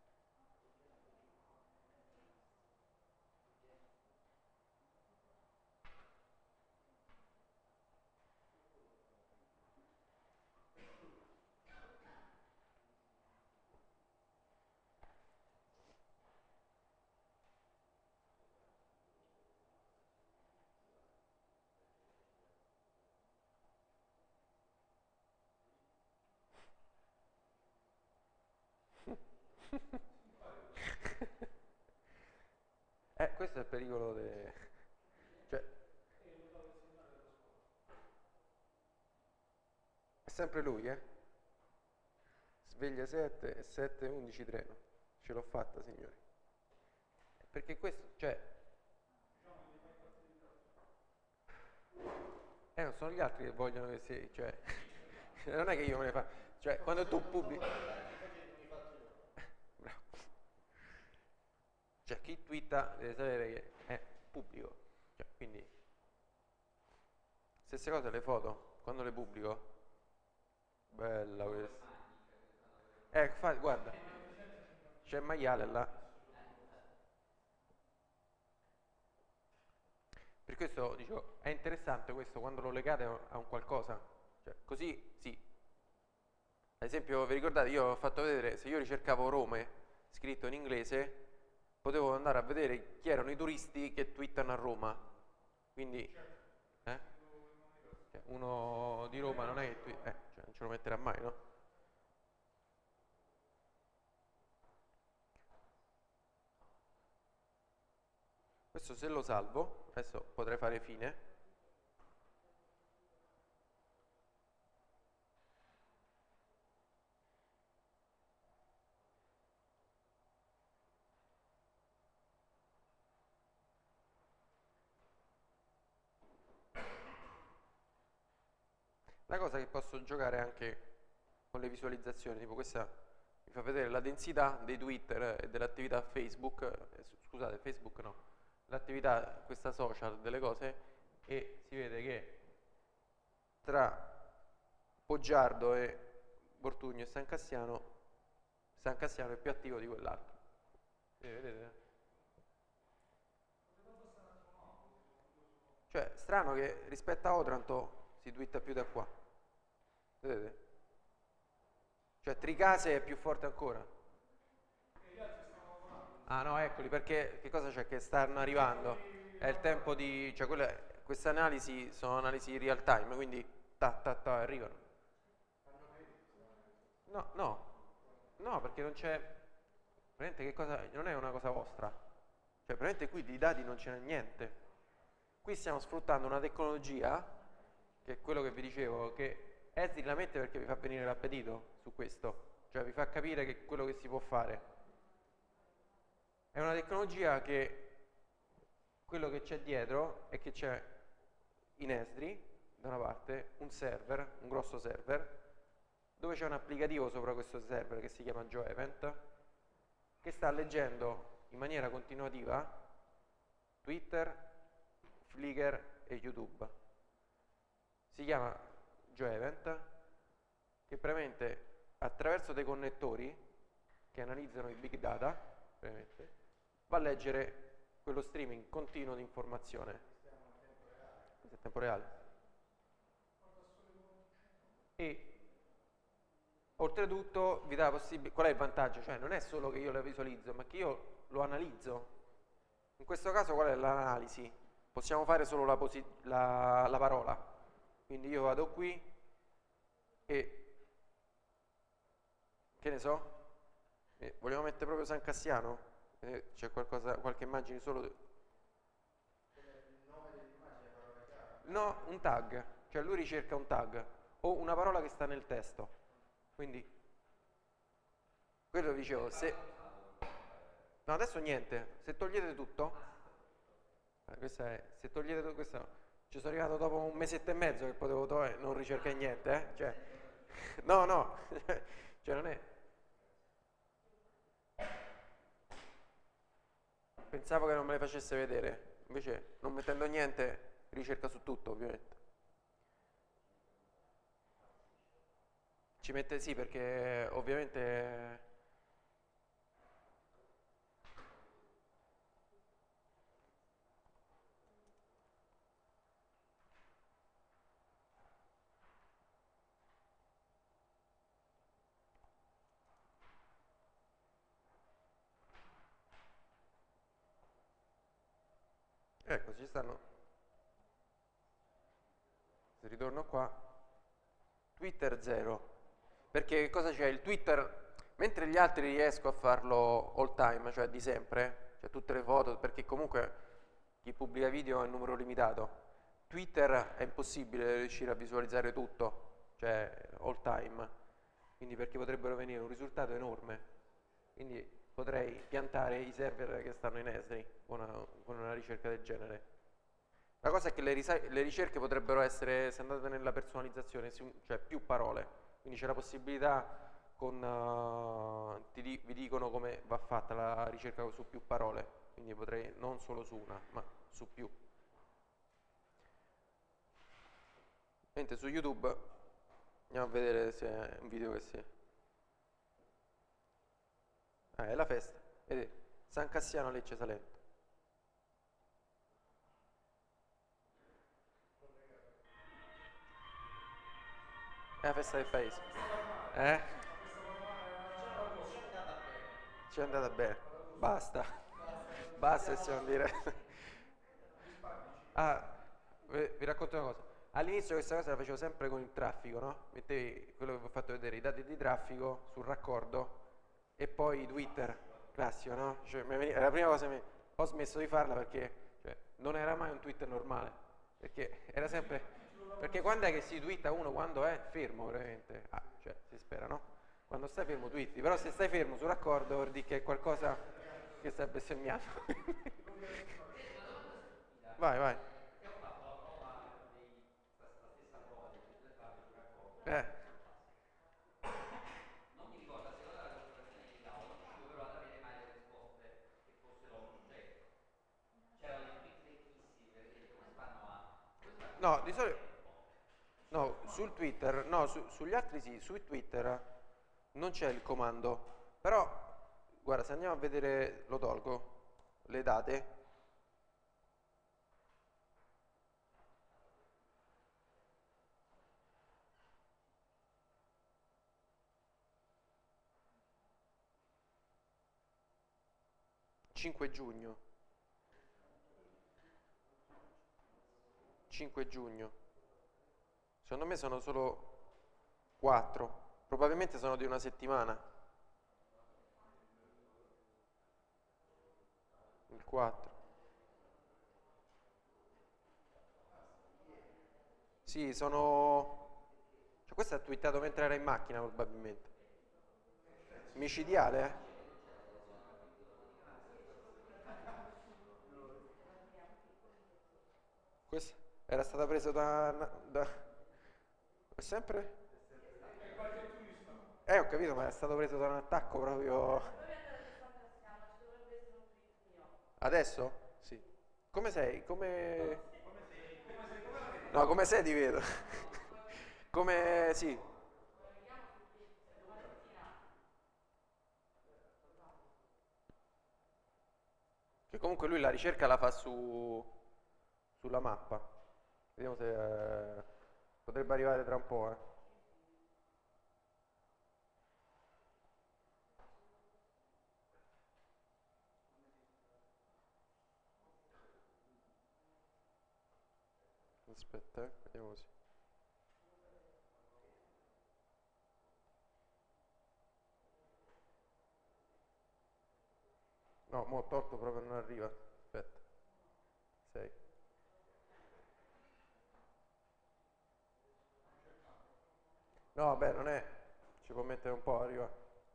Speaker 1: Questo è il pericolo cioè, è sempre lui, Sveglia 7 e 7, 11 treno. Ce l'ho fatta, signori. Perché questo, non sono gli altri che vogliono che si, non è che io me ne fa, quando tu pubblichi, bravo. Chi twitta deve sapere che è pubblico, quindi, stesse cose le foto, quando le pubblico, bella questa. Guarda, c'è il maiale là. Per questo dico, è interessante questo quando lo legate a un qualcosa, così sì. Ad esempio, vi ricordate, io ho fatto vedere, se io ricercavo Rome scritto in inglese, potevo andare a vedere chi erano i turisti che twittano a Roma. Quindi, uno di Roma non è che non ce lo metterà mai, no? Questo se lo salvo, adesso potrei fare fine. La cosa che posso giocare anche con le visualizzazioni, tipo questa mi fa vedere la densità dei Twitter e dell'attività Facebook, scusate, Facebook no, l'attività, questa social, delle cose, e si vede che tra Poggiardo e Bortugno e San Cassiano è più attivo di quell'altro. Vedete? Strano che rispetto a Otranto si twitta più da qua. Vedete? Tricase è più forte ancora. Ah no, eccoli, perché che cosa c'è che stanno arrivando? È il tempo di, queste analisi sono analisi real time, quindi arrivano. No, no, no, perché non c'è, veramente che cosa, non è una cosa vostra. Veramente qui di dati non ce n'è niente. Qui stiamo sfruttando una tecnologia, che è quello che vi dicevo, che Esri la mette perché vi fa venire l'appetito su questo, vi fa capire che quello che si può fare. È una tecnologia che quello che c'è dietro è che c'è in Esri, da una parte, un server, un grosso server, dove c'è un applicativo sopra questo server che si chiama GeoEvent, che sta leggendo in maniera continuativa Twitter, Flickr e YouTube. Si chiama GeoEvent, che praticamente attraverso dei connettori che analizzano i big data, va a leggere quello streaming continuo di informazione. Questo è tempo reale. E oltretutto vi dà la possibilità, qual è il vantaggio? Non è solo che io la visualizzo, ma che io lo analizzo. In questo caso qual è l'analisi? Possiamo fare solo la parola. Quindi io vado qui e, che ne so, vogliamo mettere proprio San Cassiano? C'è qualche immagine solo? No, un tag, lui ricerca un tag o una parola che sta nel testo. Quindi, quello dicevo, no, adesso niente, se togliete tutto, se togliete tutto, questo, ci sono arrivato dopo un mesetto e mezzo che potevo non ricercare niente, no, non è. Pensavo che non me le facesse vedere, invece non mettendo niente ricerca su tutto ovviamente. Ci mette sì perché ovviamente... Ecco, ci stanno. Se ritorno qua, Twitter 0. Perché cosa c'è? Il Twitter, mentre gli altri riesco a farlo all time, cioè di sempre, cioè tutte le foto, perché comunque chi pubblica video è un numero limitato. Twitter è impossibile riuscire a visualizzare tutto, cioè all time, quindi perché potrebbero venire un risultato enorme. Quindi potrei piantare i server che stanno in Esri con una ricerca del genere. La cosa è che le ricerche potrebbero essere, se andate nella personalizzazione, cioè più parole, quindi c'è la possibilità con, vi dicono come va fatta la ricerca su più parole, quindi potrei non solo su una, ma su più. Mentre su YouTube andiamo a vedere se è un video che si... è la festa, vedete, San Cassiano Lecce Salento. È la festa del paese. Eh? Ci è andata bene. Basta. Basta e siamo dire. Ah, vi racconto una cosa. All'inizio questa cosa la facevo sempre con il traffico, no? Mettevi quello che vi ho fatto vedere, i dati di traffico sul raccordo e poi Twitter, classico, no? Cioè, è la prima cosa che ho smesso di farla perché cioè, non era mai un Twitter normale, perché era sempre... Perché quando è che si twitta uno? Quando è fermo, veramente. Ah, cioè, si spera, no? Quando stai fermo twitti, però se stai fermo sul raccordo vuol dire che è qualcosa che stai bestemmiando. Vai, vai. Eh. No, di solito... No, sul Twitter, no, sugli altri sì, su Twitter non c'è il comando, però, guarda, se andiamo a vedere, lo tolgo, le date, 5 giugno, 5 giugno, secondo me sono solo 4, probabilmente sono di una settimana, il 4. Sì, sono... Cioè, questo è twittato mentre era in macchina probabilmente. Micidiale, eh? Questo era stata presa è sempre? Ho capito, ma è stato preso da un attacco proprio... Adesso? Sì. Come sei? Come... No, come sei ti vedo. Come... Sì. Che comunque lui la ricerca la fa sulla mappa. Vediamo se... potrebbe arrivare tra un po', eh. Aspetta, vediamo così. No, mo' ho tolto proprio non arriva. Aspetta. 6. No, vabbè, non è... Ci può mettere un po', arriva.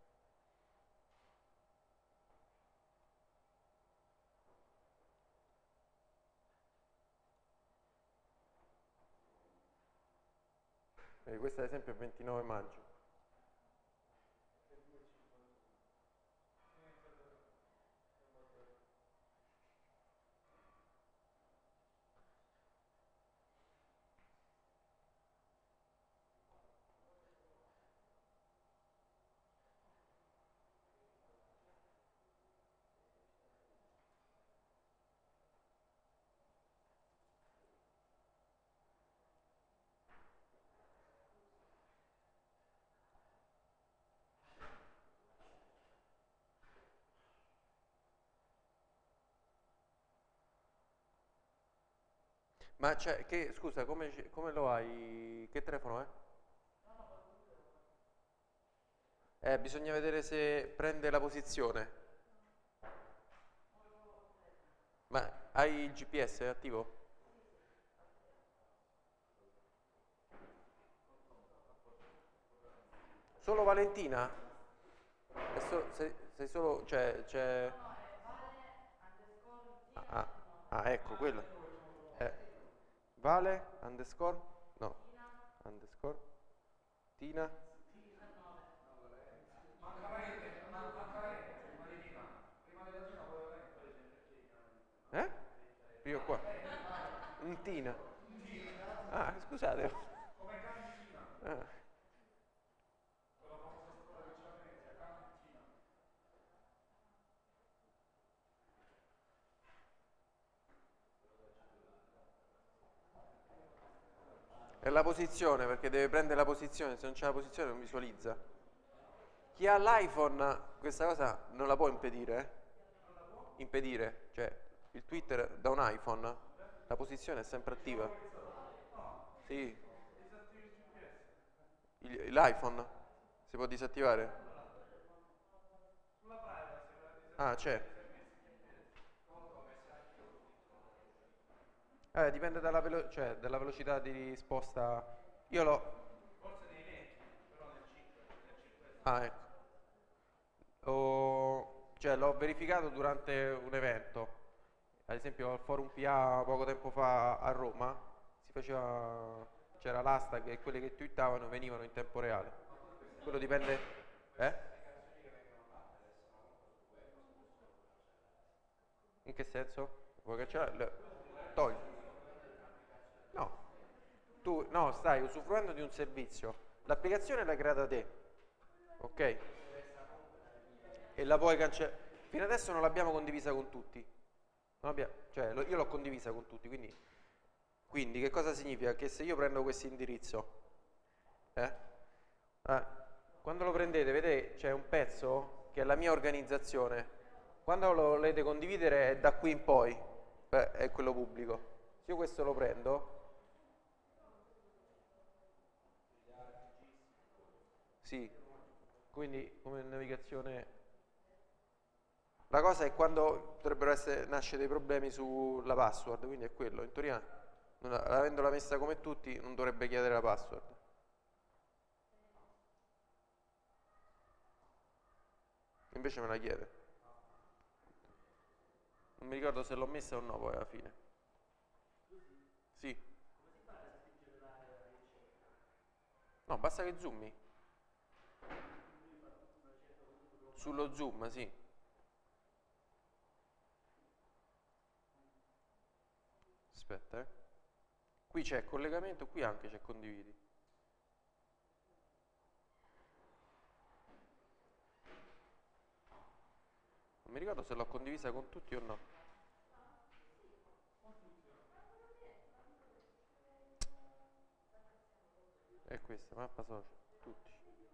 Speaker 1: Questo ad esempio è il 29 maggio. Ma c'è, che, scusa, come lo hai? Che telefono è? Bisogna vedere se prende la posizione. Ma hai il GPS attivo? Solo Valentina? Sei solo, cioè, c'è... Ah, ecco, quello. Eh, Vale, underscore? No, underscore. Tina? Eh? Io qua. Un Tina. Ah, scusate. Ah. È la posizione, perché deve prendere la posizione, se non c'è la posizione non visualizza. Chi ha l'iPhone questa cosa non la può impedire, Impedire, cioè il Twitter da un iPhone, la posizione è sempre attiva. Sì, l'iPhone si può disattivare? Ah, c'è. Dipende cioè, dalla velocità di risposta. Io l'ho... Ah, ecco. Cioè, l'ho verificato durante un evento. Ad esempio al Forum PA poco tempo fa a Roma si faceva, c'era l'hashtag e quelle che twittavano venivano in tempo reale. Quello dipende. Eh? In che senso? Vuoi cancellare? Togli. No. Tu no, stai usufruendo di un servizio. L'applicazione l'hai creata te, ok? E la puoi cancellare. Fino adesso non l'abbiamo condivisa con tutti. Cioè, io l'ho condivisa con tutti, quindi che cosa significa? Che se io prendo questo indirizzo, eh, eh, quando lo prendete, vedete, c'è un pezzo che è la mia organizzazione. Quando lo volete condividere è da qui in poi, è quello pubblico. Se io questo lo prendo, sì, quindi come navigazione... La cosa è quando potrebbero nascere dei problemi sulla password, quindi è quello. In teoria, avendola messa come tutti, non dovrebbe chiedere la password. Invece me la chiede. Non mi ricordo se l'ho messa o no poi alla fine. Sì. No, basta che zoomi. Sullo zoom, sì. Aspetta, Qui c'è collegamento, qui anche c'è condividi. Non mi ricordo se l'ho condivisa con tutti o no. È questa, mappa social, tutti.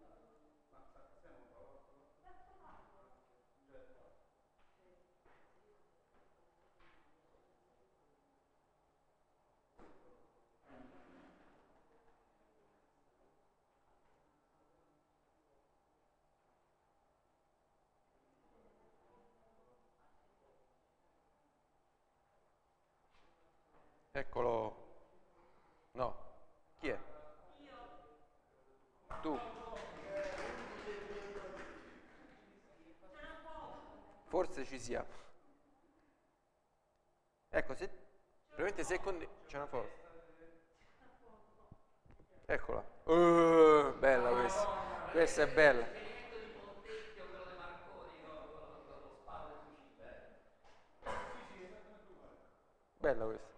Speaker 1: Eccolo. No. Chi è? Tu. Forse ci siamo. Ecco, se... Probabilmente se c'è una foto. Eccola. Bella questa. Questa è bella. Bella questa.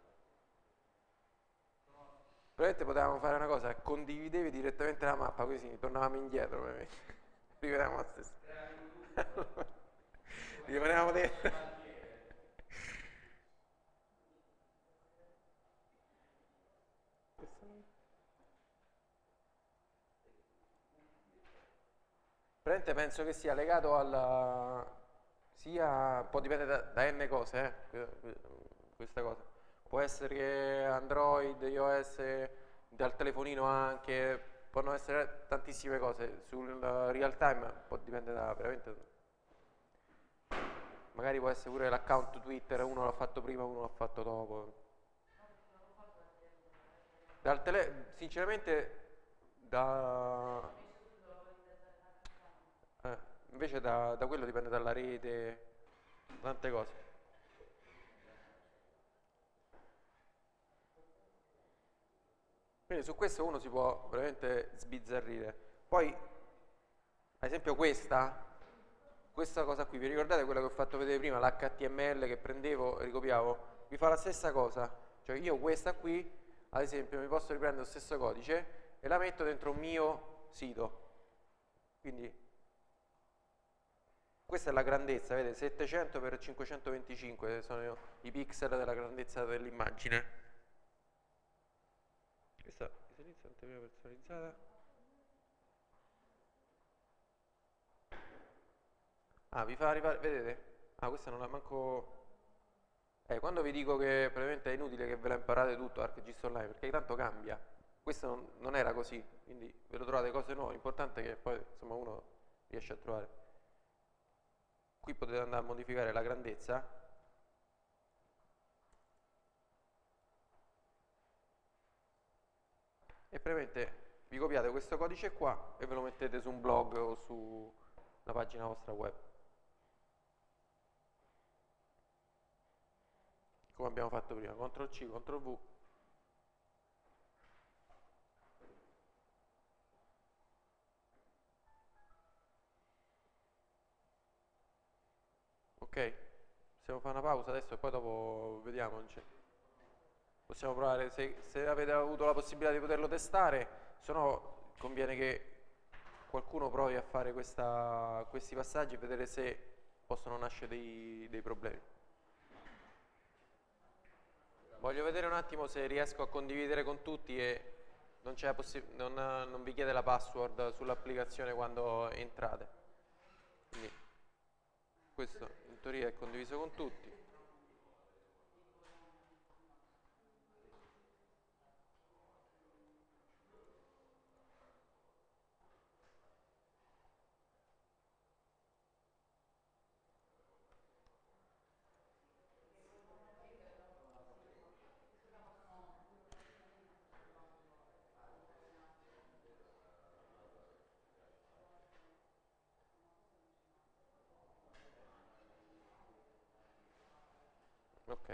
Speaker 1: Probabilmente potevamo fare una cosa, condividevi direttamente la mappa, così tornavamo indietro. Rivediamo la stessa. Rimaniamo dentro. Probabilmente penso che sia legato sia, può dipendere da n cose, questa cosa. può essere che Android, iOS, dal telefonino anche, possono essere tantissime cose. Sul real time può dipendere da veramente. Magari può essere pure l'account Twitter, uno l'ha fatto prima, uno l'ha fatto dopo. Sinceramente, eh, invece da quello dipende dalla rete, tante cose. Quindi su questo uno si può veramente sbizzarrire. Poi, ad esempio questa cosa qui, vi ricordate quella che ho fatto vedere prima, l'HTML che prendevo e ricopiavo? Vi fa la stessa cosa. Cioè io questa qui, ad esempio, mi posso riprendere lo stesso codice e la metto dentro un mio sito. Quindi questa è la grandezza, vedete, 700 x 525 sono i pixel della grandezza dell'immagine. Questa visualizza anteprima personalizzata. Ah, vi fa arrivare, vedete? Ah, questa non la manco. Quando vi dico che praticamente è inutile che ve la imparate tutto ArcGIS Online, perché tanto cambia. Questo non era così, quindi ve lo trovate cose nuove, l'importante è che poi insomma uno riesce a trovare. Qui potete andare a modificare la grandezza. E praticamente vi copiate questo codice qua e ve lo mettete su un blog o su una pagina vostra web. Come abbiamo fatto prima, CTRL-C, CTRL-V. Ok, possiamo fare una pausa adesso e poi dopo vediamo. Possiamo provare, se avete avuto la possibilità di poterlo testare, se no conviene che qualcuno provi a fare questi passaggi e vedere se possono nascere dei problemi. Voglio vedere un attimo se riesco a condividere con tutti e non vi chiede la password sull'applicazione quando entrate. Quindi questo in teoria è condiviso con tutti. Ok.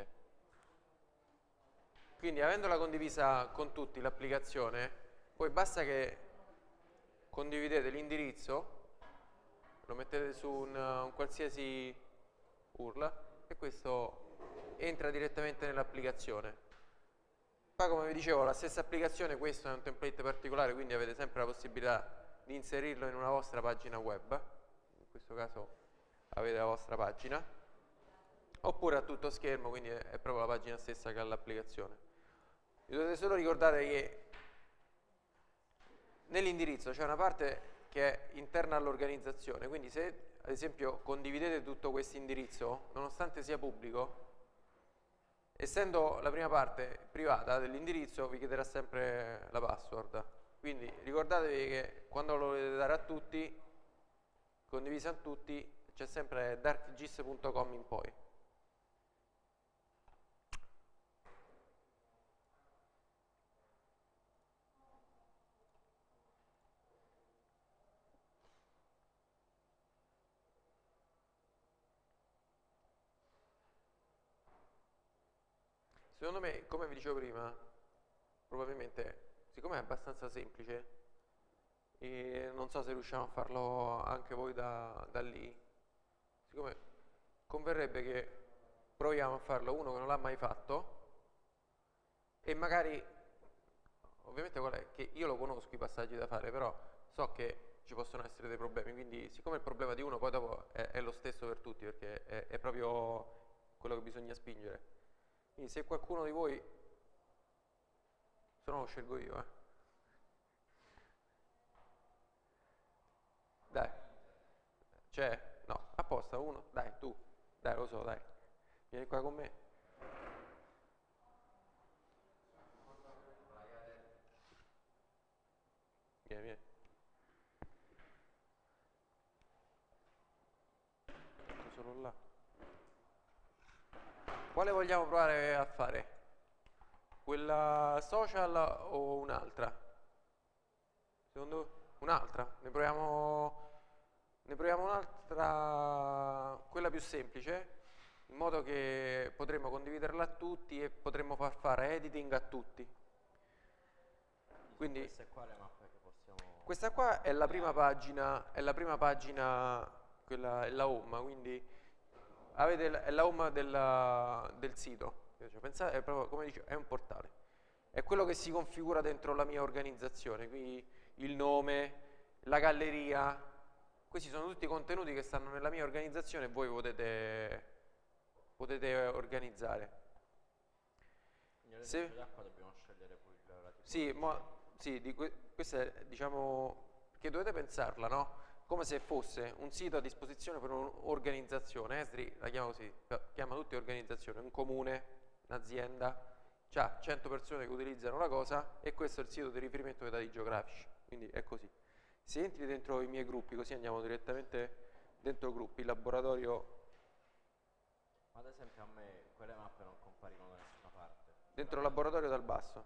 Speaker 1: Quindi avendola condivisa con tutti l'applicazione, poi basta che condividete l'indirizzo, lo mettete su un qualsiasi URL e questo entra direttamente nell'applicazione. Poi come vi dicevo, la stessa applicazione, questo è un template particolare, quindi avete sempre la possibilità di inserirlo in una vostra pagina web, in questo caso avete la vostra pagina, oppure a tutto schermo, quindi è proprio la pagina stessa che ha l'applicazione. Vi dovete solo ricordare che nell'indirizzo c'è una parte che è interna all'organizzazione, quindi se ad esempio condividete tutto questo indirizzo, nonostante sia pubblico, essendo la prima parte privata dell'indirizzo vi chiederà sempre la password. Quindi ricordatevi che quando lo volete dare a tutti, condiviso a tutti, c'è sempre darkgis.com in poi. Secondo me, come vi dicevo prima, probabilmente, siccome è abbastanza semplice, e non so se riusciamo a farlo anche voi da lì, siccome converrebbe che proviamo a farlo uno che non l'ha mai fatto e magari, ovviamente qual è? Che io lo conosco i passaggi da fare, però so che ci possono essere dei problemi, quindi siccome il problema di uno poi dopo è lo stesso per tutti, perché è proprio quello che bisogna spingere. Quindi se qualcuno di voi, se no lo scelgo io, Dai, c'è? No, apposta, uno, dai, tu, dai, lo so, dai, vieni qua con me. Vieni, vieni. Ecco solo là. Quale vogliamo provare a fare? Quella social o un'altra? Secondo voi? Un'altra? Ne proviamo un'altra, quella più semplice, in modo che potremmo condividerla a tutti e potremmo far fare editing a tutti. Quindi
Speaker 2: questa è qua le mappe che possiamo...
Speaker 1: questa qua è la prima pagina, quella è la home, quindi è la home del sito. Cioè, pensate, è proprio, come dicevo, è un portale. È quello che si configura dentro la mia organizzazione, qui il nome, la galleria. Questi sono tutti i contenuti che stanno nella mia organizzazione e voi potete organizzare.
Speaker 2: Quindi ad esempio da qua dobbiamo scegliere poi il relativo.
Speaker 1: Sì, questa è, diciamo, che dovete pensarla, no? Come se fosse un sito a disposizione per un'organizzazione. Esri la chiama così, chiama tutte organizzazioni, un comune, un'azienda, c'ha 100 persone che utilizzano la cosa e questo è il sito di riferimento dei dati geografici, quindi è così. Se entri dentro i miei gruppi, così andiamo direttamente dentro gruppi, laboratorio.
Speaker 2: Ad esempio a me quelle mappe non compaiono da nessuna parte.
Speaker 1: Dentro laboratorio dal basso.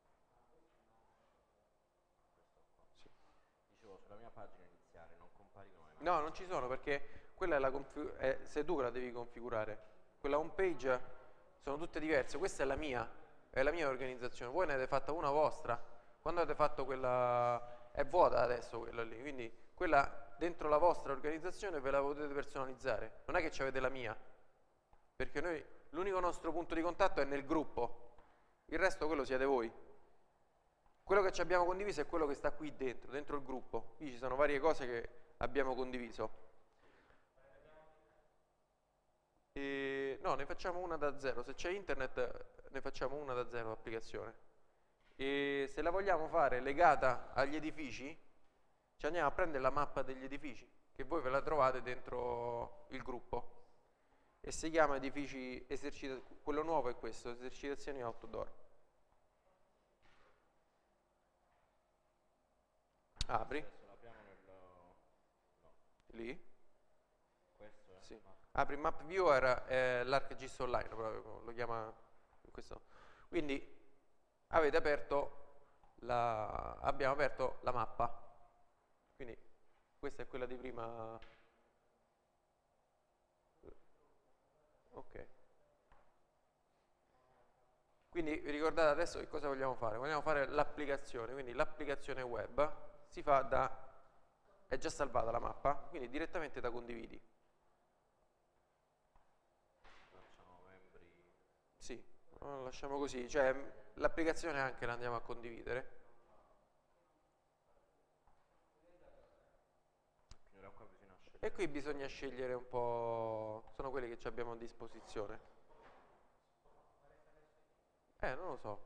Speaker 2: Sì. Dicevo, sulla mia pagina iniziale non compaiono le mappe.
Speaker 1: No, non ci sono perché quella sei tu che la devi configurare. Quella home page sono tutte diverse, questa è la mia organizzazione. Voi ne avete fatta una vostra. Quando avete fatto quella, è vuota adesso quella lì, quindi quella dentro la vostra organizzazione ve la potete personalizzare. Non è che avete la mia, perché noi l'unico nostro punto di contatto è nel gruppo, il resto quello siete voi. Quello che ci abbiamo condiviso è quello che sta qui dentro il gruppo. Qui ci sono varie cose che abbiamo condiviso. No, ne facciamo una da zero. Se c'è internet ne facciamo una da zero applicazione. E se la vogliamo fare legata agli edifici, ci andiamo a prendere la mappa degli edifici, che voi ve la trovate dentro il gruppo. E si chiama edifici esercitazioni. Quello nuovo è questo, esercitazioni outdoor. Apri.
Speaker 2: Adesso l'apriamo nel... no.
Speaker 1: Lì.
Speaker 2: Questo è?
Speaker 1: Sì. Apri Map Viewer, l'ArcGIS Online, proprio, lo chiama questo. Quindi abbiamo aperto la mappa. Quindi questa è quella di prima. Ok. Quindi vi ricordate adesso che cosa vogliamo fare? Vogliamo fare l'applicazione, quindi l'applicazione web si fa è già salvata la mappa, quindi direttamente da condividi.
Speaker 2: Facciamo membri...
Speaker 1: Sì, lasciamo così, cioè l'applicazione anche la andiamo a condividere.
Speaker 2: Qua bisogna scegliere.
Speaker 1: E qui bisogna scegliere un po', sono quelli che ci abbiamo a disposizione. Non lo so.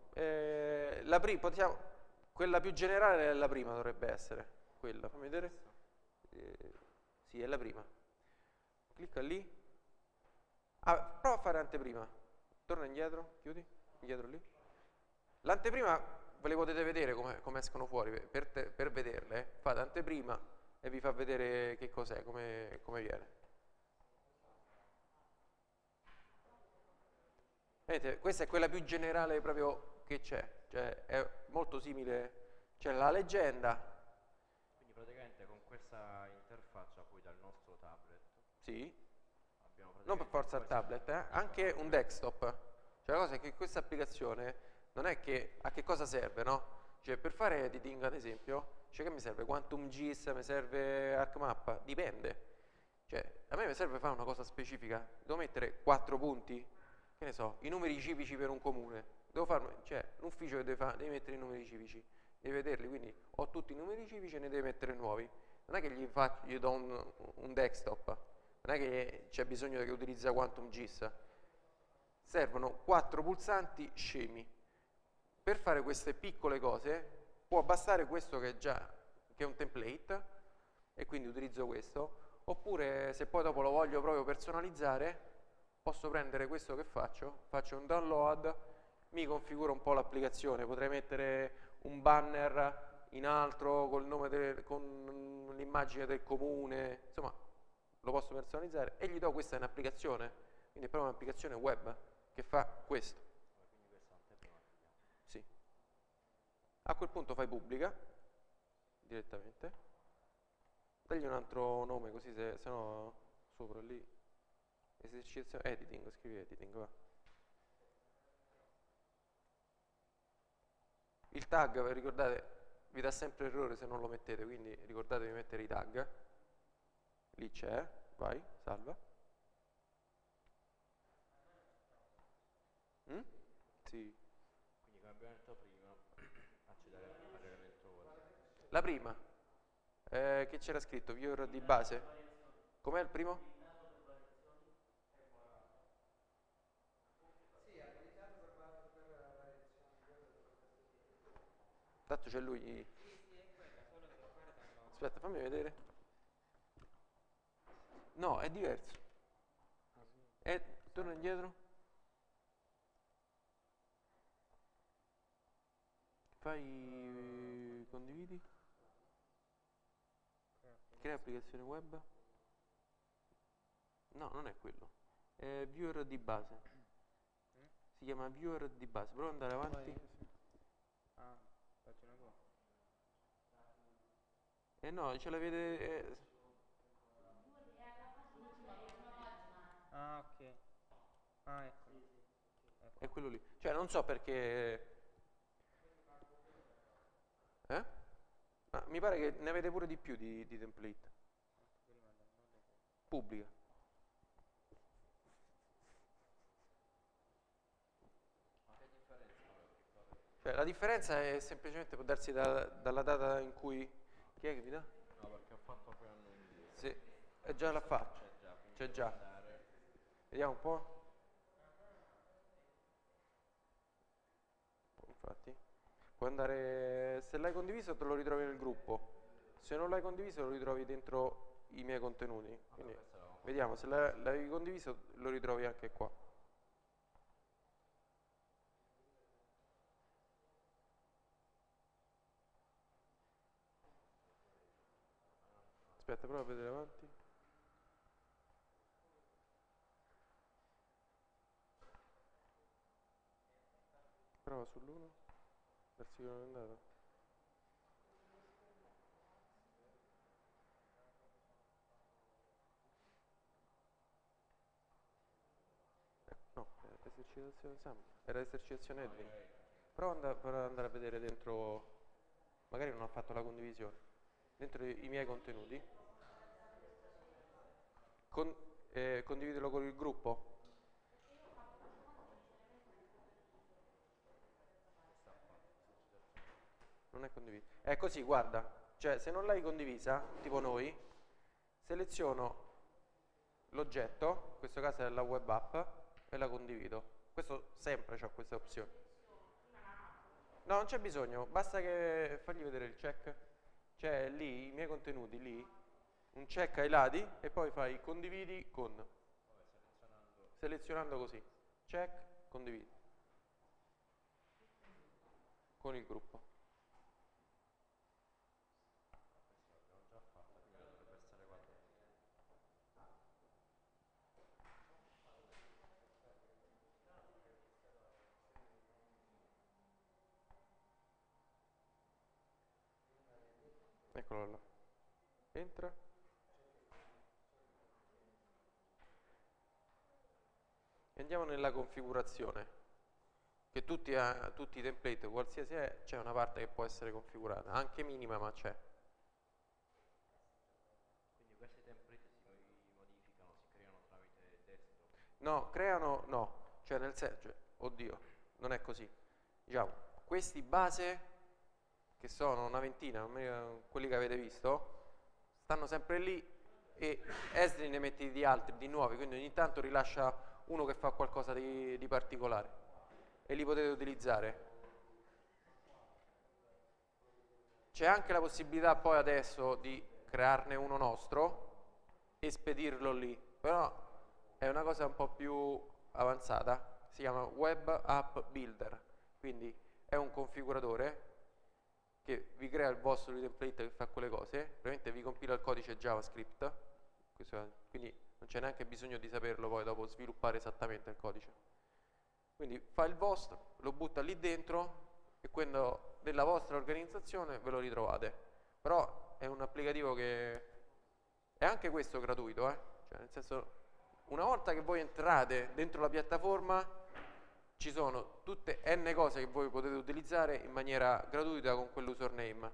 Speaker 1: Quella più generale è la prima, dovrebbe essere. Quella, fammi vedere. Sì, è la prima. Clicca lì. Prova a fare anteprima. Torna indietro, chiudi, indietro lì. L'anteprima ve le potete vedere come escono fuori. Per vederle, fate anteprima e vi fa vedere che cos'è, come viene. Vedete, questa è quella più generale proprio che c'è, cioè è molto simile, c'è la leggenda.
Speaker 2: Quindi praticamente con questa interfaccia poi dal nostro tablet.
Speaker 1: Sì,
Speaker 2: Abbiamo
Speaker 1: non per forza il tablet, anche un desktop. Cioè la cosa è che questa applicazione non è che a che cosa serve, no? Cioè per fare editing ad esempio, cioè che mi serve? Quantum GIS, mi serve ArcMap? Dipende. Cioè a me mi serve fare una cosa specifica, devo mettere 4 punti. Che ne so, i numeri civici per un comune, cioè l'ufficio devi mettere i numeri civici, devi vederli, quindi ho tutti i numeri civici e ne devi mettere nuovi. Non è che gli do un desktop, non è che c'è bisogno che utilizza Quantum GIS. Servono 4 pulsanti scemi. Per fare queste piccole cose può bastare questo che è un template e quindi utilizzo questo, oppure se poi dopo lo voglio proprio personalizzare posso prendere questo che faccio un download, mi configuro un po' l'applicazione, potrei mettere un banner in altro col nome con l'immagine del comune, insomma lo posso personalizzare e gli do questa è un'applicazione, quindi è proprio un'applicazione web che fa questo.
Speaker 2: Quindi questa è un tempo un'attività.
Speaker 1: Sì. A quel punto fai pubblica direttamente, dagli un altro nome così se no sopra lì esercizio editing, scrivi editing, va. Il tag, ricordate, vi dà sempre errore se non lo mettete, quindi ricordatevi di mettere i tag. Lì c'è, vai, salva. Sì.
Speaker 2: Quindi come abbiamo detto prima, accedere all'elemento web.
Speaker 1: La prima, che c'era scritto, viewer di base. Com'è il primo? Tanto c'è lui. Aspetta, fammi vedere. No, è diverso. Torna indietro. Fai condividi. Crea applicazione web. No, non è quello. È viewer di base. Si chiama viewer di base. Prova ad andare avanti.
Speaker 3: Ah, pagina tua.
Speaker 1: No, ce l'avete.
Speaker 3: Ah, ok. Ah, ecco.
Speaker 1: È quello lì. Cioè, non so perché. Ma mi pare che ne avete pure di più di template. Pubblica. Cioè, la differenza è semplicemente può darsi dalla data in cui. Chi è che mi dà?
Speaker 2: No, perché ho fatto poi anno indietro.
Speaker 1: Sì, è già la faccio.
Speaker 2: C'è già, quindi
Speaker 1: C'è già.
Speaker 2: andare.
Speaker 1: Vediamo un po'. Infatti. Puoi andare. Se l'hai condiviso te lo ritrovi nel gruppo. Se non l'hai condiviso lo ritrovi dentro i miei contenuti. Quindi, vediamo, se l'hai condiviso lo ritrovi anche qua. Aspetta, prova a vedere avanti. Prova sull'1. Verso che non è andato. No, è esercitazione Sam. Era esercitazione Edwin. Prova ad andare a vedere dentro. Magari non ha fatto la condivisione. Dentro i miei contenuti. Condividilo con il gruppo. Non è condiviso. È così, guarda. Cioè, se non l'hai condivisa, tipo noi, seleziono l'oggetto, in questo caso è la web app, e la condivido. Questo sempre c'ha questa opzione. No, non c'è bisogno, basta che fargli vedere il check. C'è lì, i miei contenuti, lì, un check ai lati e poi fai condividi con. Selezionando così. Check, condividi. Con il gruppo. Eccolo là. Entra. E andiamo nella configurazione. Che tutti i template, qualsiasi è, c'è una parte che può essere configurata, anche minima, ma c'è.
Speaker 2: Quindi questi template si modificano, si creano tramite desktop?
Speaker 1: No, creano, no. Cioè nel senso, oddio, non è così. Diciamo, questi base, che sono una ventina, quelli che avete visto, stanno sempre lì e Esri ne metti di altri, di nuovi, quindi ogni tanto rilascia uno che fa qualcosa di particolare e li potete utilizzare. C'è anche la possibilità poi adesso di crearne uno nostro e spedirlo lì, però è una cosa un po' più avanzata, si chiama Web App Builder, quindi è un configuratore che vi crea il vostro template che fa quelle cose, praticamente vi compila il codice JavaScript, quindi non c'è neanche bisogno di saperlo poi dopo sviluppare esattamente il codice. Quindi fa il vostro, lo butta lì dentro e quello della vostra organizzazione ve lo ritrovate. Però è un applicativo che è anche questo gratuito, cioè nel senso, una volta che voi entrate dentro la piattaforma ci sono tutte n cose che voi potete utilizzare in maniera gratuita con quell'username.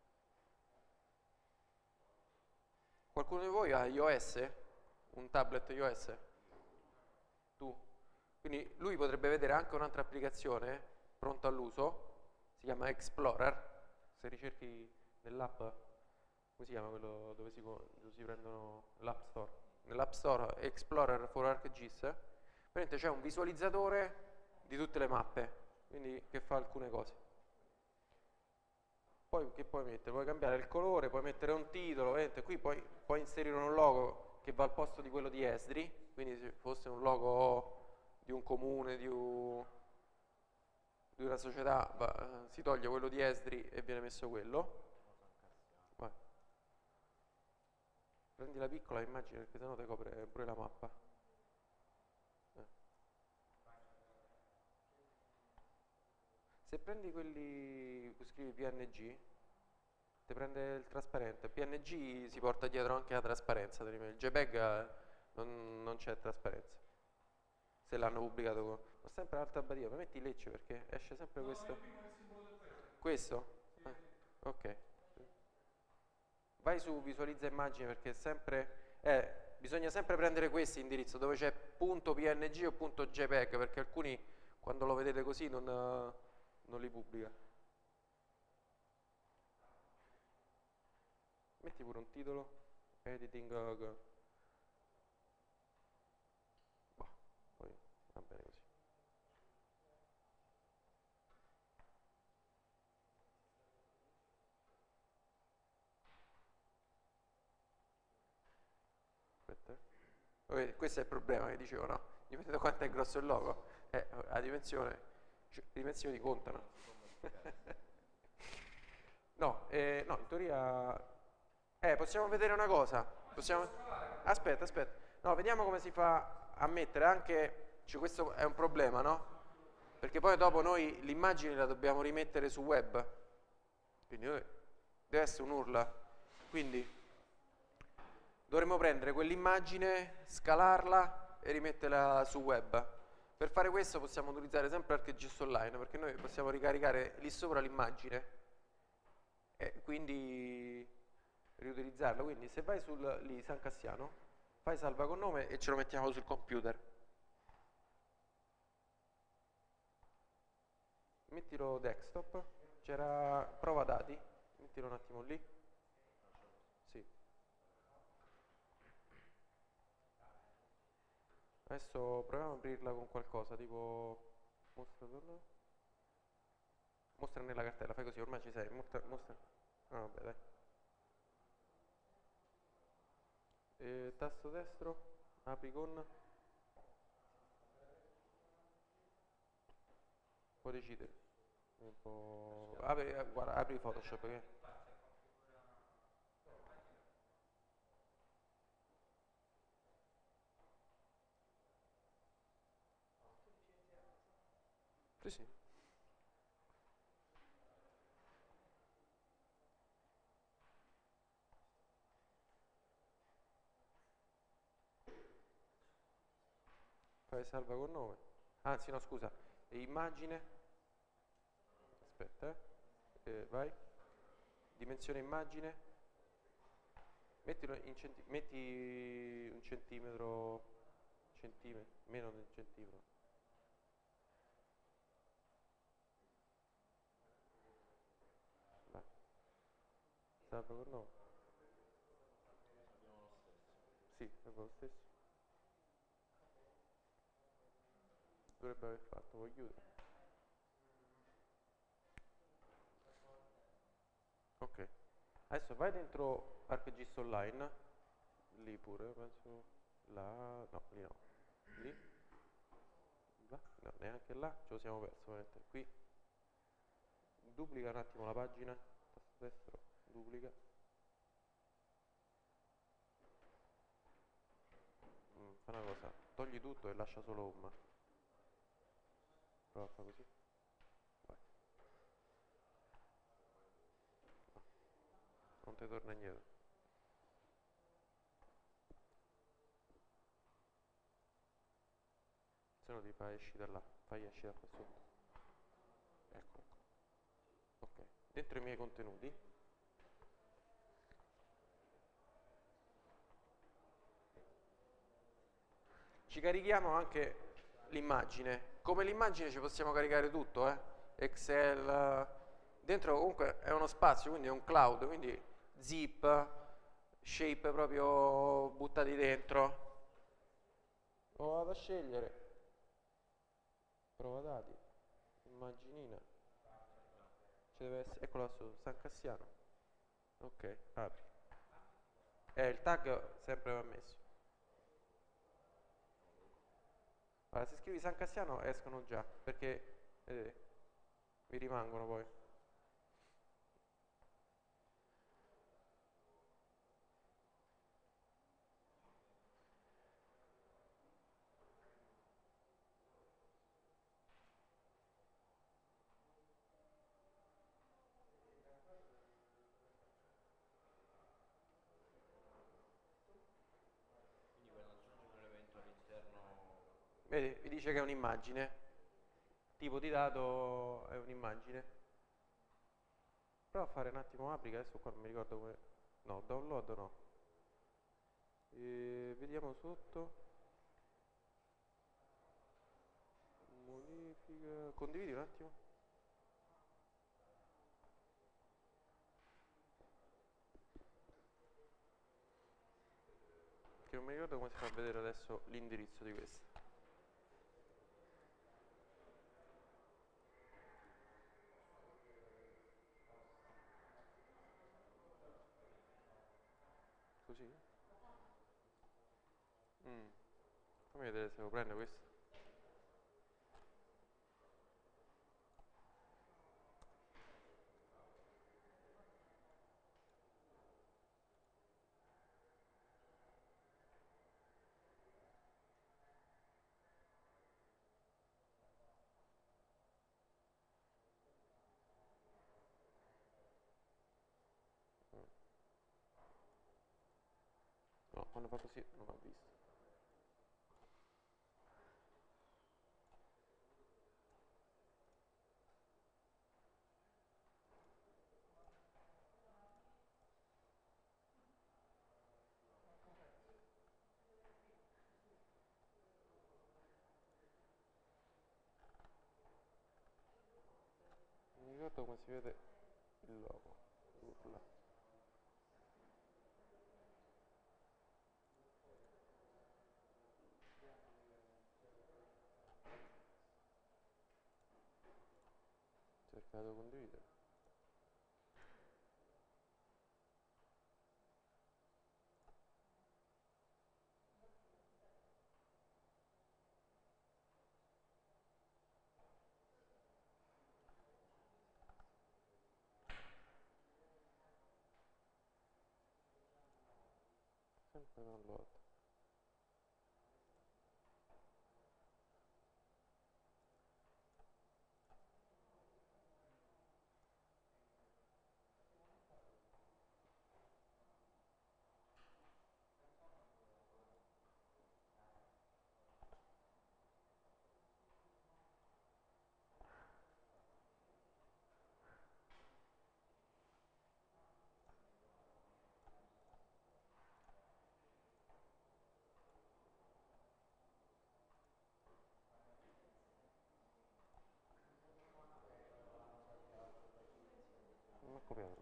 Speaker 1: Qualcuno di voi ha iOS? Un tablet iOS? Tu? Quindi lui potrebbe vedere anche un'altra applicazione pronta all'uso, si chiama Explorer. Se ricerchi nell'app, come si chiama quello dove si prendono l'App Store? Nell'App Store Explorer for ArcGIS, praticamente c'è un visualizzatore di tutte le mappe, quindi che fa alcune cose. Poi che puoi mettere? Puoi cambiare il colore, puoi mettere un titolo, vedete? Qui puoi inserire un logo che va al posto di quello di Esdri, quindi se fosse un logo di un comune, di una società, si toglie quello di Esdri e viene messo quello. Vai. Prendi la piccola immagine perché sennò ti copre pure la mappa. Se prendi quelli, scrivi PNG, ti prende il trasparente. PNG si porta dietro anche la trasparenza. Il JPEG non c'è trasparenza. Se l'hanno pubblicato. Ho sempre l'alta badia, poi metti Lecce perché esce sempre questo. Questo? Ok. Vai su visualizza immagine perché sempre bisogna sempre prendere questo indirizzo dove c'è .png o .jpeg perché alcuni quando lo vedete così non li pubblica. Metti pure un titolo, editing, poi va bene così. Aspetta. Okay, questo è il problema che dicevo, no? Gli vedete quanto è grosso il logo? La dimensione, cioè, le dimensioni contano. No, in teoria possiamo vedere una cosa. Aspetta. No, vediamo come si fa a mettere anche. Cioè, questo è un problema, no? Perché poi dopo noi l'immagine la dobbiamo rimettere su web. Quindi deve essere un URL. Quindi dovremmo prendere quell'immagine, scalarla e rimetterla su web. Per fare questo possiamo utilizzare sempre ArcGIS Online perché noi possiamo ricaricare lì sopra l'immagine e quindi riutilizzarla. Quindi se vai lì San Cassiano, fai salva con nome e ce lo mettiamo sul computer. Mettilo desktop, c'era prova dati, mettilo un attimo lì. Sì. Adesso proviamo a aprirla con qualcosa, tipo mostra nella cartella, fai così, ormai ci sei, mostra. Ah, vabbè, dai. Tasto destro, apri con. Puoi decidere. Un po'. Guarda, apri Photoshop che. Sì. Fai salva con nome. Anzi, no, scusa. Immagine. Aspetta, vai. Dimensione immagine. Mettilo metti un centimetro, meno del centimetro. Vai. Salva con nome. Sì, è lo stesso. Dovrebbe aver fatto, vuoi chiudere? Ok, adesso vai dentro ArcGIS Online, lì pure, penso, là, no, lì no, lì, là, no, neanche là, ce lo siamo perso, veramente. Qui, duplica un attimo la pagina, destro duplica. Fa una cosa, togli tutto e lascia solo home. Prova a fare così. Vai. Non ti torna indietro. Se no ti fai esci da là, fai esci da qua sotto. Ecco. Ok, dentro i miei contenuti ci carichiamo anche l'immagine. Come l'immagine ci possiamo caricare tutto, Excel, dentro comunque è uno spazio, quindi è un cloud, quindi zip, shape proprio buttati dentro. Lo vado a scegliere. Prova dati, immaginina. Ci deve essere, eccolo là su, San Cassiano. Ok, apri. Il tag sempre va messo. Allora, se scrivi San Cassiano escono già, perché vedete, vi rimangono poi.
Speaker 2: Quindi per aggiungere un evento all'interno.
Speaker 1: Vedi, vi dice che è un'immagine. Tipo di dato è un'immagine. Prova a fare un attimo apri, che adesso qua non mi ricordo come. No, download no. Vediamo sotto. Modifica. Condividi un attimo. Che non mi ricordo come si fa a vedere adesso l'indirizzo di questo. Così? Fammi vedere se lo prende questo. No, quando fa così non l'ho visto. Non mi ricordo come si vede il logo. Urla. Cercato condividere. Sempre download. Non ho copiato.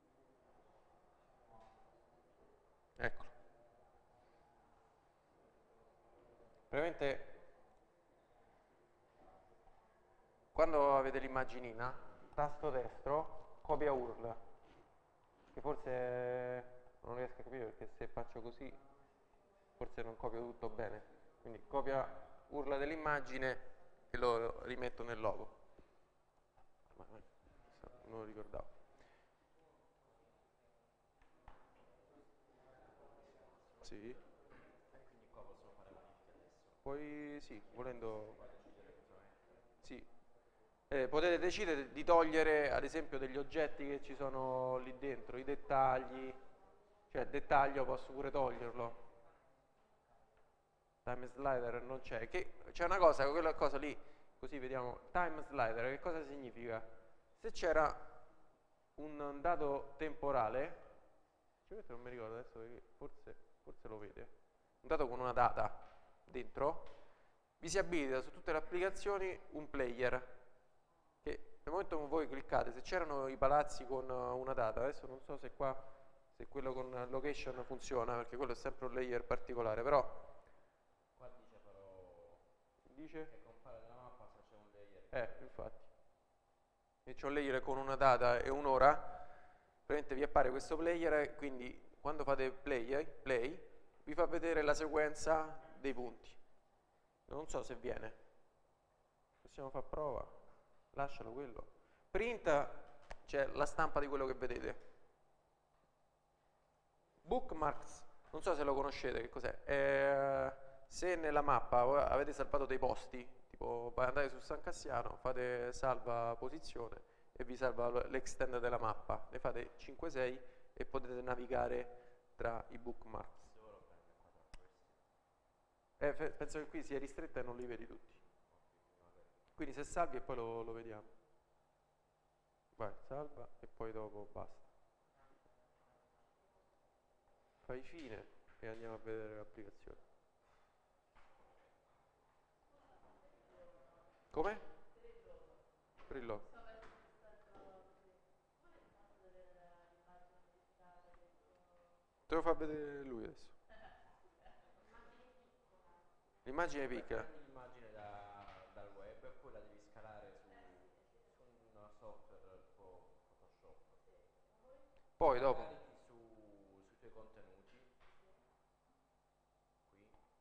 Speaker 1: Eccolo. Praticamente quando avete l'immaginina, tasto destro, copia URL, che forse non riesco a capire perché se faccio così forse non copio tutto bene, quindi copia URL dell'immagine e lo rimetto nel logo. Non lo ricordavo. Sì.
Speaker 2: E quindi qua posso fare modifiche adesso.
Speaker 1: Poi sì, volendo. Sì. Potete decidere di togliere ad esempio degli oggetti che ci sono lì dentro, i dettagli, cioè il dettaglio posso pure toglierlo. Time slider non c'è, c'è una cosa, quella cosa lì, così vediamo, time slider, che cosa significa? Se c'era un dato temporale, non mi ricordo adesso perché forse lo vede, un dato con una data dentro, vi si abilita su tutte le applicazioni un player che nel momento che voi cliccate, se c'erano i palazzi con una data, adesso non so se qua, se quello con location funziona, perché quello è sempre un layer particolare, però
Speaker 2: Qua dice però
Speaker 1: dice?
Speaker 2: che compare nella mappa se c'è un layer.
Speaker 1: Infatti. E c'è un layer con una data e un'ora, praticamente vi appare questo player e quindi quando fate play, vi fa vedere la sequenza dei punti. Non so se viene. Possiamo fare prova. Lascialo quello. Print, c'è la stampa di quello che vedete. Bookmarks, non so se lo conoscete, che cos'è? Se nella mappa avete salvato dei posti, tipo andate su San Cassiano, fate salva posizione e vi salva l'extend della mappa, ne fate 5-6 e potete navigare tra i bookmarks. Penso che qui sia ristretta e non li vedi tutti. Quindi se salvi e poi lo vediamo. Vai, salva e poi dopo basta. Fai fine e andiamo a vedere l'applicazione. Come? Per il logo. Te lo fa vedere lui adesso. L'immagine piccola.
Speaker 2: Prendi l'immagine dal web e poi la devi scalare su un software tipo Photoshop.
Speaker 1: Poi dopo.
Speaker 2: Carichi sui tuoi contenuti. Qui.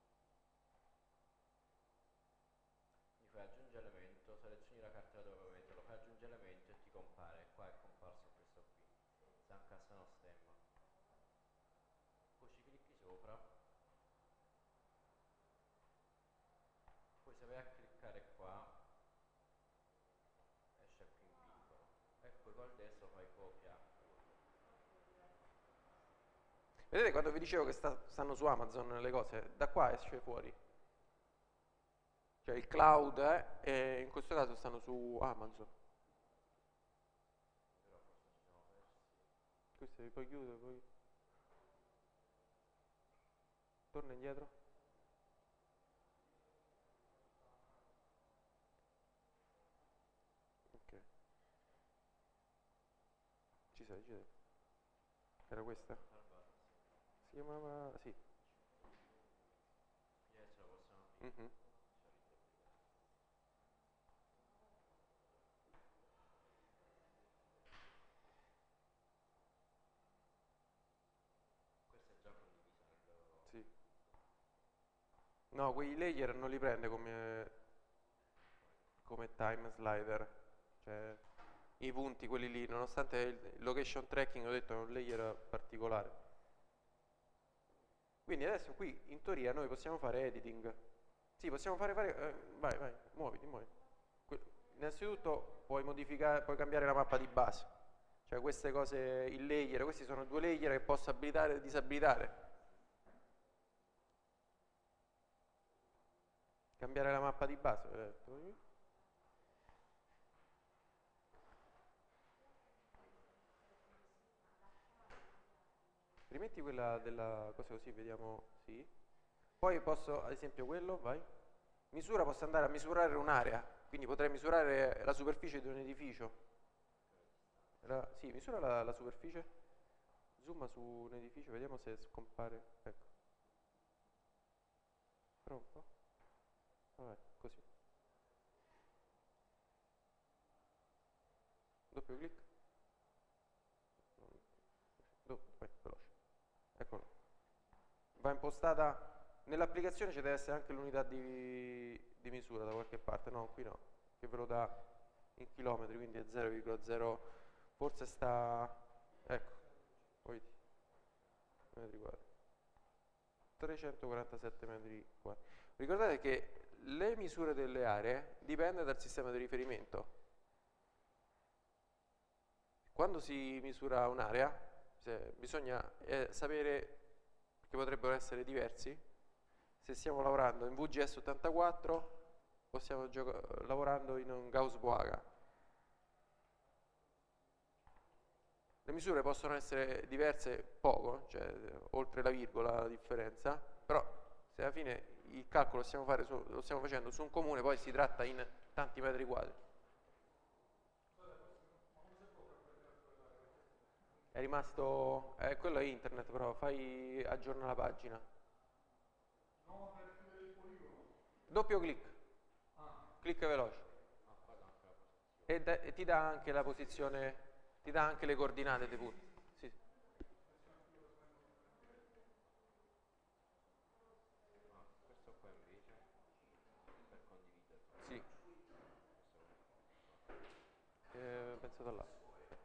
Speaker 2: Gli fai aggiungi elemento, selezioni la cartella dove vuoi metterlo, fai aggiungi elemento e ti compare. Qua è comparso questo qui. San Cassano stemma. Poi ci clicchi sopra. Poi se vai a cliccare qua esce qui in piccolo e poi col destro fai copia.
Speaker 1: Vedete quando vi dicevo che stanno su Amazon le cose? Da qua esce fuori. Cioè il cloud e in questo caso stanno su Amazon.
Speaker 2: Però forse ci siamo persi.
Speaker 1: Questo vi poi chiudo, poi torna indietro. Ok. Ci sei? Era questa?
Speaker 2: Salvata, sì.
Speaker 1: Si chiamava. Sì.
Speaker 2: Adesso lo possiamo aprire.
Speaker 1: Mhm.
Speaker 2: Questa è già condivisa nel...
Speaker 1: Sì. No, quei layer non li prende come time slider. Cioè i punti, quelli lì, nonostante il location tracking, ho detto, è un layer particolare. Quindi adesso qui in teoria noi possiamo fare editing. Sì, possiamo fare vai, muoviti. Innanzitutto puoi modificare, puoi cambiare la mappa di base. Cioè queste cose, il layer, questi sono due layer che posso abilitare e disabilitare. Cambiare la mappa di base, ho detto. Rimetti quella della cosa così, vediamo, sì. Poi posso, ad esempio quello, vai. Misura, posso andare a misurare un'area, quindi potrei misurare la superficie di un edificio. Sì, misura la superficie. Zoom su un edificio, vediamo se scompare. Ecco. Prova un po'. Vabbè, così. Doppio clic. Veloce. Eccolo. Va impostata. Nell'applicazione ci deve essere anche l'unità di misura da qualche parte. No, qui no. Che ve lo dà in chilometri, quindi è 0,0. Forse sta. Ecco. Vedi. Metri quadri. 347 metri quadri. Ricordate che le misure delle aree dipendono dal sistema di riferimento. Quando si misura un'area bisogna sapere, che potrebbero essere diversi, se stiamo lavorando in VGS 84 o stiamo lavorando in un Gauss-Boaga. Le misure possono essere diverse poco, cioè oltre la virgola la differenza, però se alla fine il calcolo lo stiamo facendo su un comune, poi si tratta in tanti metri quadri. È rimasto, quello è internet, però fai aggiorna la pagina. Doppio clic, clic veloce. E ti dà anche la posizione, ti dà anche le coordinate dei punti. Sì.
Speaker 2: Questo qua invece per condividere.
Speaker 1: Sì. Penso da là.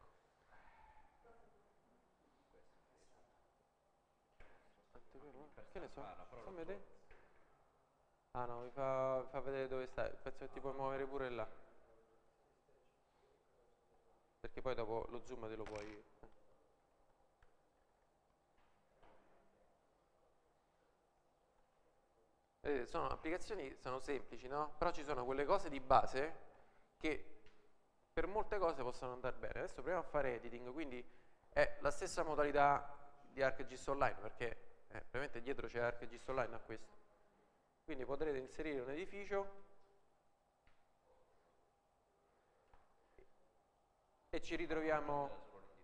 Speaker 1: Che ne so? Fammi vedere. Ah no, mi fa vedere dove stai. Penso che ti puoi muovere pure là. Perché poi dopo lo zoom te lo puoi. Sono applicazioni, sono semplici, no? Però ci sono quelle cose di base che per molte cose possono andare bene. Adesso proviamo a fare editing, quindi è la stessa modalità di ArcGIS Online, perché ovviamente dietro c'è ArcGIS Online a questo. Quindi potrete inserire un edificio e ci ritroviamo.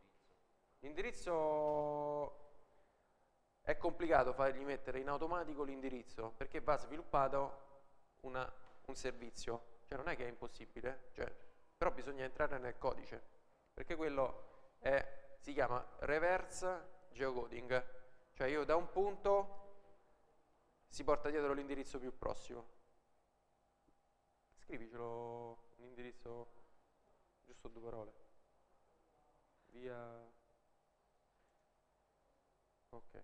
Speaker 1: L'indirizzo è complicato fargli mettere in automatico l'indirizzo, perché va sviluppato un servizio, cioè non è che è impossibile, però bisogna entrare nel codice, perché quello si chiama reverse geocoding, cioè io da un punto si porta dietro l'indirizzo più prossimo. Scrivicelo un indirizzo, giusto 2 parole. Via. Ok.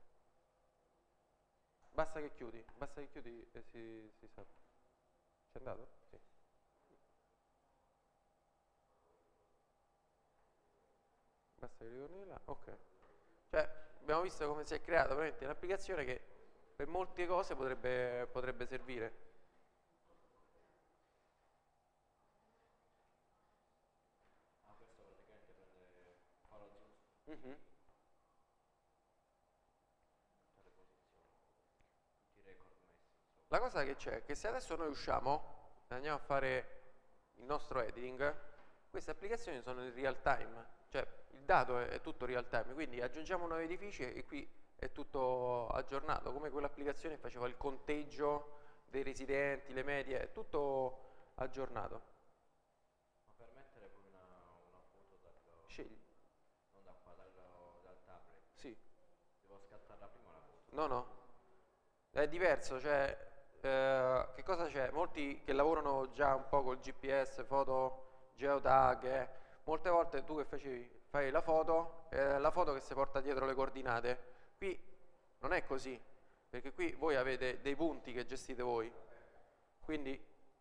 Speaker 1: Basta che chiudi e si sa. C'è andato? Sì. Basta che ritorni là. Ok. Cioè, abbiamo visto come si è creata veramente un'applicazione che per molte cose potrebbe servire.
Speaker 2: Questo praticamente prende, fa lo zoom su
Speaker 1: Mhm.
Speaker 2: tutte le posizioni, tutti i record messi, insomma.
Speaker 1: La cosa che c'è è che se adesso noi usciamo e andiamo a fare il nostro editing, queste applicazioni sono in real time, cioè il dato è tutto real time, quindi aggiungiamo nuovi edifici e qui è tutto aggiornato, come quell'applicazione che faceva il conteggio dei residenti, le medie, è tutto aggiornato.
Speaker 2: Ma per mettere poi una foto
Speaker 1: Scegli.
Speaker 2: non da qua, dal tablet,
Speaker 1: Sì.
Speaker 2: devo scattarla prima la foto?
Speaker 1: No, è diverso, cioè che cosa c'è? Molti che lavorano già un po' col GPS, foto, geotag, molte volte tu che facevi? Fai la foto che si porta dietro le coordinate. Qui non è così, perché qui voi avete dei punti che gestite voi, quindi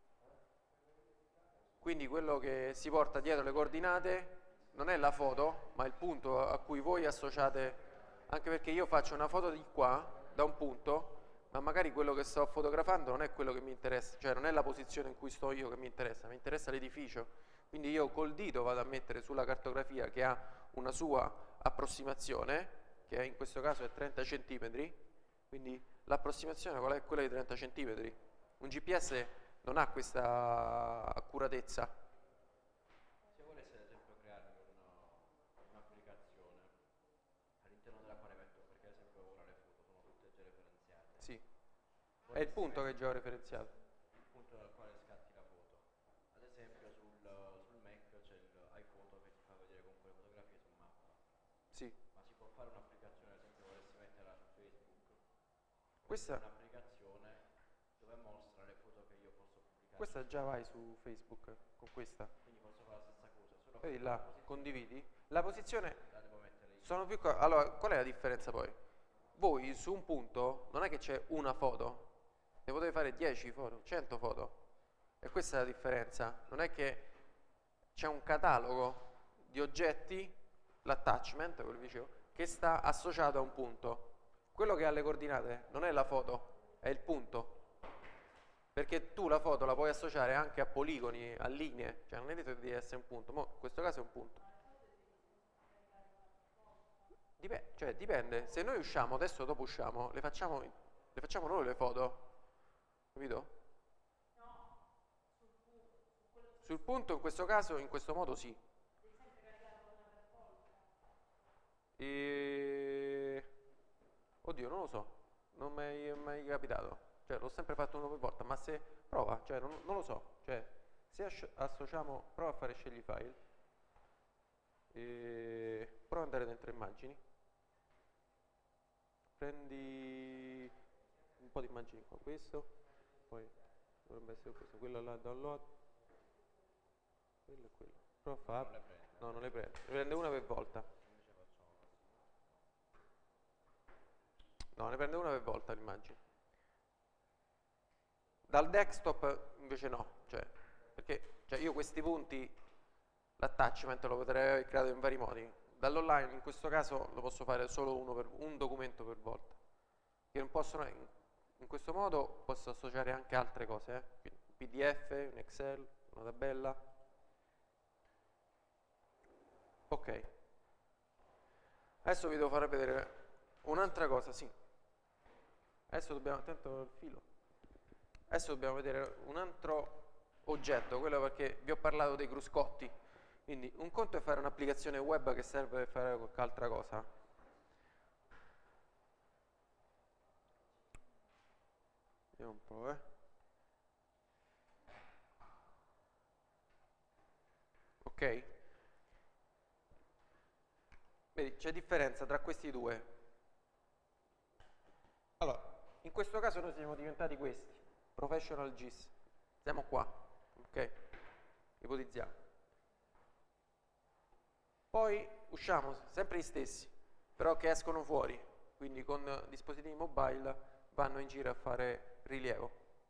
Speaker 1: quello che si porta dietro le coordinate non è la foto, ma il punto a cui voi associate, anche perché io faccio una foto di qua, da un punto, ma magari quello che sto fotografando non è quello che mi interessa, cioè non è la posizione in cui sto io che mi interessa l'edificio. Quindi io col dito vado a mettere sulla cartografia che ha una sua approssimazione, che in questo caso è 30 cm, quindi l'approssimazione qual è? Quella di 30 cm. Un GPS non ha questa accuratezza.
Speaker 2: Se volessi ad esempio crearmi un'applicazione all'interno della quale metto, perché ad esempio ora le foto sono tutte georeferenziate.
Speaker 1: Sì, è il punto che è georeferenziato.
Speaker 2: Il punto sul Mac c'è l'iPhoto che ti fa vedere comunque le fotografie su mappa.
Speaker 1: Sì.
Speaker 2: Ma si può fare un'applicazione, ad esempio volessi metterla su Facebook?
Speaker 1: Questa,
Speaker 2: Un'applicazione dove mostra le foto che io posso pubblicare.
Speaker 1: questa già vai su Facebook con questa.
Speaker 2: Quindi posso fare la stessa cosa, solo
Speaker 1: Vedi
Speaker 2: che
Speaker 1: là,
Speaker 2: la posizione
Speaker 1: condividi. La posizione
Speaker 2: la devo mettere io.
Speaker 1: sono più... Allora, qual è la differenza poi? Voi su un punto non è che c'è una foto, ne potete fare 10 foto, 100 foto. E questa è la differenza. Non è che c'è un catalogo di oggetti, l'attachment, quello che dicevo, che sta associato a un punto. Quello che ha le coordinate non è la foto, è il punto. Perché tu la foto la puoi associare anche a poligoni, a linee, cioè non è detto di essere un punto, ma in questo caso è un punto. Dipende, se noi usciamo, adesso dopo usciamo, le facciamo noi le foto, capito? Sul punto in questo caso, in questo modo sì. Oddio, non lo so, non mi è mai capitato. Cioè, l'ho sempre fatto uno per volta, ma se prova, cioè, non lo so. Cioè, se associamo, prova a fare scegli file. Prova ad andare dentro immagini. Prendi un po' di immagini qua, questo, poi dovrebbe essere questo, quello là, download, quello e quello. Prova a fare. No, non le prende, ne prende una per volta. No, ne prende una per volta l'immagine. Dal desktop invece no, perché io questi punti, l'attachment lo potrei aver creato in vari modi. Dall'online in questo caso lo posso fare solo un documento per volta. Che non possono, in questo modo posso associare anche altre cose, quindi un PDF, un Excel, una tabella. Ok. Adesso vi devo far vedere un'altra cosa, sì. Adesso dobbiamo, attento al filo. Adesso dobbiamo vedere un altro oggetto, quello perché vi ho parlato dei cruscotti. Quindi un conto è fare un'applicazione web che serve per fare qualche altra cosa. Vediamo un po', Ok? Vedi, c'è differenza tra questi due. Allora, in questo caso noi siamo diventati questi, Professional GIS. Siamo qua, ok? Ipotizziamo. Poi usciamo sempre gli stessi, però che escono fuori, quindi con dispositivi mobile vanno in giro a fare rilievo.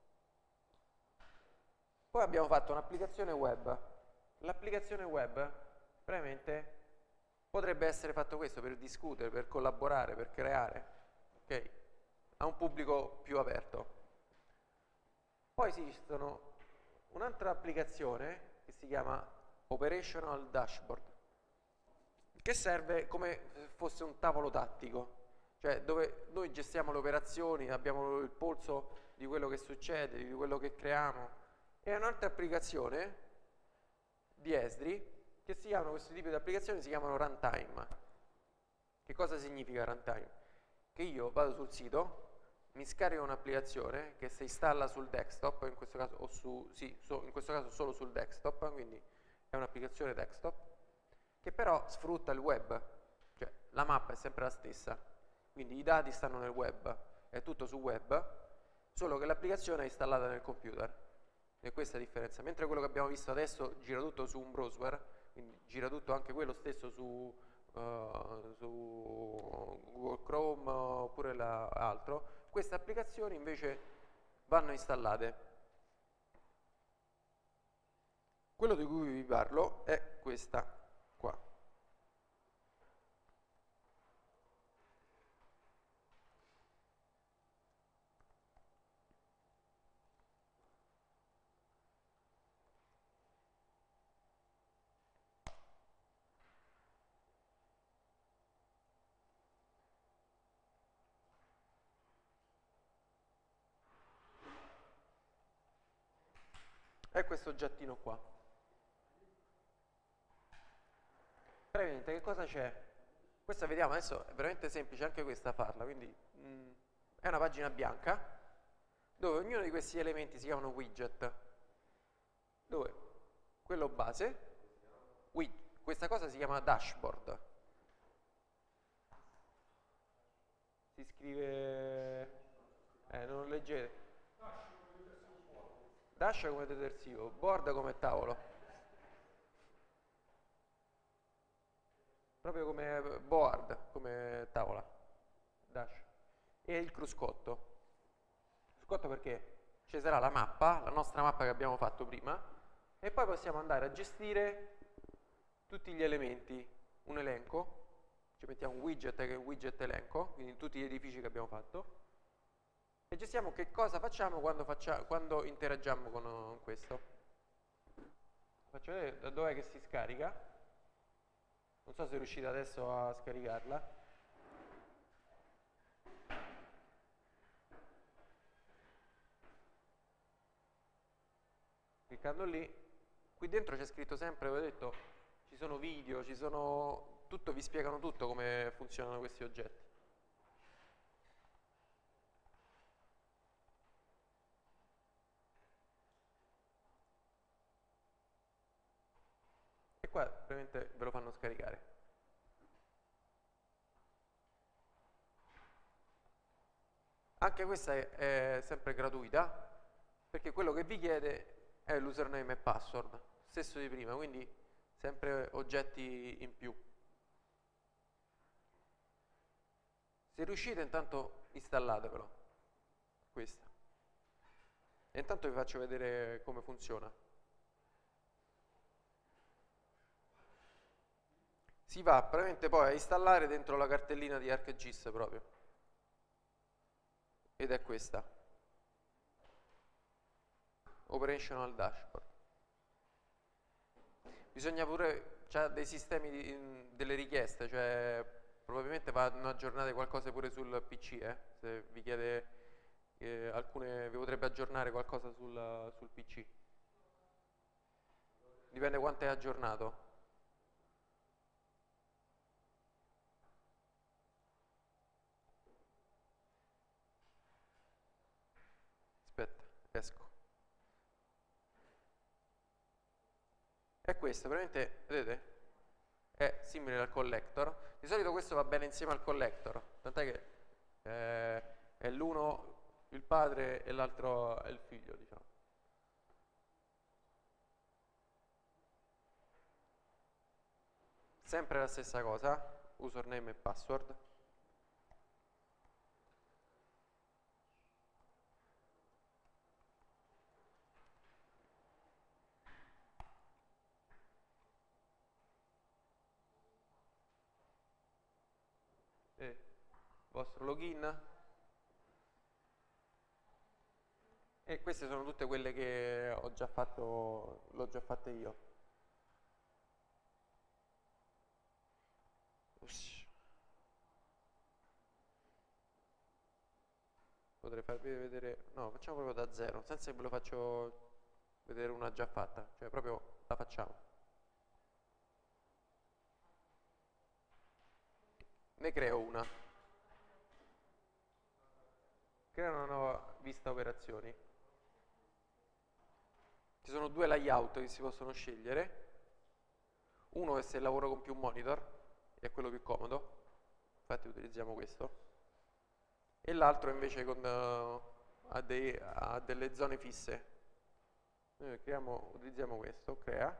Speaker 1: Poi abbiamo fatto un'applicazione web. L'applicazione web, veramente, potrebbe essere fatto questo per discutere, per collaborare, per creare, ok? A un pubblico più aperto. Poi esistono un'altra applicazione che si chiama Operational Dashboard, che serve come se fosse un tavolo tattico, cioè dove noi gestiamo le operazioni, abbiamo il polso di quello che succede, di quello che creiamo. E un'altra applicazione di Esri, che si chiamano, questo tipo di applicazioni si chiamano runtime. Che cosa significa runtime? Che io vado sul sito, mi scarico un'applicazione che si installa sul desktop, in questo caso, in questo caso solo sul desktop, quindi è un'applicazione desktop, che però sfrutta il web, cioè la mappa è sempre la stessa, quindi i dati stanno nel web, è tutto su web, solo che l'applicazione è installata nel computer, e questa è la differenza. Mentre quello che abbiamo visto adesso gira tutto su un browser, quindi gira tutto anche quello stesso su Google Chrome oppure altro, queste applicazioni invece vanno installate. Quello di cui vi parlo è questa qua. È questo oggettino qua. Praticamente che cosa c'è? Questa vediamo adesso, è veramente semplice anche questa farla, quindi è una pagina bianca dove ognuno di questi elementi si chiamano widget, dove quello base, questa cosa si chiama dashboard. Si scrive... non lo leggete. Dash come detersivo, board come tavolo. Proprio come board, come tavola. Dash. E il cruscotto. Cruscotto perché ci sarà la mappa, la nostra mappa che abbiamo fatto prima, e poi possiamo andare a gestire tutti gli elementi, un elenco, ci mettiamo un widget che è un widget elenco, quindi tutti gli edifici che abbiamo fatto, e gestiamo che cosa facciamo quando interagiamo con questo. Faccio vedere da dov'è che si scarica. Non so se riuscite adesso a scaricarla. Cliccando lì, qui dentro c'è scritto sempre, vi ho detto, ci sono video, tutto, vi spiegano tutto come funzionano questi oggetti. E qua ovviamente ve lo fanno scaricare. Anche questa è sempre gratuita, perché quello che vi chiede è l'username e password, stesso di prima, quindi sempre oggetti in più. Se riuscite intanto installatevelo, questa. E intanto vi faccio vedere come funziona. Si va praticamente poi a installare dentro la cartellina di ArcGIS proprio. Ed è questa. Operational Dashboard. Bisogna pure, c'ha dei sistemi, delle richieste, cioè probabilmente vanno aggiornate qualcosa pure sul PC, se vi chiede vi potrebbe aggiornare qualcosa sul PC. Dipende quanto è aggiornato. Aspetta, esco. È questo, veramente, vedete? È simile al collector. Di solito questo va bene insieme al collector, tant'è che è l'uno il padre e l'altro è il figlio, diciamo. Sempre la stessa cosa, username e password. E vostro login. E queste sono tutte quelle che ho già fatto, l'ho già fatte io. Potrei farvi vedere, no, facciamo proprio da zero, senza che ve lo faccio vedere una già fatta, cioè proprio la facciamo. Ne creo una. Creo una nuova vista operazioni. Ci sono due layout che si possono scegliere. Uno è se lavoro con più monitor, è quello più comodo, infatti utilizziamo questo. E l'altro invece ha delle zone fisse. Noi utilizziamo questo, crea.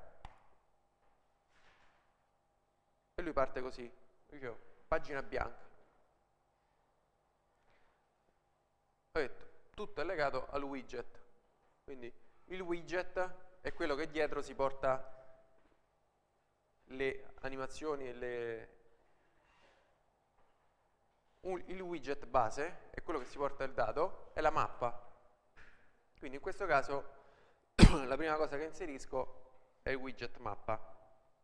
Speaker 1: E lui parte così, dicevo, pagina bianca. Ho detto, tutto è legato al widget. Quindi il widget è quello che dietro si porta le animazioni e il widget base è quello che si porta il dato, è la mappa. Quindi in questo caso la prima cosa che inserisco è il widget mappa.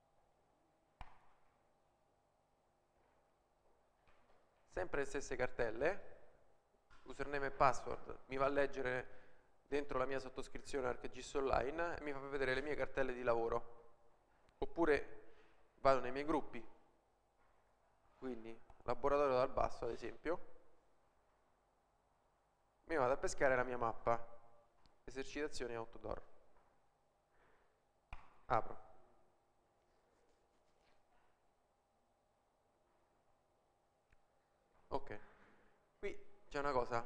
Speaker 1: Sempre le stesse cartelle, username e password, mi va a leggere dentro la mia sottoscrizione ArcGIS Online e mi fa vedere le mie cartelle di lavoro. Oppure vado nei miei gruppi, quindi laboratorio dal basso ad esempio, mi vado a pescare la mia mappa, esercitazioni outdoor, apro, Ok, qui c'è una cosa.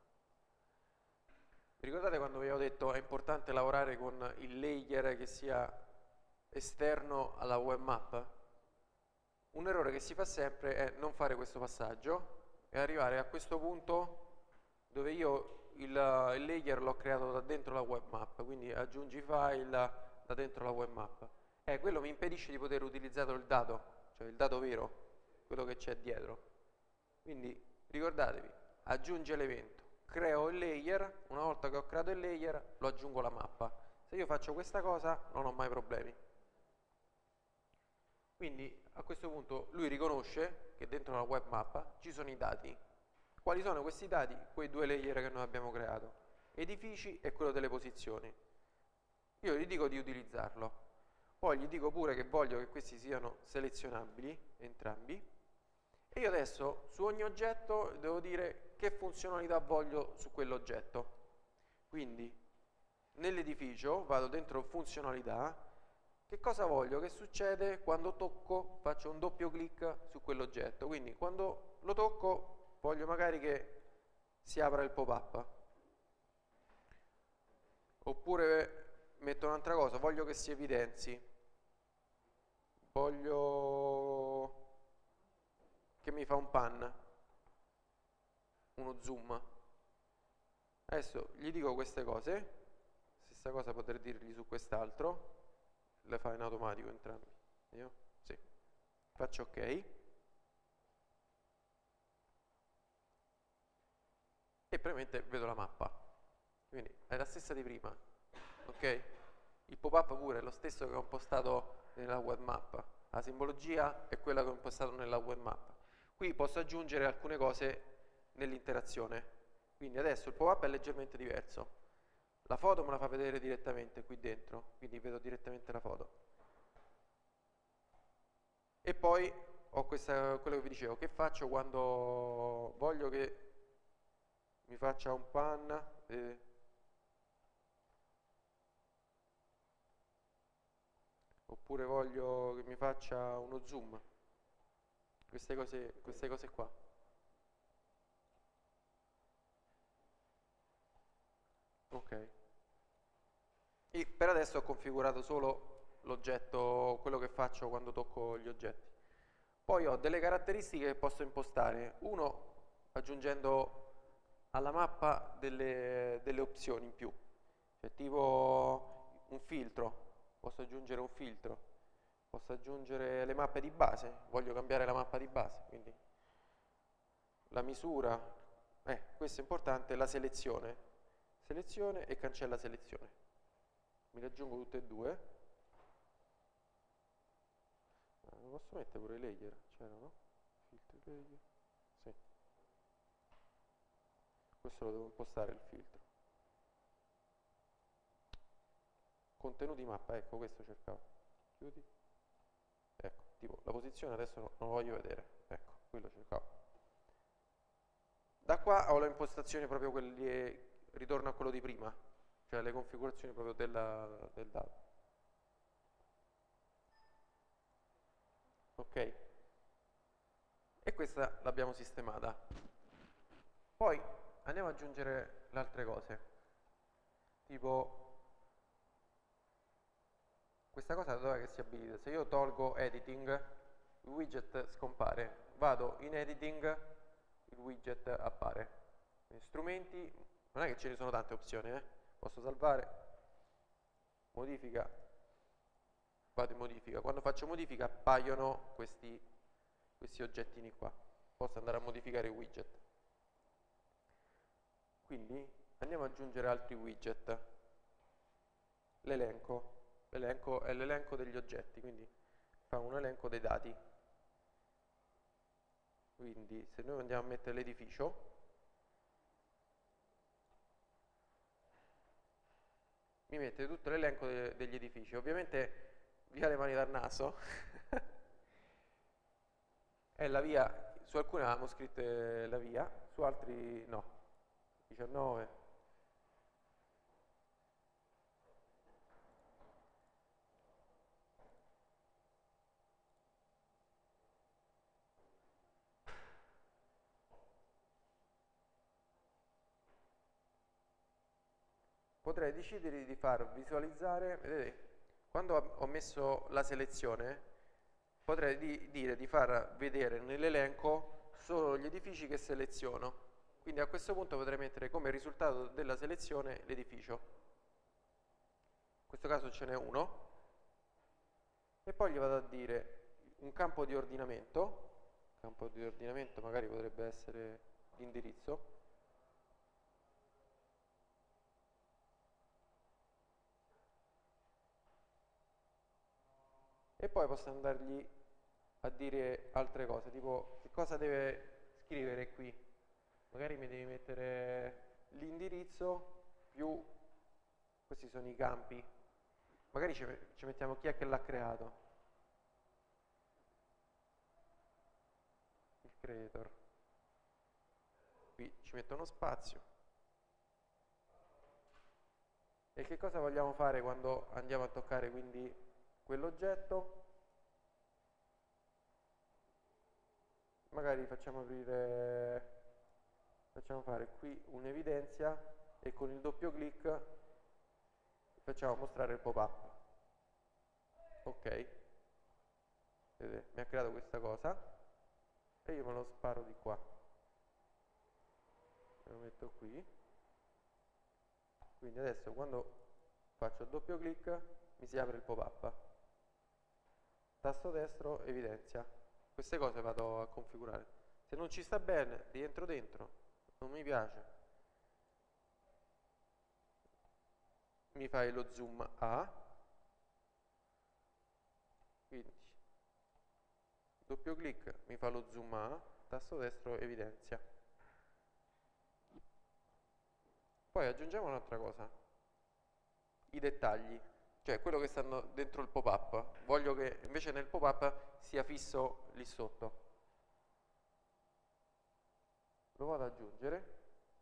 Speaker 1: Vi ricordate quando vi avevo detto è importante lavorare con il layer che sia esterno alla web map? Un errore che si fa sempre è non fare questo passaggio e arrivare a questo punto dove io il layer l'ho creato da dentro la web map, quindi aggiungi file da dentro la web map. Quello mi impedisce di poter utilizzare il dato, cioè il dato vero, quello che c'è dietro. Quindi ricordatevi, aggiunge l'evento, creo il layer, una volta che ho creato il layer lo aggiungo alla mappa. Se io faccio questa cosa non ho mai problemi. Quindi a questo punto lui riconosce che dentro la web mappa ci sono i dati. Quali sono questi dati? Quei due layer che noi abbiamo creato, edifici e quello delle posizioni. Io gli dico di utilizzarlo, poi gli dico pure che voglio che questi siano selezionabili, entrambi, e io adesso su ogni oggetto devo dire che funzionalità voglio su quell'oggetto. Quindi nell'edificio vado dentro funzionalità, che cosa voglio? Che succede quando tocco, faccio un doppio clic su quell'oggetto, quindi quando lo tocco voglio magari che si apra il pop-up, oppure metto un'altra cosa, voglio che si evidenzi, voglio che mi fa un pan, uno zoom. Adesso gli dico queste cose, stessa cosa poter dirgli su quest'altro, le fa in automatico entrambi. Io? Sì. Faccio ok. E praticamente vedo la mappa. Quindi è la stessa di prima. Ok? Il pop-up pure è lo stesso che ho impostato nella web map. La simbologia è quella che ho impostato nella web map. Qui posso aggiungere alcune cose nell'interazione. Quindi adesso il pop-up è leggermente diverso. La foto me la fa vedere direttamente qui dentro, quindi vedo direttamente la foto. E poi ho quello che vi dicevo, che faccio quando voglio che mi faccia un pan oppure voglio che mi faccia uno zoom, queste cose qua. Ok. E per adesso ho configurato solo l'oggetto, quello che faccio quando tocco gli oggetti. Poi ho delle caratteristiche che posso impostare. Uno, aggiungendo alla mappa delle opzioni in più, cioè tipo un filtro, posso aggiungere un filtro, posso aggiungere le mappe di base, voglio cambiare la mappa di base, quindi la misura, questo è importante, la selezione, selezione e cancella selezione, mi le aggiungo tutte e due. Lo posso mettere pure i layer, c'erano? Filtri layer, sì. Questo lo devo impostare il filtro. Contenuti mappa, ecco questo cercavo. Chiudi. Ecco, tipo la posizione adesso non lo voglio vedere. Ecco, quello cercavo. Da qua ho le impostazioni proprio quelli, ritorno a quello di prima, cioè le configurazioni proprio del dato. Ok? E questa l'abbiamo sistemata. Poi andiamo ad aggiungere le altre cose. Tipo questa cosa dov'è che si abilita? Se io tolgo editing, il widget scompare. Vado in editing, il widget appare. Quindi strumenti, non è che ce ne sono tante opzioni, posso salvare, modifica, vado in modifica. Quando faccio modifica appaiono questi oggettini qua. Posso andare a modificare i widget. Quindi andiamo ad aggiungere altri widget. L'elenco è l'elenco degli oggetti, quindi fa un elenco dei dati. Quindi se noi andiamo a mettere l'edificio, mi mette tutto l'elenco degli edifici. Ovviamente via le mani dal naso è la via, su alcune avevamo scritto la via, su altri no. 19. potrei decidere di far visualizzare, vedete, quando ho messo la selezione, potrei dire di far vedere nell'elenco solo gli edifici che seleziono. Quindi a questo punto potrei mettere come risultato della selezione l'edificio. In questo caso ce n'è uno. E poi gli vado a dire un campo di ordinamento. Campo di ordinamento magari potrebbe essere l'indirizzo. E poi posso andargli a dire altre cose, tipo che cosa deve scrivere qui. Magari mi devi mettere l'indirizzo più, questi sono i campi. Magari ci mettiamo chi è che l'ha creato. Il creator. Qui ci metto uno spazio. E che cosa vogliamo fare quando andiamo a toccare quindi quell'oggetto? Magari facciamo fare qui un'evidenza e con il doppio clic facciamo mostrare il pop-up. Ok, vedete, mi ha creato questa cosa e io me lo sparo di qua, me lo metto qui. Quindi adesso quando faccio il doppio clic mi si apre il pop-up, tasto destro, evidenzia. Queste cose vado a configurare. Se non ci sta bene rientro dentro, non mi piace, mi fai lo zoom A, quindi doppio clic mi fa lo zoom A, tasto destro, evidenzia. Poi aggiungiamo un'altra cosa, i dettagli, cioè quello che stanno dentro il pop-up. Voglio che invece nel pop-up sia fisso lì sotto. Lo vado ad aggiungere.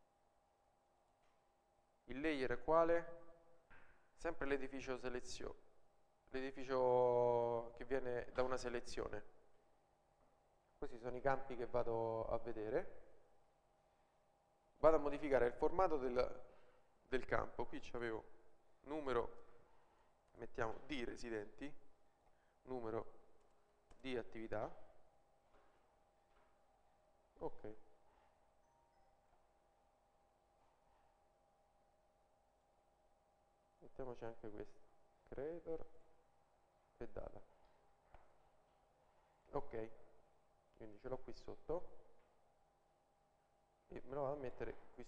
Speaker 1: Il layer è quale? Sempre l'edificio selezione, l'edificio che viene da una selezione. Questi sono i campi che vado a vedere. Vado a modificare il formato del campo. Qui c'avevo numero, mettiamo di residenti, numero di attività. Ok. Mettiamoci anche questo, creator e data. Ok, quindi ce l'ho qui sotto e me lo vado a mettere qui.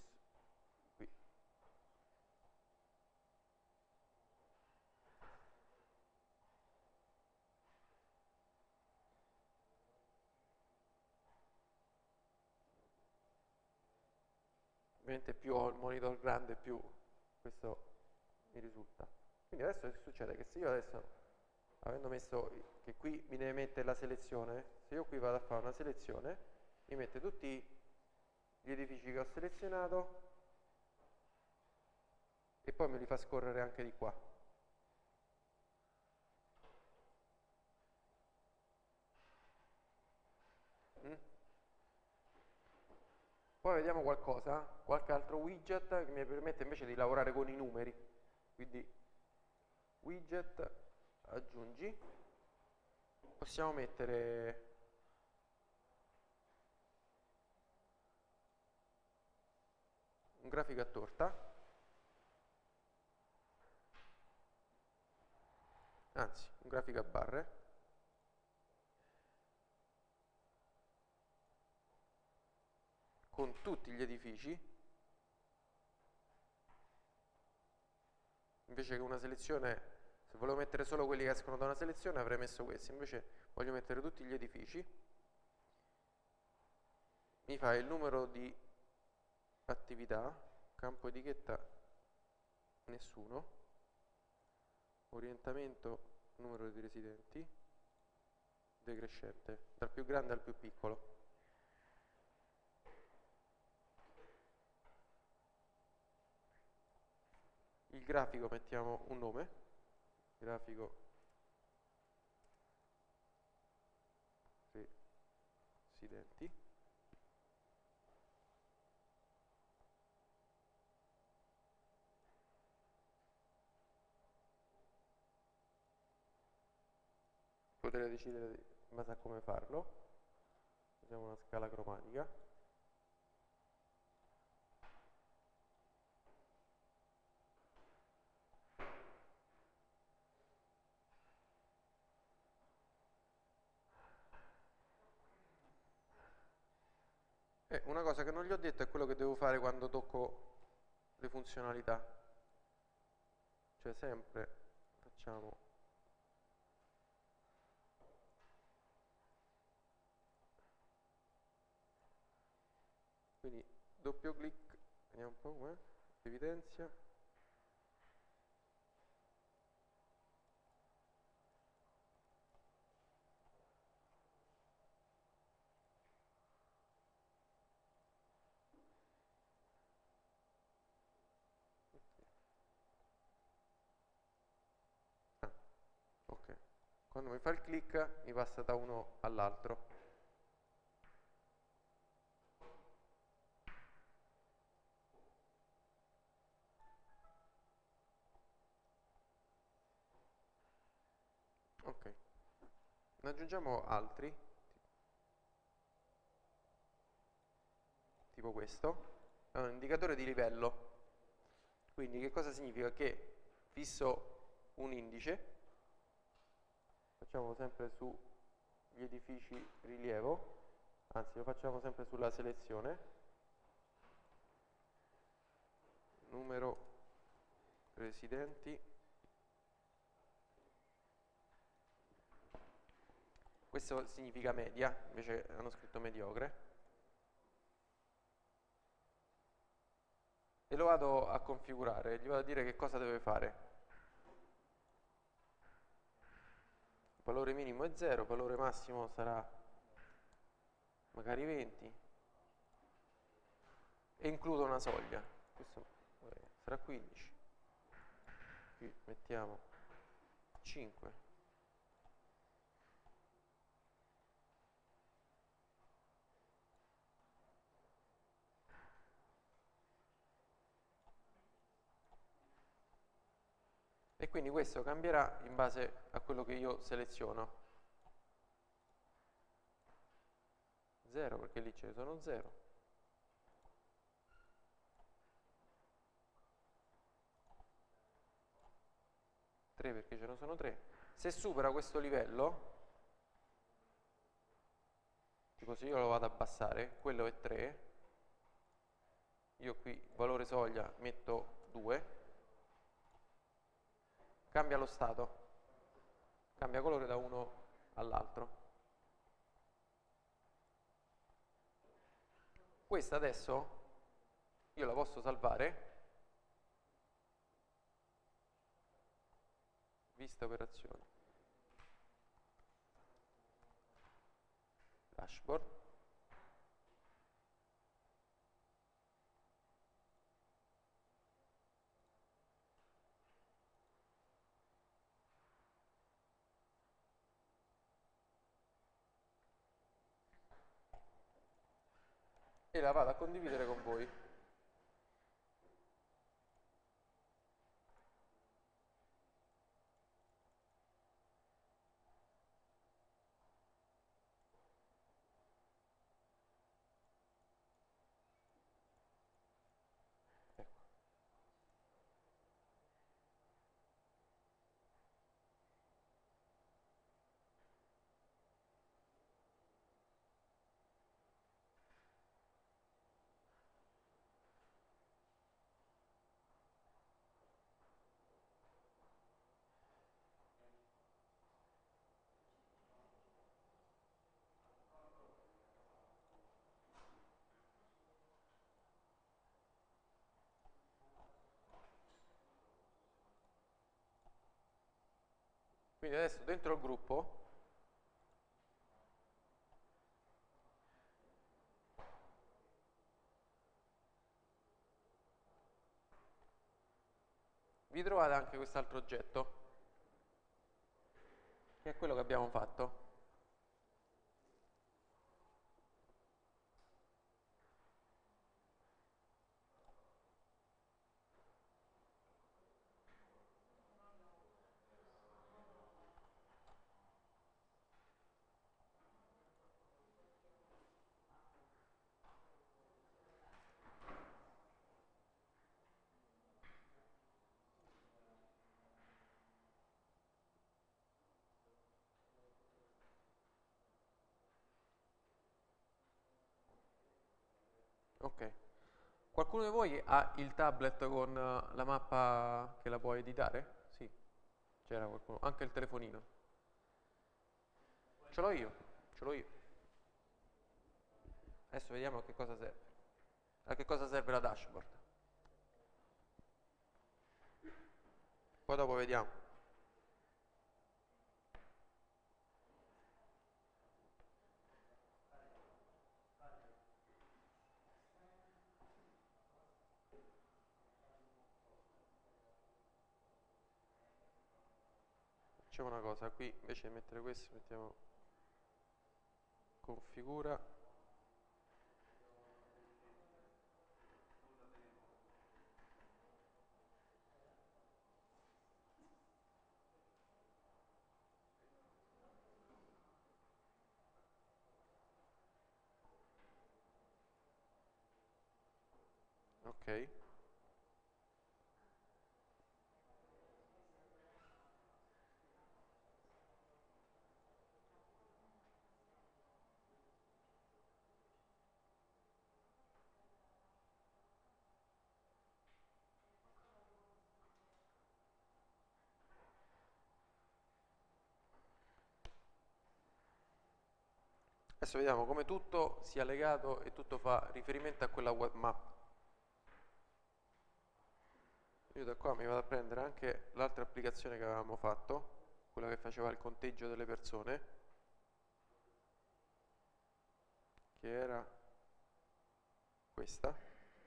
Speaker 1: Ovviamente più ho il monitor grande più questo mi risulta. Quindi adesso che succede? Che se io adesso, avendo messo che qui mi deve mettere la selezione, se io qui vado a fare una selezione, mi mette tutti gli edifici che ho selezionato e poi me li fa scorrere anche di qua. Poi vediamo qualcosa, qualche altro widget che mi permette invece di lavorare con i numeri. Quindi widget, aggiungi, possiamo mettere un grafico a torta, anzi un grafico a barre, con tutti gli edifici, invece che una selezione, se volevo mettere solo quelli che escono da una selezione avrei messo questi, invece voglio mettere tutti gli edifici. Mi fa il numero di attività, campo etichetta nessuno, orientamento numero di residenti, decrescente, dal più grande al più piccolo. Il grafico mettiamo un nome, grafico residenti. potete decidere in base a come farlo. Usiamo una scala cromatica. E una cosa che non gli ho detto è quello che devo fare quando tocco le funzionalità. Cioè sempre facciamo quindi doppio clic, vediamo un po' com'è, evidenzia. Ah, ok. Quando mi fa il click mi passa da uno all'altro. Ok. Ne aggiungiamo altri, tipo questo. È un indicatore di livello. Quindi che cosa significa? Che fisso un indice, facciamo sempre sugli edifici rilievo, anzi lo facciamo sempre sulla selezione, numero residenti, questo significa media, invece hanno scritto mediocre, e lo vado a configurare, gli vado a dire che cosa deve fare. Il valore minimo è 0, il valore massimo sarà magari 20 e includo una soglia, questo sarà 15, qui mettiamo 5. E quindi questo cambierà in base a quello che io seleziono. 0 perché lì ce ne sono 0. 3 perché ce ne sono 3. Se supera questo livello, tipo se io lo vado ad abbassare, quello è 3, io qui valore soglia metto 2, cambia lo stato, cambia colore da uno all'altro. Questa adesso io la posso salvare, vista operazioni, dashboard, e la vado a condividere con voi. Ecco. Quindi adesso dentro il gruppo vi trovate anche quest'altro oggetto, che è quello che abbiamo fatto. Ok. Qualcuno di voi ha il tablet con la mappa che la può editare? Sì, c'era qualcuno. Anche il telefonino. Ce l'ho io, ce l'ho io. Adesso vediamo a che cosa serve. A che cosa serve la dashboard. Poi dopo vediamo. Facciamo una cosa, qui invece di mettere questo mettiamo configura. Ok. Adesso vediamo come tutto sia legato e tutto fa riferimento a quella web map. Io da qua mi vado a prendere anche l'altra applicazione che avevamo fatto, quella che faceva il conteggio delle persone, che era questa.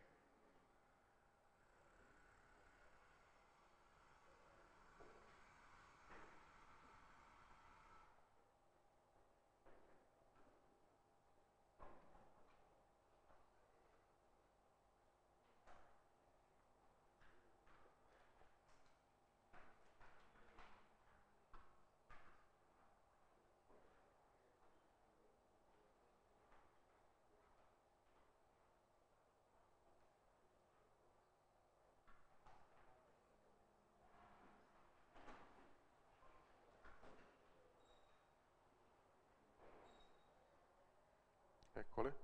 Speaker 1: Eccole.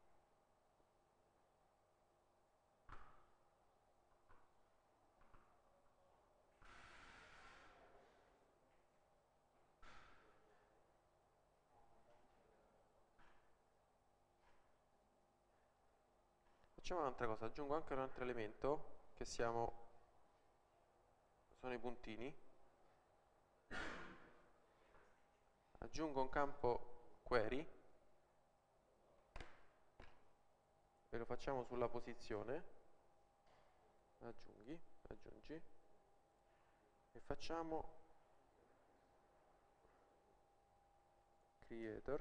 Speaker 1: Facciamo un'altra cosa, aggiungo anche un altro elemento che sono i puntini. Aggiungo un campo query e lo facciamo sulla posizione. Aggiungi e facciamo creator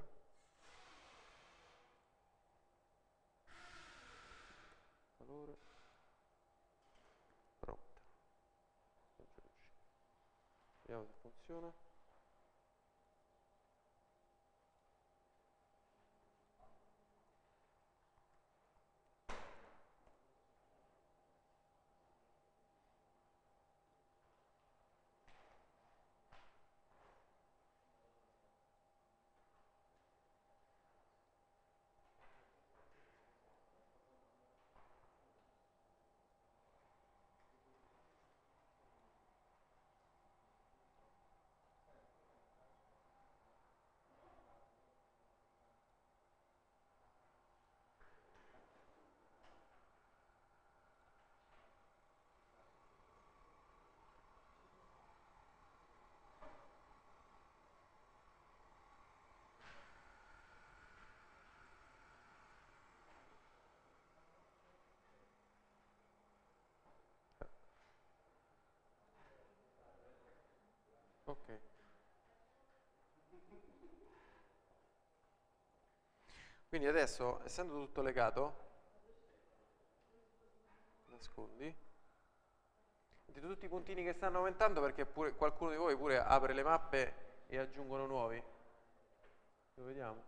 Speaker 1: valore pronta. Aggiungi. Vediamo se funziona. Ok. Quindi adesso, essendo tutto legato, nascondi. Vedete tutti i puntini che stanno aumentando perché pure qualcuno di voi pure apre le mappe e aggiungono nuovi. Lo vediamo.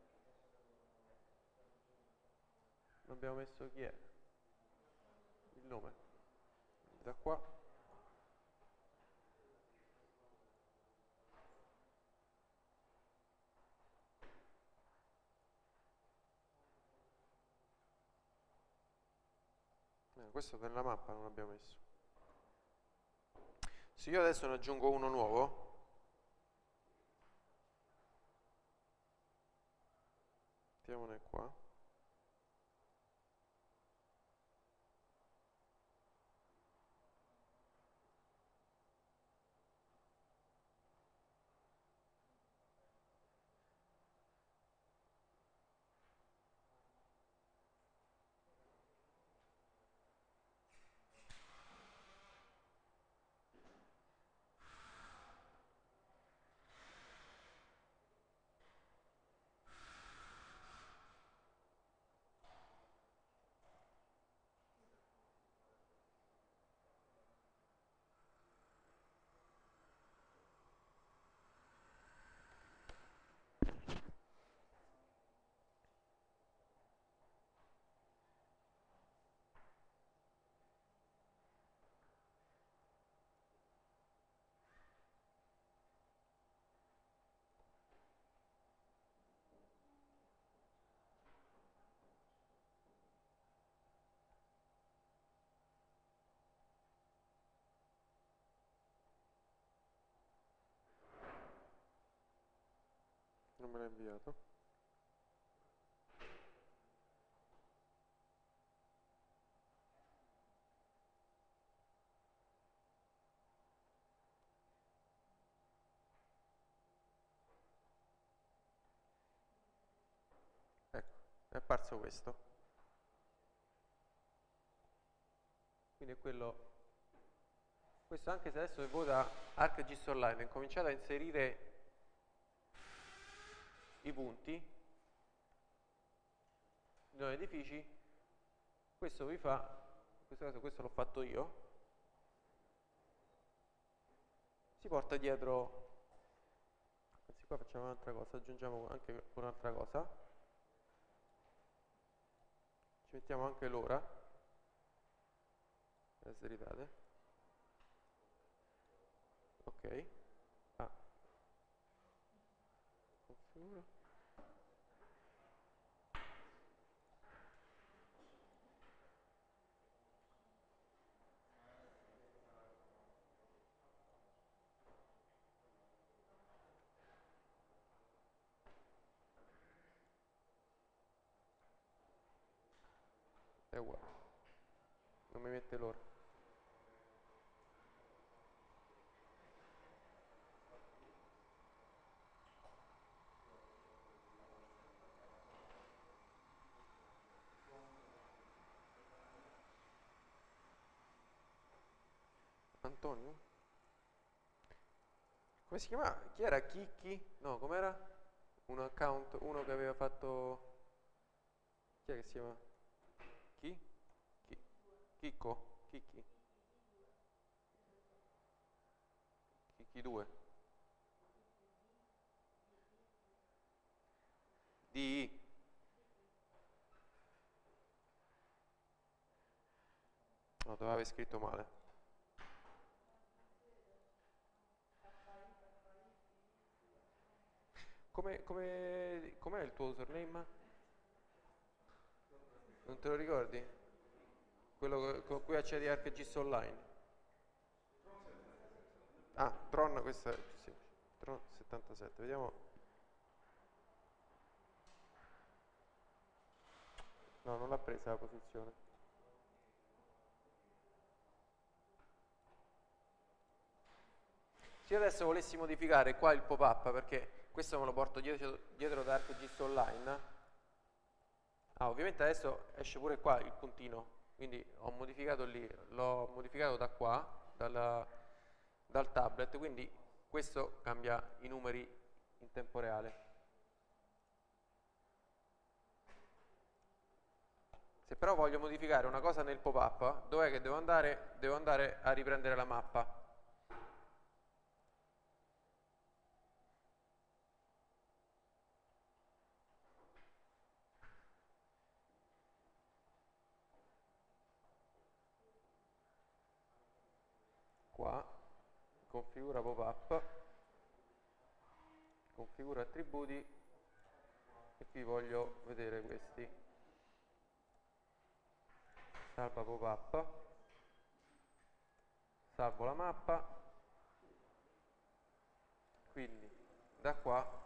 Speaker 1: Non abbiamo messo chi è. Il nome. Da qua. Questo per la mappa non l'abbiamo messo. Se io adesso ne aggiungo uno nuovo, mettiamone qua. Non me l'ha inviato. Ecco, è apparso questo. Quindi è quello. Questo, anche se adesso vota ArcGIS Online, incominciate a inserire i punti nei edifici, questo vi fa, in questo caso questo l'ho fatto io, si porta dietro, anzi qua facciamo un'altra cosa, aggiungiamo anche un'altra cosa, ci mettiamo anche l'ora, ritate, ok, configura. È uguale, non mi mette l'ora. Antonio? Come si chiamava? Chi era? Chicchi? No, com'era? Un account, uno che aveva fatto... Chi è che si chiama? Chi? Chicco? Chicchi? Chicchi 2? DI? No, doveva aver scritto male. Com'è il tuo username? Non te lo ricordi? Quello con cui accedi a ArcGIS Online? Ah, Tron, questa è sì, Tron 77, vediamo. No, non l'ha presa la posizione. Se io adesso volessi modificare qua il pop-up, perché questo me lo porto dietro da ArcGIS Online, ovviamente adesso esce pure qua il puntino, quindi ho modificato lì, l'ho modificato da qua, dal tablet, quindi questo cambia i numeri in tempo reale. Se però voglio modificare una cosa nel pop-up, dov'è che devo andare? Devo andare a riprendere la mappa. Qua, configura pop-up, configura attributi e qui voglio vedere questi. salva pop-up, salvo la mappa, quindi da qua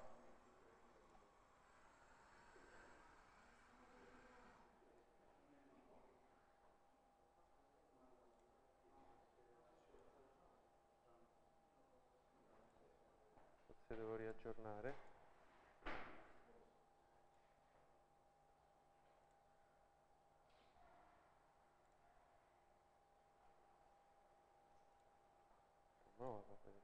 Speaker 1: forse devo riaggiornare. No, va bene.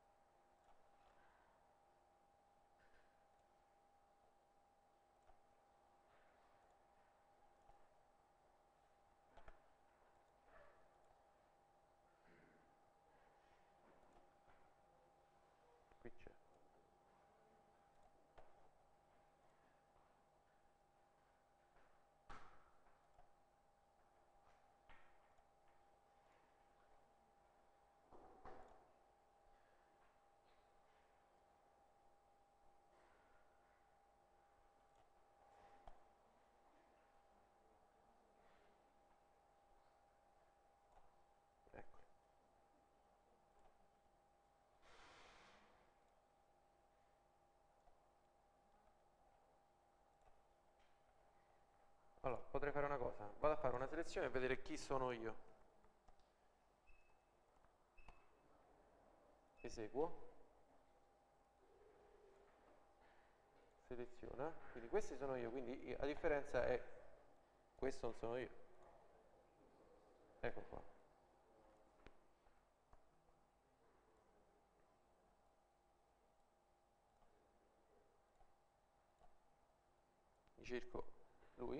Speaker 1: Qui c'è. Ecco. Allora, potrei fare una cosa, vado a fare una selezione e vedere chi sono io. Eseguo. Seleziona, quindi questi sono io, quindi la differenza è questo non sono io. Ecco qua. Mi cerco lui.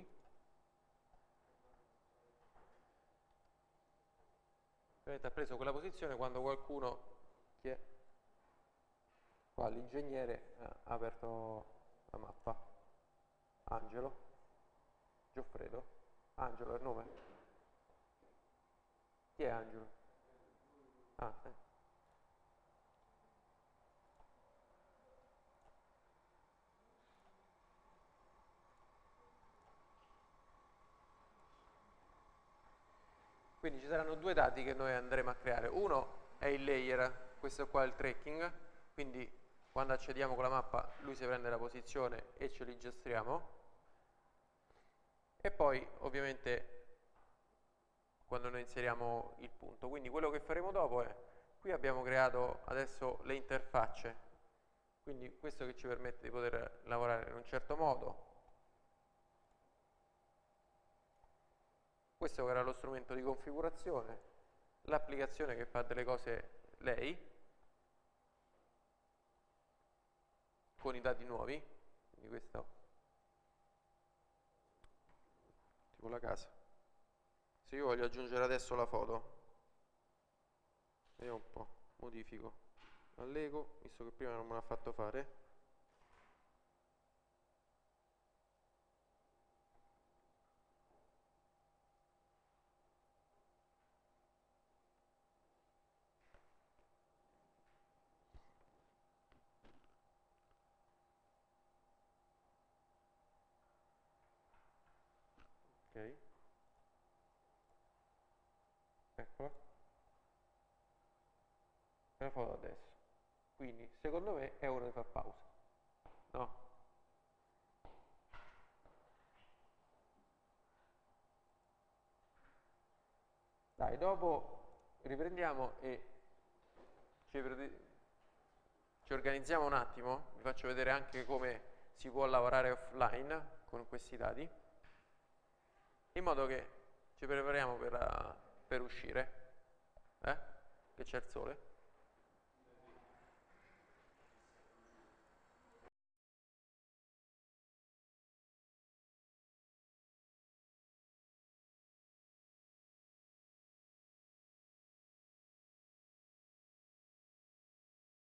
Speaker 1: Ovviamente ha preso quella posizione quando qualcuno, chi è? Qua l'ingegnere ha aperto la mappa. Angelo. Gioffredo. Angelo è il nome? Chi è Angelo? Ah, Quindi ci saranno due dati che noi andremo a creare. Uno è il layer, questo qua è il tracking, quindi quando accediamo con la mappa lui si prende la posizione e ce li gestriamo. E poi ovviamente quando noi inseriamo il punto. Quindi quello che faremo dopo è, qui abbiamo creato adesso le interfacce, quindi questo che ci permette di poter lavorare in un certo modo. Questo che era lo strumento di configurazione, l'applicazione che fa delle cose lei, con i dati nuovi, quindi questo, tipo la casa. Se io voglio aggiungere adesso la foto, vediamo un po', modifico, allego, visto che prima non me l'ha fatto fare. Ok, eccola, e la foto adesso. Quindi secondo me è ora di fare pausa, no? Dai, dopo riprendiamo e ci organizziamo un attimo, vi faccio vedere anche come si può lavorare offline con questi dati, in modo che ci prepariamo per uscire, che c'è il sole.